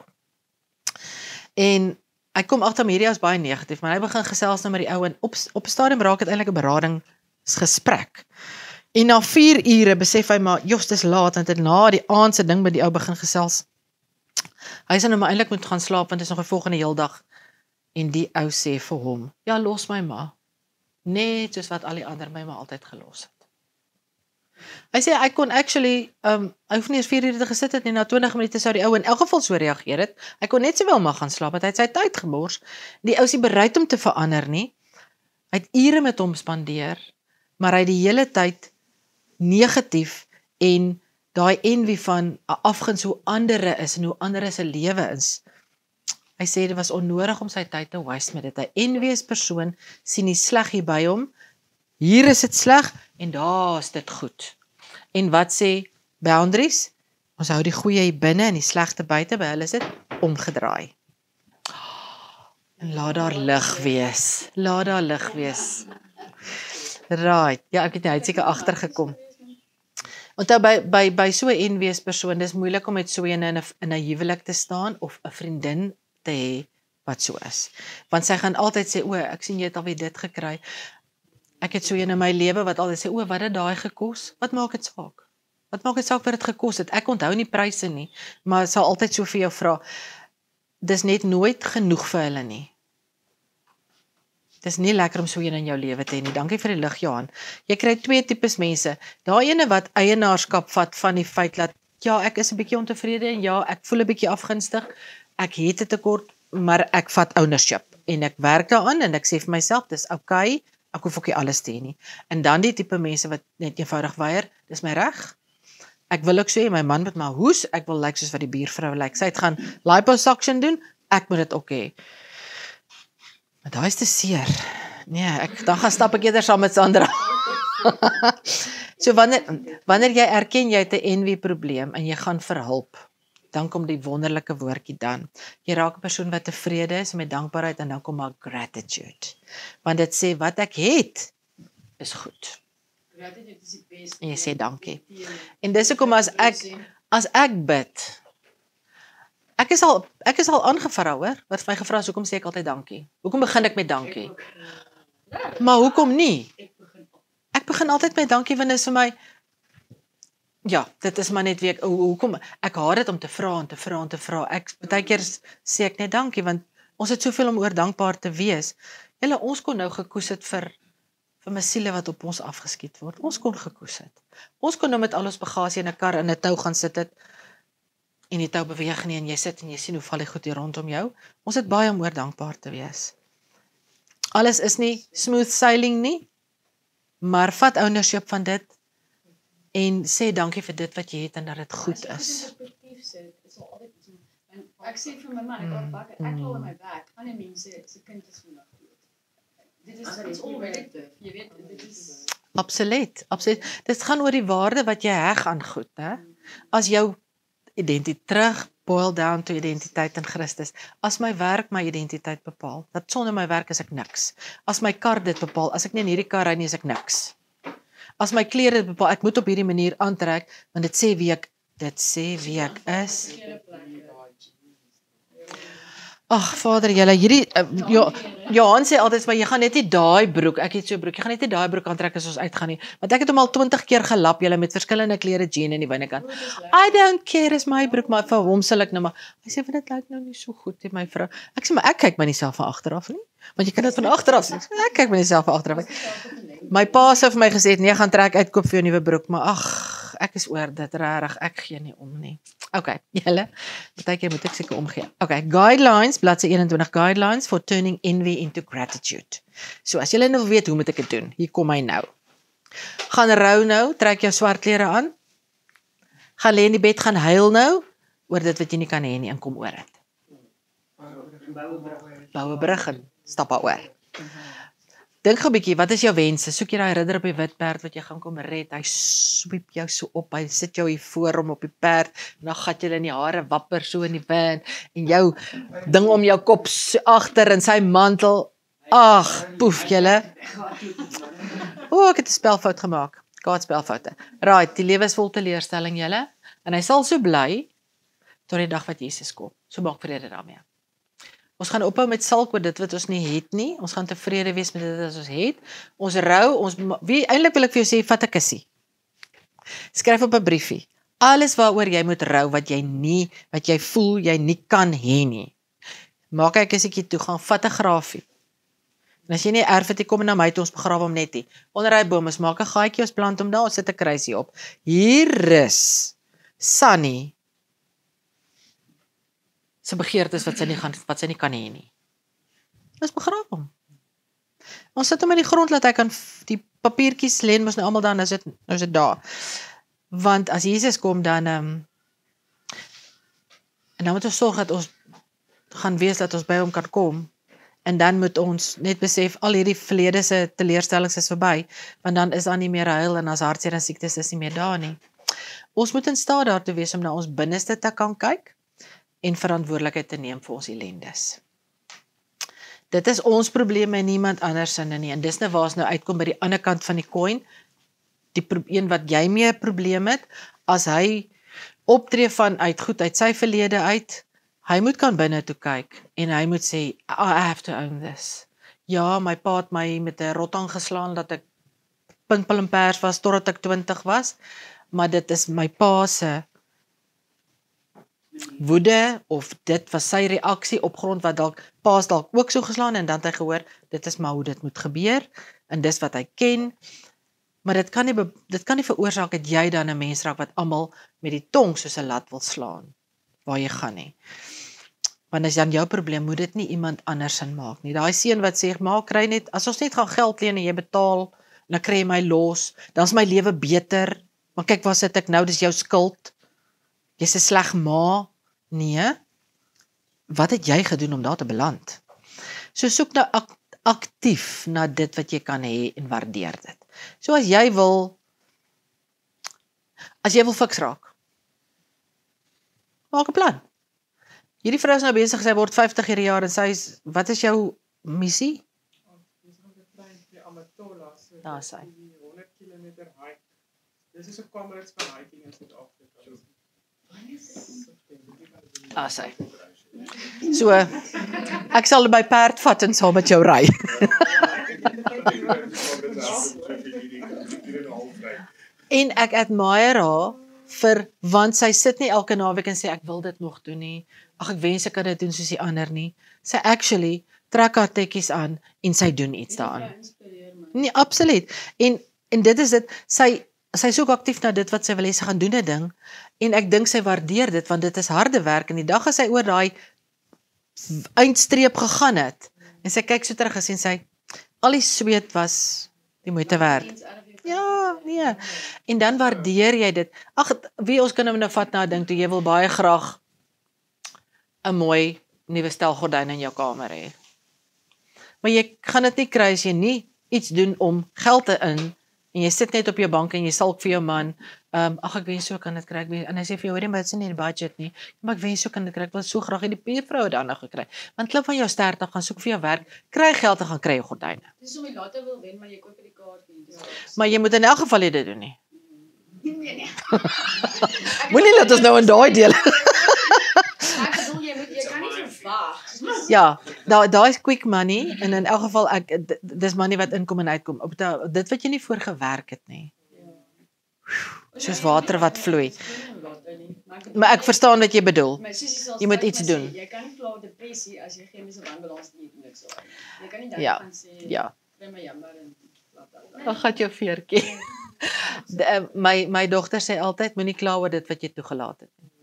En hy kom agter hierdie ou is baie negatief, maar hy begin gesels nou met die ou en op op 'n stadium raak dit eintlik 'n beradingsgesprek. En na vier ure besef hy maar, jos, dis laat, want het na die aand se ding met die ou begin gesels. Hy sê nou maar eintlik moet gaan slaap want dit is nog 'n volgende heel dag. En die ou sê vir hom, ja, los my maar. Net soos wat al die ander my maar altyd gelos het. Hy sê hy kon actually, um, hy hoef nie eens vier ure gesit het nie, na twintig minute sou die ou in elk geval so reageer het. Hy kon net sowel maar gaan slaap, want hy het sy tyd gemors. Die ou is nie bereid om te verander nie. Hy het ure met hom spandeer, maar hy het die hele tyd negatief en daai envy van 'n afguns hoe ander is en hoe ander se lewe is. Hy sê dit was onnodig om sy tyd te waste met dit. Hy envious persoon sien die sleg hier by hom. Hier is dit sleg en daar is dit goed. En wat sê boundaries? Ons hou die goeie hier binne en die slegte buite, by hulle is dit omgedraai. En laat daar lig wees. Laat daar lig wees. Right. Ja, ek het nie, hy het seker agtergekom. Onthou by by by so 'n envious persoon, dis moeilik om met so 'n in 'n in 'n huwelik te staan of 'n vriendin te hê wat so is. Want sy gaan altyd sê, o, ek sien jy het alweer dit gekry. Ek het so 'n in my lewe wat altyd sê, o, wat het daai gekos? Wat maak dit saak? Wat maak dit saak wat dit gekos het? Ek onthou nie pryse nie, maar sal altyd so vir jou vra. Dis net nooit genoeg vir hulle nie. Dis nie lekker om so een in jou lewe te hê nie. Dankie vir die lig, Johan. Jy kry twee tipes mense. Daai ene wat eienaarskap vat van die feit dat ja, ek is 'n bietjie ontevrede en ja, ek voel 'n bietjie afgunstig. Ek het 'n tekort, maar ek vat ownership en ek werk daaraan en ek sê vir myself, dis okay, ek hoef ook nie alles te hê nie. En dan die tipe mense wat net eenvoudig weier, dis my reg. Ek wil ook sê my man moet maar hoes, ek wil lyk like soos wat die buurvrou lyk. Like. Sy het gaan liposuction doen, ek moet dit ook hê. Maar daai is te seer. Nee, ek dan gaan stap ek eerder saam met Sandra. So wanneer wanneer jy erken jy het 'n envy probleem en jy gaan vir hulp, dan kom die wonderlike woordjie dan. Jy raak 'n persoon wat tevrede is met dankbaarheid en dan kom maar gratitude. Want dit sê wat ek het is goed. Gratitude is die beste. En jy sê dankie. En dis hoekom as ek as ek bid, Ek is al ek is al aangevra hoor, wat my gevra is hoekom sê ek altyd dankie? Hoekom begin ek met dankie? Maar hoekom nie? Ek begin altyd met dankie want dit is vir my ja, dit is maar net wie ek hoekom ek haat dit om te vra en te vra en te vra. Ek baie keer sê ek net dankie want ons het soveel om oor dankbaar te wees. Julle ons kon nou gekoes het vir vir my siele wat op ons afgeskiet word. Ons kon gekoes het. Ons kon nou met al ons bagasie in 'n kar in 'n tou gaan sit het. En die tou beweeg nie en jy sit en jy sien hoe val die goed hier rondom jou. Ons het baie om oor dankbaar te wees. Alles is nie smooth sailing nie, maar vat ownership van dit en sê dankie vir dit wat jy het en dat dit goed is. Ek sê vir my man, ek al bakker, ek glo in my werk, ander mense se kind is vandag dood. Dit is dit is onwettig. Jy weet, dit is Absoluut, absoluut. Dit gaan oor die waarde wat jy heg aan goed, hè? As jou identiteit terug boil down to identiteit in Christus. As my werk my identiteit bepaal, dat sonder my werk is ek niks. As my kar dit bepaal, as ek nie in hierdie kar ry nie is ek niks. As my klere dit bepaal, ek moet op hierdie manier aantrek want dit sê wie ek dit sê wie ek is. Ag Vader, julle hierdie uh, ja, Johan sê altyd maar jy gaan net nie daai broek, ek het so 'n broek, jy gaan net nie daai broek aantrek as ons uitgaan nie. Want ek het hom al twintig keer gelap julle met verskillende klere jean in die binnekant. I don't care is my broek, maar vir hom sal ek nou maar. Hy sê want dit lyk nou nie so goed nie my vrou. Ek sê maar ek kyk my nie self van agter af nie. Want jy kan dit van agter af sien. Ek kyk my nie self van agter af. My pa sê vir my gesê, "Nee, gaan trek uit koop vir jou nuwe broek," maar ag, ek is oor dit regtig. Ek gee nie om nie. Okay, julle. Partykeer moet ek seker omgee. Okay, guidelines, bladsy eenentwintig guidelines for turning envy into gratitude. So as julle nou weet hoe moet ek dit doen? Hier kom hy nou. Gaan rou nou, trek jou swart klere aan. Gaan lê in die bed, gaan huil nou oor dit wat jy nie kan hê nie en kom oor dit. Bou 'n brug en stap daaroor. Dink gou 'n bietjie, wat is jou wense? Soek jy daai ridder op die wit perd wat jy gaan kom red? Hy swiep jou so op, hy sit jou hier voor hom op die perd en dan gat jy in die hare wapper so in die wind en jou ding om jou kop so agter in sy mantel. Ag, poef julle. O, ek het 'n spelfout gemaak. Kaart spelfoute. Right, die lewe is vol teleurstelling julle en hy sal so bly tot die dag wat Jesus kom. So maak vrede daarmee. Ons gaan ophou met sulk oor dit wat ons nie het nie. Ons gaan tevrede wees met dit wat ons het. Ons rou, ons wie eintlik wil ek vir jou sê, vat 'n kussie. Skryf op 'n briefie. Alles waaroor jy moet rou, wat jy nie, wat jy voel, jy nie kan hê nie. Maak ek as ek hier toe gaan, vat 'n grafie. En as jy nie erf het, jy kom na my toe, ons begrawe hom net nie. Onder hy boom, ons maak 'n gaatjie, ons plant hom daar, ons sit 'n kruisie op. Hier is Sunny se begeertes wat sy nie gaan, wat sy nie kan hê nie. Ons begrawe hom. Ons sit hom in die grond, laat hy kan, die papiertjies lê mos nou almal dan, nou is dit, nou is dit daar. Want as Jesus kom, dan, um, en dan moet ons sorg dat ons gaan wees, dat ons by hom kan kom, en dan moet ons net besef, al hierdie verlede se teleurstellings is verby, want dan is daar nie meer huil, en as hartseer en siektes is nie meer daar nie. Ons moet in staat daartoe wees, om na ons binneste te kan kyk, en verantwoordelikheid te neem vir ons ellendes. Dit is ons probleme en niemand anders sinne nie, en dis nou waar ons nou uitkom by die ander kant van die coin, die een wat jy mee 'n probleem het, as hy optree vanuit goed uit sy verlede uit, hy moet kan binne toe kyk, en hy moet sê, I have to own this. Ja, my pa het my met 'n rotang geslaan, dat ek pimpel en pers was, totdat ek twintig was, maar dit is my pa se woede, of dit was sy reaksie op grond wat dalk, pa's dalk ook so geslaan, en dan het hy gehoor, dit is maar hoe dit moet gebeur, en dis wat hy ken, maar dit kan nie, dit kan nie veroorsaak dat jy dan 'n mens raak, wat almal met die tong soos 'n lat wil slaan, waar jy gaan nie. Want as dan jou probleem, moet dit nie iemand anders sin maak nie. Daai seun wat sê, maar kry net, as ons net gaan geld leen en jy betaal, en dan kry jy my los, dan is my lewe beter, maar kyk waar sit ek nou, dis jou skuld, jy's 'n sleg ma, nee, wat het jy gedoen om daar te beland? So soek nou ak aktief na dit wat jy kan hê en waardeer dit. So as jy wil, as jy wil fiks raak, maak 'n plan. Hierdie vrou is nou besig, sy word vyftig hierdie jaar, en sy is, wat is jou missie? Daar is sy. honderd kilometer hike. Dis is 'n Comrades van hiking in Suid-Afrika. Daar is sy. So, ek sal by perd vat en saam met jou ry. En ek admire haar vir, want sy sit nie elke naweek en sê, ek wil dit nog doen nie, ag ek wens ek kan dit doen soos die ander nie. Sy actually trek haar tekkies aan, en sy doen iets daaraan. Nee, absoluut. En, en dit is dit, sy, sy soek aktief na dit wat sy wil hê, sy gaan doen 'n ding, en ek dink sy waardeer dit, want dit is harde werk, en die dag as sy oor daai eindstreep gegaan het, en sy kyk so terug en sy, al die sweet was die moeite werd. Ja, nee. En dan waardeer jy dit. Ag, wie ons kan nou vat na 'n ding toe, jy wil baie graag 'n mooi nuwe stel gordyne in jou kamer hê. Maar jy gaan dit nie kry as jy nie iets doen om geld te in, en jy sit net op jou bank en jy salk vir jou man, um, ag ek wens so kan dit kry, ek wens, en hy sê vir jou, hoorie, maar dit is nie die budget nie, maar ek wens so kan dit kry, ek wil so graag, en die buurvrou het dan nog gekry, want klip van jou ster af, gaan soek vir jou werk, kry geld en gaan kry jou gordyne. Dis om jy later wil wen, maar jy koop vir die kaartjie. Maar jy moet in elk geval nie dit doen nie. Nee, nee. Moenie laat ons nou in daai deel. Ek bedoel, jy moet, jy kan nie verwag. Ja, daai daai is quick money, en in elk geval, ek, dis money wat inkom en uitkom, op da, dit wat jy nie voor gewerk het nie. Soos water wat vloei. Maar ek verstaan wat jy bedoel. Jy moet iets doen. Jy kan nie kla oor depressie as jy chemiese wanbalans nie niks so. Jy kan nie dan Ja, gaan sê, ja. kry my jammer en bla bla bla. Dan gaan jou veertjie. De, my my dogter sê altyd, moenie kla oor dit wat jy toegelaat het nie.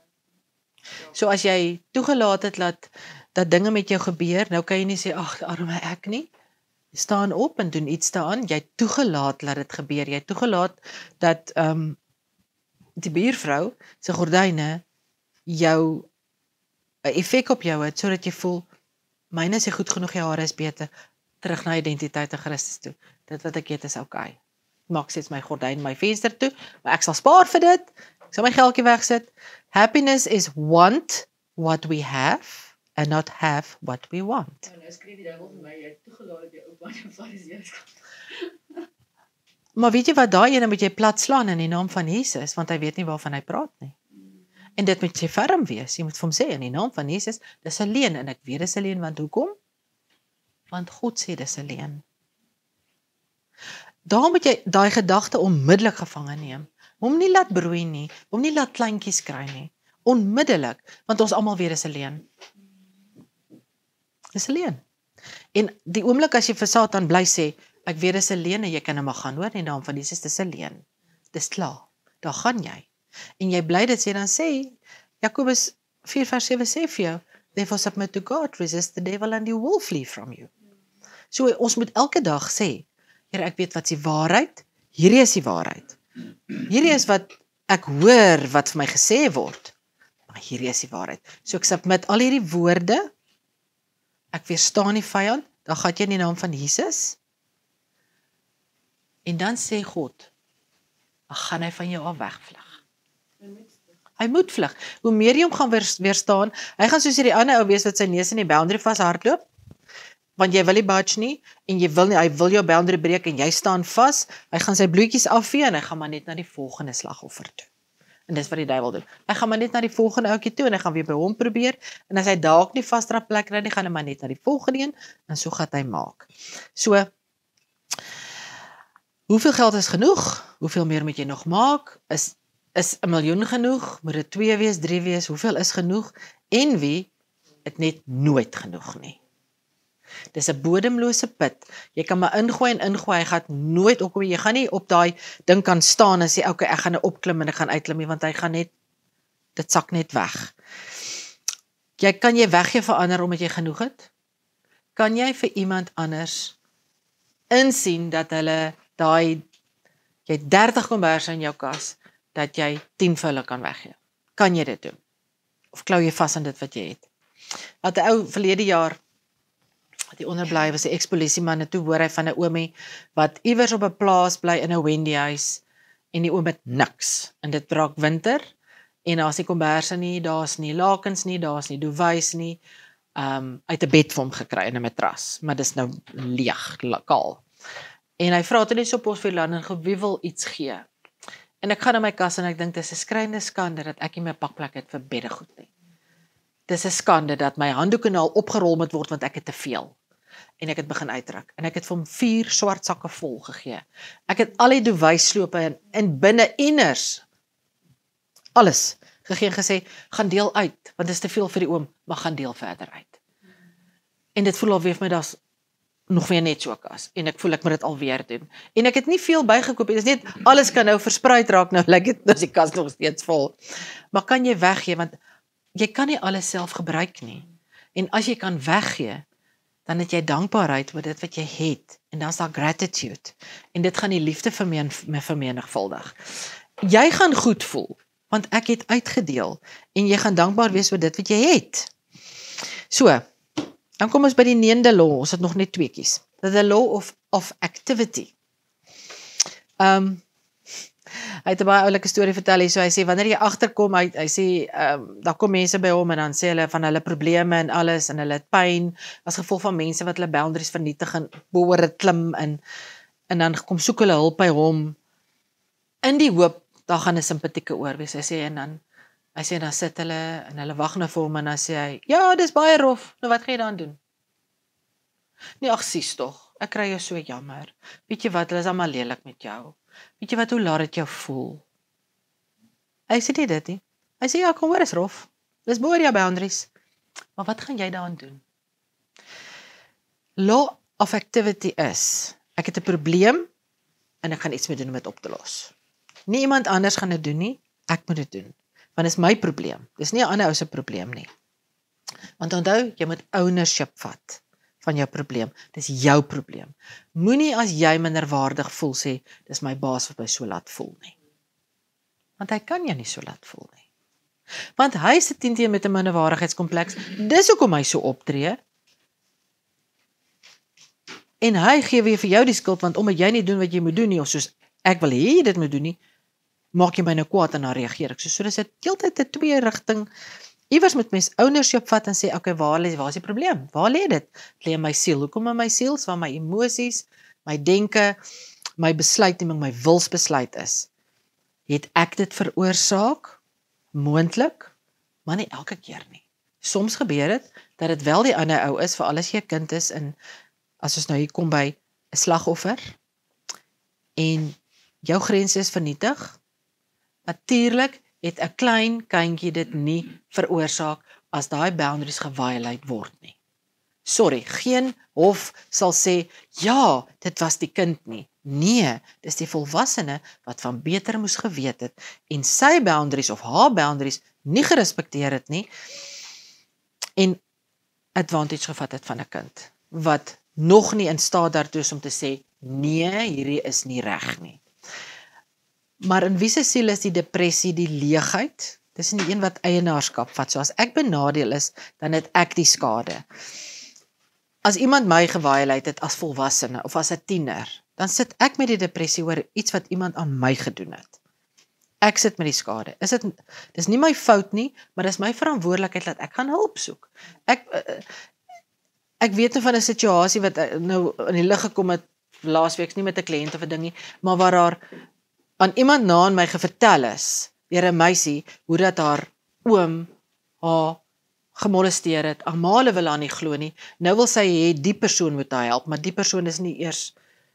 So as jy toegelaat het dat dat dinge met jou gebeur, nou kan jy nie sê, ag, arme ek nie. Staan op en doen iets daaraan. Jy toegelaat dat dit gebeur. Jy toegelaat dat ehm um, die buurvrou se gordyne jou 'n effek op jou het, sodat jy voel, myne is goed genoeg, jou hare is beter, terug na identiteit in Christus toe. Dit wat ek het is okay. Maak steeds my gordyn my venster toe, maar ek sal spaar vir dit. Ek sal my geldjie wegsit. Happiness is want what we have and not have what we want. Nou skree die duiwel vir my, jy het toegelaat dat jy ook baie fariseërs kan. Maar weet jy wat, daai ene moet jy plat slaan in die naam van Jesus, want hy weet nie waarvan hy praat nie. En dit moet jy ferm wees. Jy moet vir hom sê in die naam van Jesus, dis 'n leuen, en ek weet dis 'n leuen, want hoekom? Want God sê dis 'n leuen. Daar moet jy daai gedagte onmiddellik gevange neem. Hom nie laat broei nie, hom nie laat kleintjies kry nie. Onmiddellik, want ons almal weer is alleen. Dis alleen. En die oomblik as jy vir Satan bly sê, ek weet dis alleen en jy kan hom maar gaan hoor, in naam van Jesus, dis alleen. Dis klaar. Daar gaan jy. En jy bly dit sê, dan sê Jakobus vier vers sewe sê vir jou, therefore submit to God, resist the devil and he will flee from you. So ons moet elke dag sê, Here, ek weet wat is die waarheid, hierdie is die waarheid. Hierdie is wat ek hoor wat vir my gesê word, maar hierdie is die waarheid. So ek submit al hierdie woorde, ek weerstaan die vyand, dan gaan jy in die naam van Jesus, en dan sê God, dan gaan hy van jou af wegvlug. Hy moet vlug. Hoe meer jy hom gaan weerstaan, hy gaan soos hierdie ander ou wees wat sy neus in die boundary vashardloop, want jy wil nie budge nie, en jy wil nie, hy wil jou boundary breek, en jy staan vas, hy gaan sy bloetjies afvee, en hy gaan maar net na die volgende slagoffer toe. En dis wat die duiwel doen. Hy gaan maar net na die volgende ouetjie toe, en hy gaan weer by hom probeer, en as hy dalk nie vasdrap plek kry nie, gaan hy maar net na die volgende een, en so gaan hy maak. So, hoeveel geld is genoeg? Hoeveel meer moet jy nog maak? Is Is 'n miljoen genoeg? Moet dit twee wees, drie wees? Hoeveel is genoeg? En wie het net nooit genoeg nie. Dis 'n bodemlose put. Jy kan maar ingooi en ingooi, hy gaan nooit opkom. Jy gaan nie op daai ding kan staan en sê, okay, ek gaan nou opklim en ek gaan uitklim nie, want hy gaan net, dit sak net weg. Jy kan jy weggee vir ander omdat jy genoeg het? Kan jy vir iemand anders insien dat hulle daai, jy het dertig komberse in jou kas, dat jy tien vir hulle kan weggee? Kan jy dit doen? Of klou jy vas aan dit wat jy het? Wat 'n ou verlede jaar, die onderbly was 'n ex-polisieman, en toe hoor hy van 'n oomie, wat iewers op 'n plaas bly in 'n Wendy huis, en die oom het niks, en dit raak winter, en daar's nie komberse nie, daar's nie lakens nie, daar's nie duvets nie, um, uit 'n bed vir hom gekry, in 'n matras, maar dis nou leeg, kaal. En hy vra toe net so Posvuurland, en wie wil iets gee? En ek gaan in my kas, en ek dink, dis 'n skrikende skande, dat ek nie my pakplek het vir beddegoed nie. Dis 'n skande, dat my handdoeke nou al opgerol moet word, want ek het te veel. En ek het begin uitdruk, en ek het vir hom vier swart sakke vol gegee. Ek het al die duvetslope, en, en binne enners, alles, gegee en gesê, gaan deel uit, want dit is te veel vir die oom, maar gaan deel verder uit. En dit voel alweer vir my, daar's nog weer net so kas, en ek voel ek moet dit alweer doen. En ek het nie veel bygekoop, dit is net, alles kan nou verspreid raak, nou lyk dit, as die kas nog steeds vol. Maar kan jy weggee, want jy kan nie alles self gebruik nie. En as jy kan weggee, dan het jy dankbaarheid oor dit wat jy het, en dan is daar gratitude, en dit gaan die liefde vermeen, vermenigvuldig. Jy gaan goed voel, want ek het uitgedeel, en jy gaan dankbaar wees oor dit wat jy het. So, dan kom ons by die negende law, ons het nog net tweekies. The law of, of activity. Um, hy het 'n baie oulike storie vertel, so hy sê, wanneer jy agterkom, hy, hy sê, um, daar kom mense by hom, en dan sê hulle van hulle probleme en alles, en hulle het pyn, as gevolg van mense wat hulle boundaries vernietig, en boor het klim, en, en dan kom soek hulle hulp by hom, in die hoop, daar gaan 'n simpatieke oor wees, hy sê, en dan, hy sê, dan sit hulle, en hulle wag nou vir hom, en dan sê hy, ja, dis baie rof, nou wat gaan jy dan doen? Nee, ag, sies tog, ek kry jou so jammer, weet jy wat, hulle is allemaal lelik met jou, weet jy wat, hoe laat dit jou voel? Hy sê nie dit nie, hy sê, ja, kom hoor, is rof, dis boor jou boundaries, maar wat gaan jy dan doen? Law of activity is, ek het 'n probleem, en ek gaan iets mee doen om dit op te los. Nie iemand anders gaan dit doen nie, ek moet dit doen. Want dit is my probleem, dis nie 'n ander ou se probleem nie. Want onthou, jy moet ownership vat van jou probleem, dis jou probleem. Moenie as jy minderwaardig voel sê, dis my baas wat my so laat voel nie. Want hy kan jou nie so laat voel nie. Want hy sit teen met 'n minderwaardigheidskompleks, dis hoekom hy so optree. En hy gee weer vir jou die skuld, want omdat jy nie doen wat jy moet doen nie, of soos ek wil hê jy dit moet doen nie, maak jy my nou kwaad en dan reageer ek. So, so dis 'n heeltyd 'n twee rigting. Iewers moet mens ownership vat en sê, okay, waar lê, waar is die probleem? Waar lê dit? Dit lê in my siel. Hoekom in my siel? Waar my emosies, my denke, my besluitneming, my wilsbesluit is. Het ek dit veroorsaak? Moontlik, maar nie elke keer nie. Soms gebeur dit, dat dit wel die ander ou is, veral as jy 'n kind is, en as ons nou hier kom by 'n slagoffer, en jou grense is vernietig, Natuurlik het 'n klein kindjie dit nie veroorsaak as daai boundaries geviolate word nie. Sorry, geen hof sal sê, ja, dit was die kind nie. Nee, dis die volwassene wat van beter moes geweet het en sy boundaries of haar boundaries nie gerespekteer het nie en advantage gevat het van 'n kind wat nog nie in staat daartoe is om te sê, nee, hierdie is nie reg nie. Maar in wie se siel is die depressie die leegheid? Dis nie een wat eienaarskap vat. So as ek benadeel is, dan het ek die skade. As iemand my geviolate het as volwassene of as 'n tiener, dan sit ek met die depressie oor iets wat iemand aan my gedoen het. Ek sit met die skade. Is dit dis nie my fout nie, maar dis my verantwoordelikheid dat ek gaan hulp soek. Ek uh, ek weet nou van 'n situasie wat uh, nou in die lig gekom het laasweek, nie met 'n kliënt of 'n dingie, maar waar daar aan iemand na aan my gevertel is deur 'n meisie hoe dat haar oom haar gemolesteer het. Amale wil haar nie glo nie. Nou wil sy hê die persoon moet haar help, maar die persoon is nie eers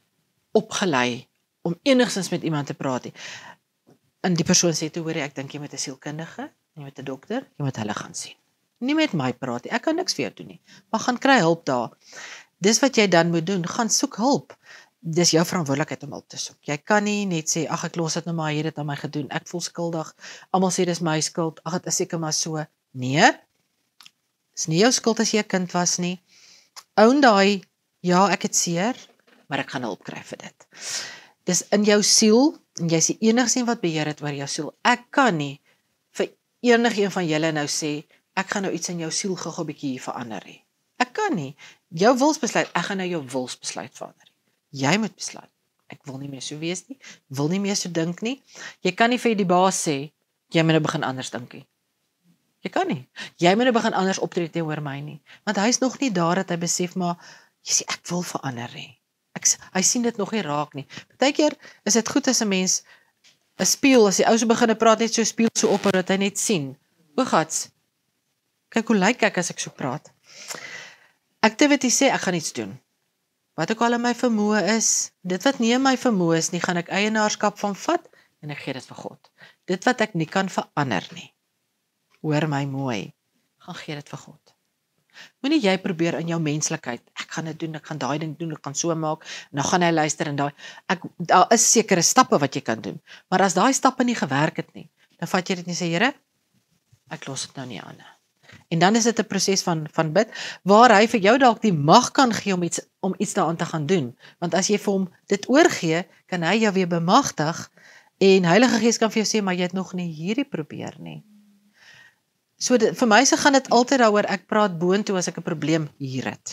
opgelei om enigstens met iemand te praat nie. En die persoon sê toe, hoor jy, ek dink jy moet 'n sielkundige, jy moet 'n dokter, jy moet hulle gaan sien. Nie met my praat nie, ek kan niks vir jou doen nie, maar gaan kry hulp daar. Dis wat jy dan moet doen, gaan soek hulp. Dis jou verantwoordelikheid om hulp te soek. Jy kan nie net sê, ag ek los dit nou maar, hy het dit aan my gedoen, ek voel skuldig, almal sê dis my skuld, ag dit is seker maar so. Nee, dis nie jou skuld as jy 'n kind was nie. Own daai, ja ek het seer, maar ek gaan hulp kry vir dit. Dis in jou siel, en jy is die enigste wat beheer het oor jou siel. Ek kan nie vir enigeen van julle nou sê, ek gaan nou iets in jou siel gou 'n bietjie hier verander nie. Ek kan nie. Jou wilsbesluit, ek gaan nou jou wilsbesluit verander. Jy moet besluit. Ek wil nie meer so wees nie, wil nie meer so dink nie. Jy kan nie vir die baas sê, jy moet nou begin anders dink nie. Jy kan nie. Jy moet nou begin anders optree teenoor my nie. Want hy is nog nie daar dat hy besef, maar jy sê ek wil verander nie. Ek, hy sien dit nog nie raak nie. Partykeer is dit goed as 'n mens 'n spieël, as die ou so begin praat, net so spieël so op dat hy net sien. O gats. Kyk hoe lyk ek as ek so praat. Activity sê ek gaan iets doen. Wat ook al in my vermoë is, dit wat nie in my vermoë is nie, gaan ek eienaarskap van vat en ek gee dit vir God. Dit wat ek nie kan verander nie. Hoor my mooi. Gaan gee dit vir God. Moenie jy probeer in jou menslikheid, ek gaan dit doen, ek gaan daai ding doen, ek gaan so maak, en dan gaan hy luister en daai, ek, daar is sekere stappe wat jy kan doen, maar as daai stappe nie gewerk het nie, dan vat jy dit en sê, Here, ek los dit nou nie aan. En dan is dit 'n proses van, van bid, waar hy vir jou dalk die mag kan gee om iets, om iets daaraan te gaan doen, want as jy vir hom dit oorgee, kan hy jou weer bemagtig, en Heilige Gees kan vir jou sê, maar jy het nog nie hierdie probeer nie. So dit, vir my se gaan dit altyd daaroor, ek praat boontoe as ek 'n probleem hier het.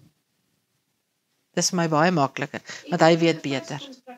Dis vir my baie makliker, want hy weet beter.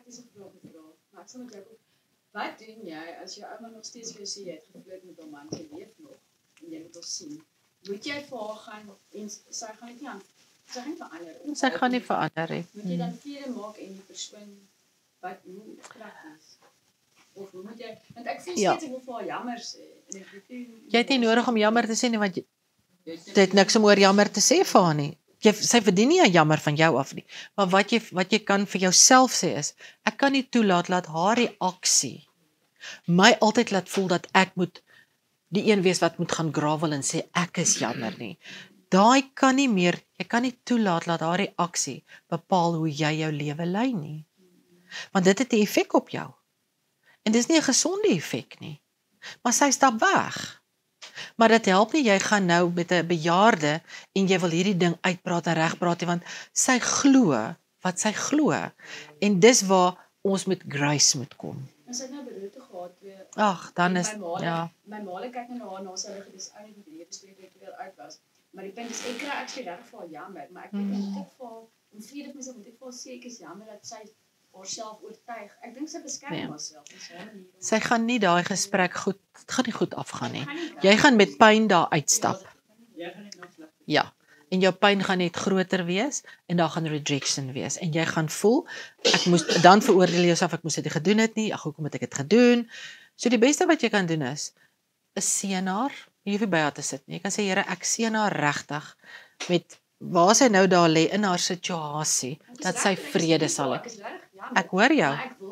Wat doen jy as jou ouma nog steeds vir jou sê, jy het geflirt met hom man, sy leef nog, en jy moet hom sien? Moet jy vir haar gaan, en sy gaan dit nie aan, sy gaan nie verander. Sy gaan nie verander nie. Moet jy dan vrede maak en die persoon, wat, hoe prakties? Of hoe moet jy, want ek voel Ja. steeds, ek wil vir haar jammer sê. En ek weet, Jy het nie nodig om jammer te sê nie, want jy, jy het niks om oor jammer te sê vir haar nie. Jy, sy verdien nie 'n jammer van jou af nie. Maar wat jy, wat jy kan vir jouself sê is, ek kan nie toelaat dat haar reaksie my altyd laat voel dat ek moet die een wees wat moet gaan gravel en sê ek is jammer nie. Daai kan nie meer, jy kan nie toelaat dat haar reaksie bepaal hoe jy jou lewe lei nie. Want dit het 'n effek op jou. En dis nie 'n gesonde effek nie. Maar sy stap weg. Maar dit help nie, jy gaan nou met 'n bejaarde en jy wil hierdie ding uitpraat en regpraat nie, want sy glo wat sy glo. En dis waar ons met grace moet kom. en sy het nou beroerte gehad, weer, Ag, dan en is, my ma, ja, my ma kyk nou na haar, na sy liggie, dis ou net met die bespreek wat weer uit was. Maar die punt is, ek kry actually reg vir haar jammer, maar ek weet Mm. moet ek vir haar, om vrede vir myself, moet ek vir haar sê, ek is jammer dat sy haarself oortuig. Ek dink sy beskerm Nee. haarself, dis haar manier om- sy gaan nie daai gesprek goed, dit gaan nie goed afgaan nie. Gaan nie werk. Jy gaan met pyn daar uitstap. Jy gaan net nog sleg. Ja. En jou pyn gaan net groter wees en daar gaan rejection wees en jy gaan voel ek moes dan veroordeel jy jouself ek moes dit gedoen het nie. Ag hoekom het ek dit gedoen? So die beste wat jy kan doen is 'n seën haar. Jy hoef nie by haar te sit nie. Jy kan sê Here, ek seën haar regtig met waar sy nou daar lê in haar situasie Ek is dat reg, sy ek is vrede lief sal vir haar, hê. Ek is reg jammer. Ek hoor jou. Maar ek wil nie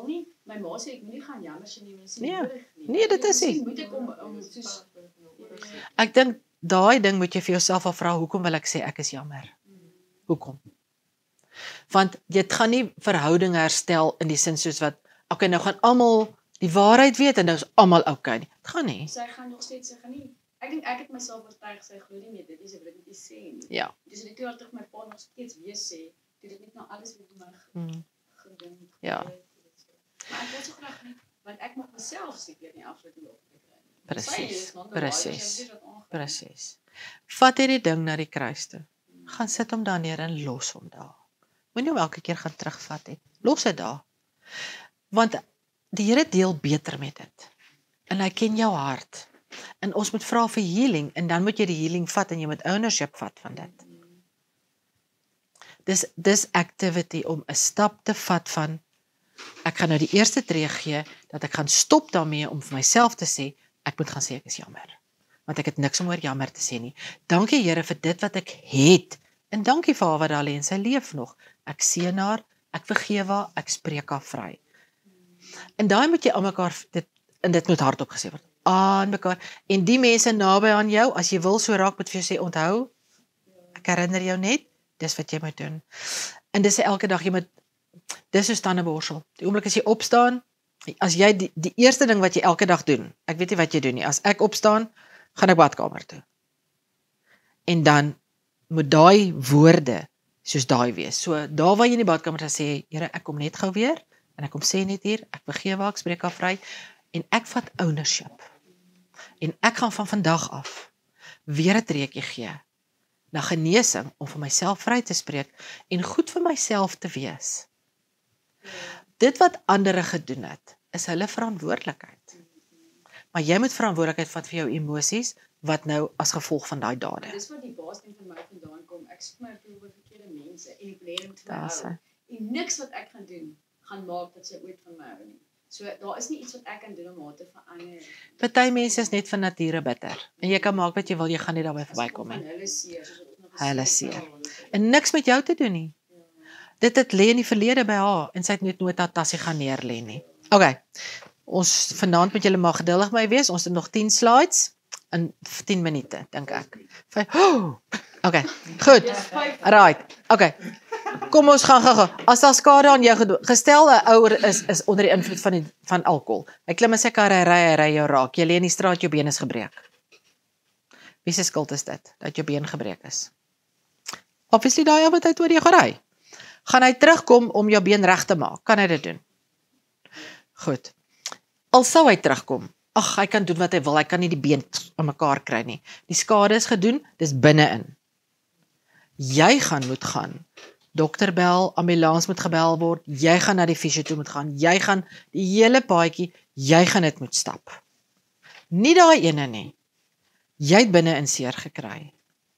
my ma sê ek moenie gaan jammer sê nie, want dit is Nee. nie nodig nie. Nee, dit is nie. Miskien moet ek om om soos Ek dink daai ding moet jy vir jouself afvra, hoekom wil ek sê ek is jammer? Hoekom? Want dit gaan nie verhouding herstel in die sin soos wat, okay, nou gaan almal die waarheid weet en nou is almal okay nie. Dit gaan nie. sy gaan nog steeds sy gaan nie. Ek dink ek het myself oortuig sy glo nie meer dit is wat ek dit nie sê nie. Ja. Dis dit toe altyd my pa nog steeds weer sê, toe dit net nou alles wat my Hmm. gedink. Ja. Maar ek wil so graag nie, want ek mag myself seker nie afsluiting op te kry nie. Presies, Sy is non-verbal, presies, sy weet wat aangaan. Presies. Vat hierdie ding na die kruis toe. Gaan sit hom daar neer en los hom daar. Moenie hom elke keer gaan terugvat nie. Los dit daar. Want die Here deel beter met dit. En hy ken jou hart. En ons moet vra vir healing en dan moet jy die healing vat en jy moet ownership vat van dit. Dis dis activity om 'n stap te vat van ek gaan nou die eerste tree gee dat ek gaan stop daarmee om vir myself te sê ek moet gaan sê ek is jammer. Want ek het niks om oor jammer te sê nie. Dankie Here vir dit wat ek het. En dankie vir haar wat daar lê en sy leef nog. Ek seën haar, ek vergewe haar, ek spreek haar vry. En daai moet jy aan mekaar dit en dit moet hardop gesê word. Aan mekaar. En die mense naby aan jou, as jy wil so raak met vir jou sê onthou, ek herinner jou net, dis wat jy moet doen. En dis elke dag jy moet dis so tandeborsel. Die oomblik as jy opstaan, as jy die, die eerste ding wat jy elke dag doen, ek weet nie wat jy doen nie. As ek opstaan, gaan ek badkamer toe. En dan moet daai woorde soos daai wees. So daar waar jy in die badkamer sê, Here, ek kom net gou weer en ek kom sê net hier, ek vergewe, ek spreek haar vry en ek vat ownership. En ek gaan van vandag af weer 'n treetjie gee na genesing om vir myself vry te spreek en goed vir myself te wees. Dit wat ander gedoen het, is hulle verantwoordelikheid. Maar jy moet verantwoordelikheid vat vir jou emosies wat nou as gevolg van daai dade. Dis wat die baas ding van my vandaan kom. Ek soek my approval vir verkeerde mense en ek leer om te Daar is hou. hy. En niks wat ek gaan doen gaan maak dat sy ooit van my hou nie. So daar is nie iets wat ek kan doen om haar te verander. Party mense is net van nature bitter. En jy kan maak wat jy wil, jy gaan nie daarby verbykom Van nie. hulle seer, soos wat ons nog Hulle gesê het. seer. En niks met jou te doen nie. Dit het lê in die verlede by haar en sy het net nooit haar tassie gaan neerlê nie. Okay. Ons vanaand moet julle maar geduldig met my wees. Ons het nog tien slides in tien minute, dink ek. Vyf. Oh, okay. Goed. Right. Okay. Kom ons gaan gou-gou. As daar skade aan jou gedoen, gestel 'n ouer is is onder die invloed van die van alkohol. Hy klim in sy kar, hy ry, hy ry jou raak. Jy lê in die straat, jou been is gebreek. Wie se skuld is dit dat jou been gebreek is? Obviously daai ou wat hy oor jou gery. Gaan hy terugkom om jou been reg te maak? Kan hy dit doen? Goed. Al sou hy terugkom. Ag, hy kan doen wat hy wil. Hy kan nie die been aan mekaar kry nie. Die skade is gedoen, dis binne-in. Jy gaan moet gaan. Dokter bel, ambulans moet gebel word. Jy gaan na die fisio toe moet gaan. Jy gaan die hele paadjie, jy gaan dit moet stap. Nie daai ene nie. Jy het binne-in seer gekry.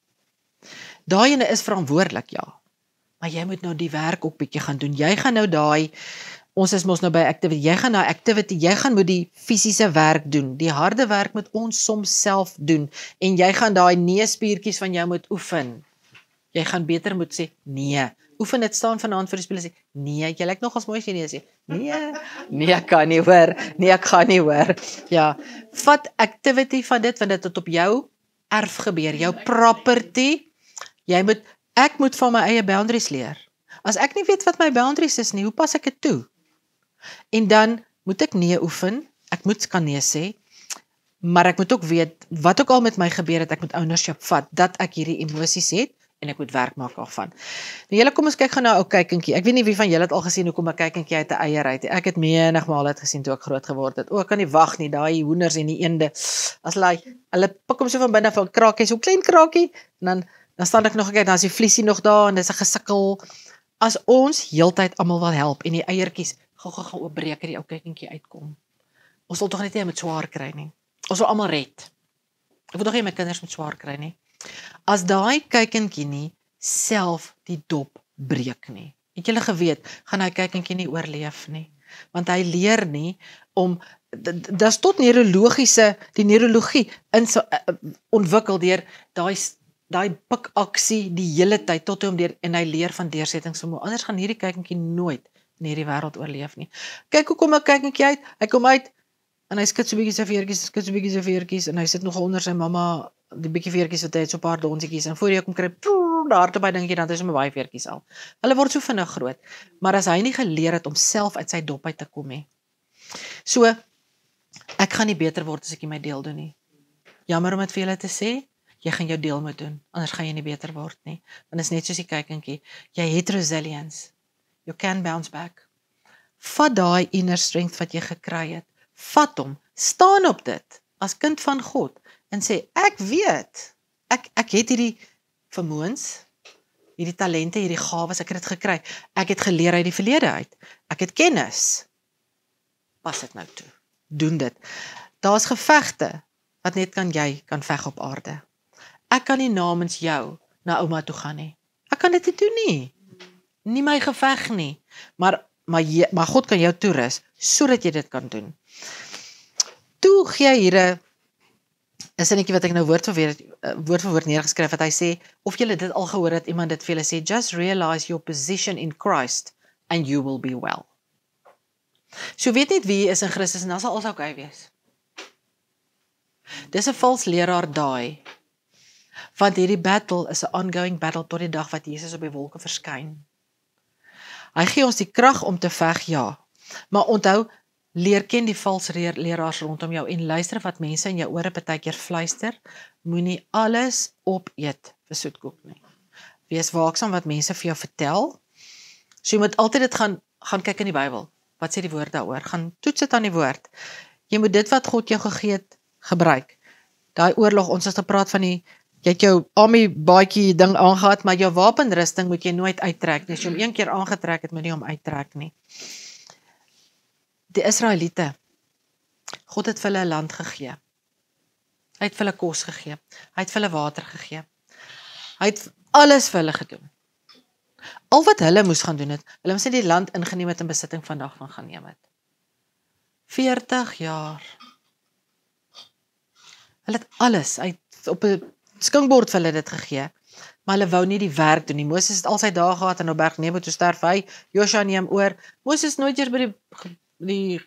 Daai ene is verantwoordelik, ja. Maar jy moet nou die werk ook bietjie gaan doen. Jy gaan nou daai ons is mos nou by activity. Jy gaan na activity, jy gaan moet die fisiese werk doen. Die harde werk moet ons soms self doen en jy gaan daai neespiertjies van jou moet oefen. Jy gaan beter moet sê nee. Oefen dit staan vanaand vir die spieël sê nee, jy lyk nog as mooi as jy nee sê. Nee. Nee, ek kan nie hoor. Nee, ek gaan nie hoor. Ja, vat activity van dit want dit het op jou erf gebeur, jou property. Jy moet ek moet van my eie boundaries leer. As ek nie weet wat my boundaries is nie, hoe pas ek dit toe? En dan moet ek nee oefen, ek moet kan nee sê, maar ek moet ook weet, wat ook al met my gebeur het, ek moet ownership vat, dat ek hierdie emosies het, en ek moet werk maak daarvan. Nou julle kom ons kyk gaan na 'n ou kykinkie, ek weet nie wie van julle het al gesien, hoekom 'n kykinkie uit 'n eier uit, ek het menigmaal dit gesien toe ek groot geword het, o ek kan nie wag nie, daai hoenders en die eende, as hulle, hulle pik hom so van binne van krakie, so klein krakie, en dan, dan staan ek nog, kyk, dan is die vliesie nog daar, en dis 'n gesukkel. As ons heeltyd almal wil help, en die eiertjies, gou gou gou oopbreek en die ou kykinkie uitkom. Ons wil tog net nie met swaar kry nie. Ons wil almal red. Ek wil tog nie my kinders met swaar kry nie. As daai kykinkie nie self die dop breek nie. Het julle geweet, gaan hy kykinkie nie oorleef nie. Want hy leer nie om dis tot neurologiese, die neurologie in so, uh, ontwikkel deur daai daai pikaksie die hele tyd tot hom deur en hy leer van deursettingsvermoë. Anders gaan hierdie kykinkie nooit in hierdie wêreld oorleef nie. Kyk hoe kom ek kyk ek uit, hy kom uit, en hy skud so bietjie sy veertjies, skud so bietjie sy veertjies, en hy sit nog onder sy mamma, die bietjie veertjies wat hy het, so 'n paar donsietjies, en voor jy kom kry, daar toe by dingetjie, dan het hy so 'n baie veertjies al. Hulle word so vinnig groot, maar as hy nie geleer het om self uit sy dop uit te kom nie. So, ek gaan nie beter word as ek nie my deel doen nie. Jammer om dit vir julle te sê, jy gaan jou deel moet doen, anders gaan jy nie beter word nie. Want is net soos die kykentjie, jy het resilience, you can bounce back. Vat daai inner strength wat jy gekry het, vat hom, staan op dit, as kind van God, en sê, ek weet, ek, ek het hierdie vermoëns, hierdie talente, hierdie gawes, ek het dit gekry, ek het geleer uit die verlede uit, ek het kennis, pas dit nou toe, doen dit. Daar's gevegte, wat net kan jy, kan veg op aarde. Ek kan nie namens jou, na ouma toe gaan nie. Ek kan dit nie doen nie. Nie my geveg nie. Maar, maar, jy, maar God kan jou toerus, sodat jy dit kan doen. Toe gee hy hier 'n is 'n netjie wat ek nou woord vir woord, woord vir woord neergeskryf het. Hy sê, of julle dit al gehoor het, iemand dit vir julle sê, just realize your position in Christ and you will be well. So weet net wie is in Christus en dan sal alles oukei wees. Dis 'n vals leraar daai. Want hierdie battle is 'n ongoing battle tot die dag wat Jesus op die wolke verskyn. Hy gee ons die krag om te veg, ja. Maar onthou, leer ken die vals leraars rondom jou en luister wat mense in jou ore partykeer fluister. Moenie alles opeet vir soetkoek nie. Wees waaksaam wat mense vir jou vertel. So jy moet altyd dit gaan gaan kyk in die Bybel. Wat sê die woord daaroor? Gaan toets dit aan die woord. Jy moet dit wat God jou gegee het gebruik. Daai oorlog, ons het gepraat van die jy het jou army baadjie ding aangehad, maar jou wapenrusting moet jy nooit uittrek nie. As jy hom een keer aangetrek het, moet jy hom uittrek nie. Die Israeliete, God het vir hulle 'n land gegee. Hy het vir hulle kos gegee. Hy het vir hulle water gegee. Hy het alles vir hulle gedoen. Al wat hulle moes gaan doen het, hulle moes net die land ingeneem het en besitting vandag van gaan neem het. veertig jaar. Hulle het alles uit op 'n skinkbord vir hulle dit gegee, maar hulle wou nie die werk doen nie. Moses het al sy dae gehad in op berg Nebo, toe sterf hy, Josua neem oor. Moses nooit eers by die, die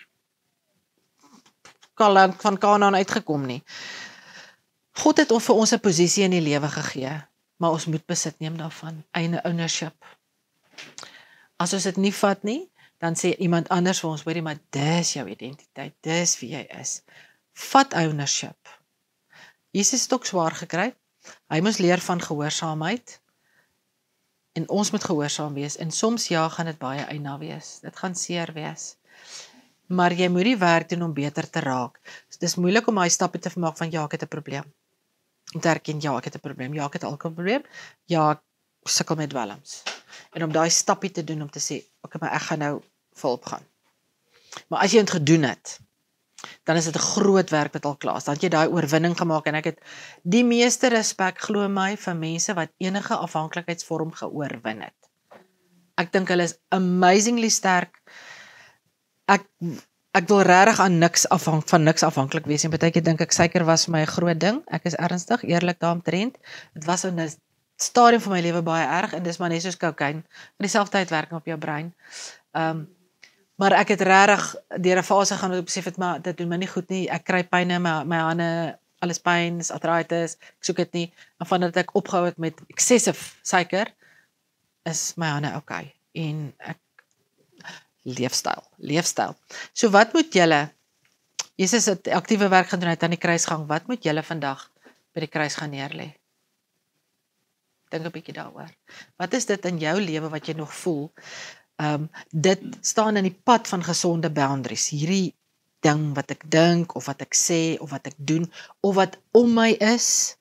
land van Kanaan uitgekom nie. God het vir ons 'n posisie in die lewe gegee, maar ons moet besit neem daarvan, eie ownership. As ons dit nie vat nie, dan sê iemand anders vir ons, hoorie, maar dis jou identiteit, dis wie jy is. Vat ownership. Jesus het ook swaar gekry. Hy moes leer van gehoorsaamheid. En ons moet gehoorsaam wees. En soms ja, gaan dit baie eina wees. Dit gaan seer wees. Maar jy moet die werk doen om beter te raak. So, dis moeilik om daai stappe te maak van ja, ek het 'n probleem. Om te erken, ja, ek het 'n probleem. Ja, ek het 'n alkoholprobleem. Ja, ek sukkel met dwelms. En om daai stappie te doen om te sê, okay, maar ek gaan nou volop gaan. Maar as jy dit gedoen het, dan is dit 'n groot werk wat al klaar is. Dan het jy daai oorwinning gemaak en ek het die meeste respek, glo my, vir mense wat enige afhanklikheidsvorm geoorwin het. Ek dink hulle is amazingly sterk. Ek ek wil regtig aan niks afhang van niks afhanklik wees en baie keer dink ek suiker was vir my 'n groot ding. Ek is ernstig, eerlik daaromtrent. Dit was in 'n stadium van my lewe baie erg en dis maar net soos kokain. In dieselfde tyd werking op jou brein. Um Maar ek het regtig deur 'n fase gaan wat ek besef het, maar dit doen my nie goed nie. Ek kry pyn in my, my hande, alles pyn, is arthritis, ek soek dit nie. En vandat ek opgehou het met excessive suiker, is my hande okay. En ek, leefstyl, leefstyl. So wat moet julle, Jesus het aktiewe werk gedoen uit aan die kruisgang, wat moet julle vandag by die kruis gaan neerlê? Dink 'n bietjie daaroor. Wat is dit in jou lewe wat jy nog voel? Um, dit staan in die pad van gesonde boundaries. Hierdie ding wat ek dink, of wat ek sê, of wat ek doen, of wat om my is.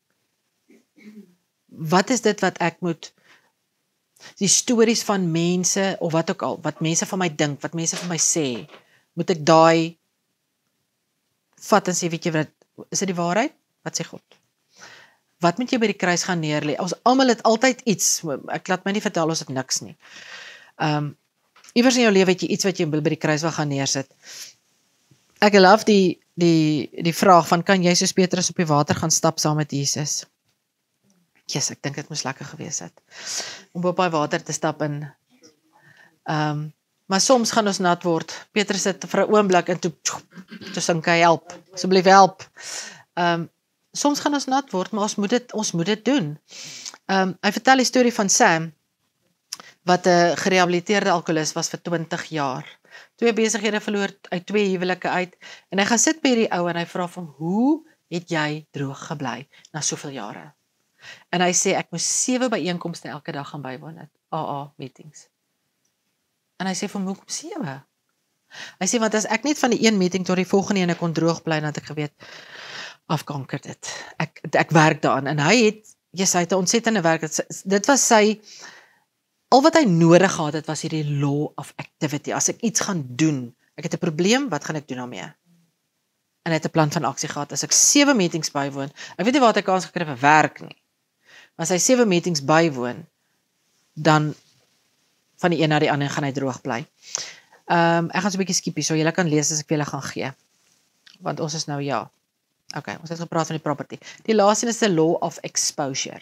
Wat is dit wat ek moet, die stories van mense, of wat ook al, wat mense van my dink, wat mense van my sê, moet ek daai vat en sê, weet jy wat, is dit die waarheid? Wat sê God? Wat moet jy by die kruis gaan neerlê? Ons almal het altyd iets, ek laat my nie vertel ons het niks nie. Um, iewers in jou lewe het jy iets wat jy by die kruis wil gaan neersit. Ek love die, die, die vraag van, kan jy soos Petrus op die water gaan stap saam met Jesus? Yes, ek dink dit moes lekker gewees het. Om op die water te stap en, um, Maar soms gaan ons nat word. Petrus het vir 'n oomblik en toe toe sink hy, help, asseblief help. Um, soms gaan ons nat word, maar ons moet dit ons moet dit doen. Um, hy vertel die storie van Sam wat 'n gerehabiliteerde alkoholist was vir twintig jaar. Twee besighede verloor uit twee huwelike uit en hy gaan sit by hierdie ou en hy vra van hoe het jy droog gebly na soveel jare? En hy sê ek moes sewe byeenkomste elke dag gaan bywoon het, A A meetings. En hy sê van hoekom sewe? Hy sê want as ek net van die een meeting tot die volgende ene kon droog bly, dan het ek geweet afkanker dit. Ek ek werk daaraan en hy het yes, hy het 'n ontsettende werk. Dit was sy al wat hy nodig gehad het was hierdie law of activity. As ek iets gaan doen, ek het 'n probleem, wat gaan ek doen daarmee? En hy het 'n plan van aksie gehad. As ek sewe meetings bywoon, ek weet nie waar hy kans gekry het vir werk nie. Maar as hy sewe meetings bywoon, dan van die een na die ander gaan hy droog bly. Um, ek gaan so 'n bietjie skiepie, so julle kan lees as ek vir julle gaan gee. Want ons is nou ja. Okay, ons het gepraat van die property. Die laaste is the law of exposure.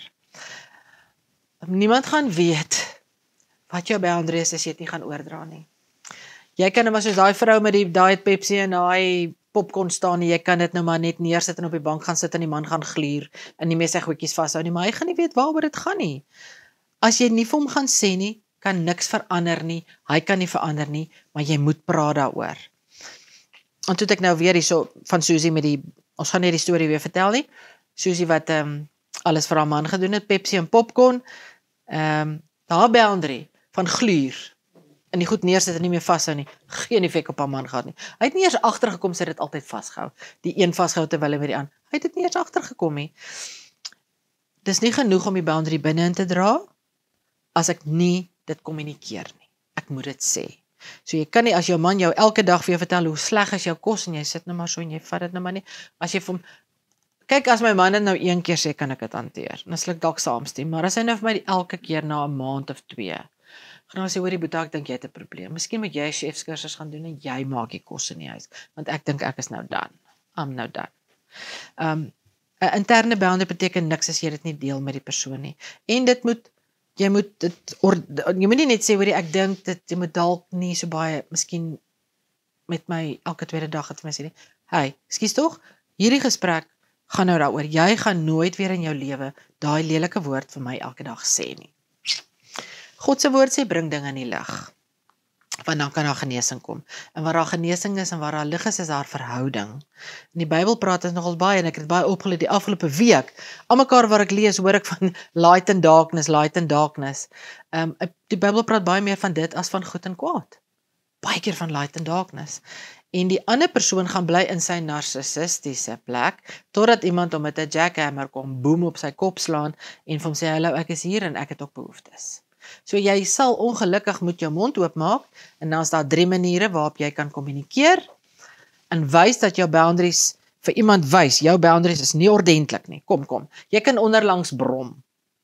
Niemand gaan weet wat jou boundaries is as jy dit nie gaan oordra nie. Jy kan nou maar soos daai vrou met die daai Pepsi en daai popcorn staan nie, jy kan dit nou maar net neersit en op die bank gaan sit en die man gaan gluur en nie meer sy goedjies vashou nie, maar hy gaan nie weet waaroor dit gaan nie. As jy nie vir hom gaan sê nie, kan niks verander nie, hy kan nie verander nie, maar jy moet praat daaroor. En toe het ek nou weer hierso van Susie met die, ons gaan nie die storie weer vertel nie, Susie wat um, alles vir haar man gedoen het, Pepsi en popcorn, um, haar boundary van gluur, en die goed neersit en nie meer vashou nie, geen effek op haar man gehad nie. Hy het nie eers agtergekom, sy het dit altyd vasgehou, die een vasgehou terwyl hy met die aan, hy het dit nie eers agtergekom nie. Dis nie genoeg om die boundary binne in te dra, as ek nie dit kommunikeer nie. Ek moet dit sê. So jy kan nie, as jou man jou elke dag vir jou vertel hoe sleg is jou kos, en jy sit nou maar so en jy vat dit nou maar nie, as jy vir hom, kyk as my man het nou een keer sê, kan ek dit hanteer, dan sal ek dalk saamstem, maar as hy nou vir my die elke keer na 'n maand of twee, gaan nou sê, hoorie Boeta, ek dink jy het 'n probleem, miskien moet jy 'n chefskursus gaan doen, en jy maak die kos in die huis, want ek dink ek is nou done, I'm nou done. Um, 'n interne boundary beteken niks as jy dit nie deel met die persoon nie, en dit moet Jy moet dit, or, jy moet nie net sê, hoorie, ek dink dit, jy moet dalk nie so baie, miskien met my elke tweede dag het my sê nie, hey, ekskuus tog, hierdie gesprek gaan nou daaroor, jy gaan nooit weer in jou lewe daai lelike woord vir my elke dag sê nie. God se woord sê, bring dinge in die lig, want dan kan daar genesing kom. En waar daar genesing is en waar daar lig is, is daar verhouding. In die Bybel praat ons nogal baie, en ek het baie opgeleer die afgelope week, al mekaar waar ek lees, hoor ek van light and darkness, light and darkness. Um, die Bybel praat baie meer van dit as van goed en kwaad. Baie keer van light and darkness. En die ander persoon gaan bly in sy narcissistiese plek, totdat iemand hom met 'n jackhammer kom, boom op sy kop slaan, en vir hom sê, hallo, ek is hier, en ek het ook behoeftes. So jy sal ongelukkig moet jou mond oopmaak, en dan is daar drie maniere waarop jy kan kommunikeer, en wys dat jou boundaries, vir iemand wys, jou boundaries is nie ordentlik nie, kom, kom, jy kan onderlangs brom.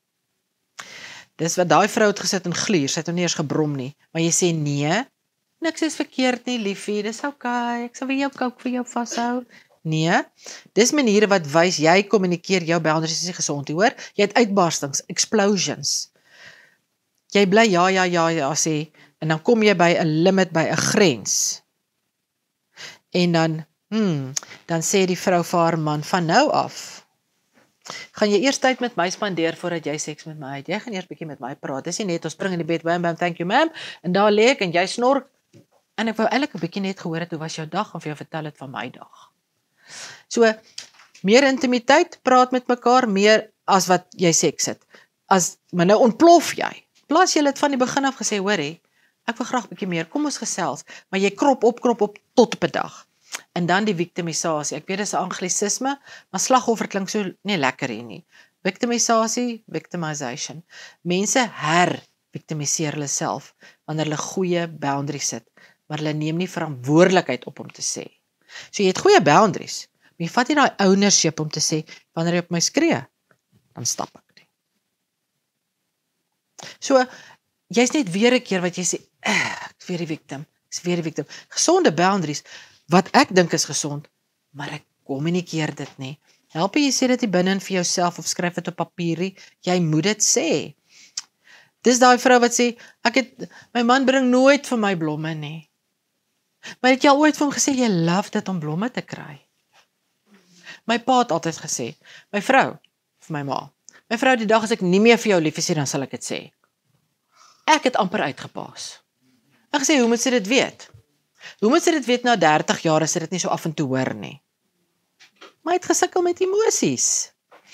Dis wat daai vrou het gesit en gluur, sy het nog nie eers gebrom nie, maar jy sê nee, niks is verkeerd nie, liefie, dis okay, ek sal vir jou kook vir jou vashou. Nee, dis maniere wat wys, jy kommunikeer, jou boundaries is nie gesond, hoor, jy het uitbarstings, explosions. Jy bly ja, ja, ja, ja sê, en dan kom jy by 'n limit, by 'n grens. En dan, hmm, dan sê die vrou vir haar man, van nou af, gaan jy eers tyd met my spandeer, voordat jy seks met my het, jy gaan eers bietjie met my praat, dis nie net, ons spring in die bed, bam, bam, thank you ma'am, en daar lê ek, en jy snork, en ek wou eintlik 'n bietjie net gehoor het, hoe was jou dag, en vir jou vertel het van my dag. So, meer intimiteit, praat met mekaar, meer as wat jy seks het, as, maar nou ontplof jy, plaas jy het van die begin af gesê, hoorie, ek wil graag 'n bietjie meer, kom ons gesels, maar jy krop op, krop op, tot op 'n dag. En dan die victimisasie, ek weet dis 'n anglisisme, maar slagoffer klink so nie lekker hier nie. Victimisasie, victimization. Mense her-victimiseer hulle self, wanneer hulle goeie boundaries sit, maar hulle neem nie verantwoordelikheid op om te sê. So jy het goeie boundaries, maar jy vat nie daai ownership om te sê, wanneer jy op my skree, dan stap ek. So, jy's net weer 'n keer wat jy sê, ek is weer die victim, ek is weer die victim. Gesonde boundaries, wat ek dink is gesond, maar ek kommunikeer dit nie. Help jy sê dit nie binne vir jouself, of skryf dit op papierie, jy moet dit sê. Dis daai vrou wat sê, ek het, my man bring nooit vir my blomme nie. Maar het jy al ooit vir hom gesê, jy love dit om blomme te kry? My pa het altyd gesê, my vrou, vir my ma, my vrou, die dag as ek nie meer vir jou lief is, dan sal ek dit sê. Ek het amper uitgepaas. Ek gesê, hoe moet sy dit weet? Hoe moet sy dit weet na dertig jaar as sy dit nie so af en toe hoor nie? Maar hy het gesukkel met emosies.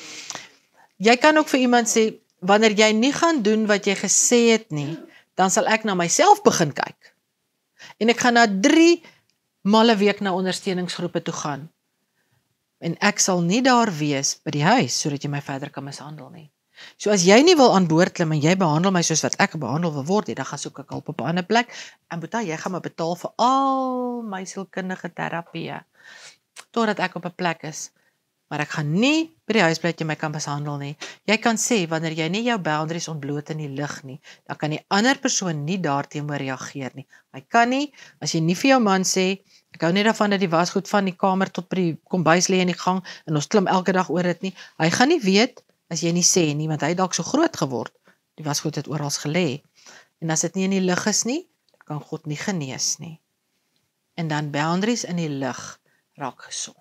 Jy kan ook vir iemand sê, wanneer jy nie gaan doen wat jy gesê het nie, dan sal ek na myself begin kyk. En ek gaan na drie malle week na ondersteuningsgroepe toe gaan. En ek sal nie daar wees by die huis, sodat jy my verder kan mishandel nie. So as jy nie wil aan boord klim en jy behandel my soos wat ek behandel wil word, dan gaan soek ek hulp op 'n ander plek. En Boeta, jy gaan my betaal vir al my sielkundige terapie, totdat ek op 'n plek is. Maar ek gaan nie by die huis bly dat jy my kan mishandel nie. Jy kan sê, wanneer jy nie jou boundaries ontbloot in die lig nie, dan kan die ander persoon nie daarteenoor reageer nie. Hy kan nie, as jy nie vir jou man sê, ek hou nie daarvan dat die wasgoed van die kamer tot by die kombuis lê in die gang, en ons klim elke dag oor dit nie. Hy gaan nie weet, as jy nie sê nie, want hy het dalk so groot geword, die wasgoed het oral gelê. En as dit nie in die lig is nie, dan kan God nie genees nie. En dan boundaries in die lig raak gesond.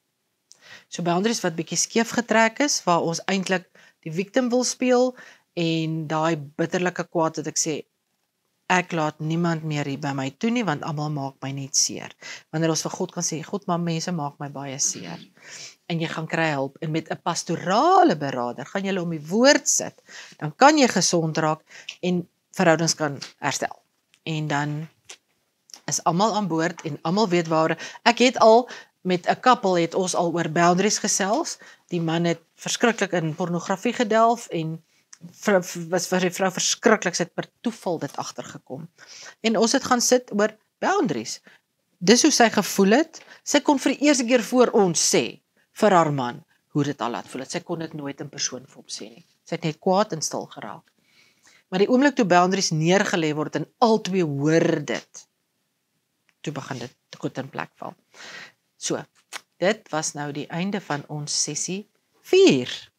So boundaries wat bietjie skeef getrek is, waar ons eintlik die victim wil speel, en daai bitterlike kwaad wat ek sê, ek laat niemand meer hier by my toe nie, want almal maak my net seer. Wanneer ons vir God kan sê, God, maar mense maak my baie seer. En jy gaan kry hulp, en met 'n pastorale beraader, gaan jy om die woord sit, dan kan jy gesond raak, en verhoudings kan herstel. En dan is almal aan boord, en almal weet waar, ek het al, met 'n koppel het ons al oor boundaries gesels, die man het verskriklik in pornografie gedelf, en was vir die vrou verskriklik, sy het per toeval dit agtergekom. En ons het gaan sit oor boundaries. Dis hoe sy gevoel het, sy kon vir die eerste keer voor ons sê, vir haar man, hoe dit al laat voel het. Sy kon dit nooit in persoon vir hom sê nie. Sy het net kwaad en stil geraak. Maar die oomblik toe boundaries neergelê word, en albei hoor dit, toe begin dit goed in plek val. So, dit was nou die einde van ons sessie vier.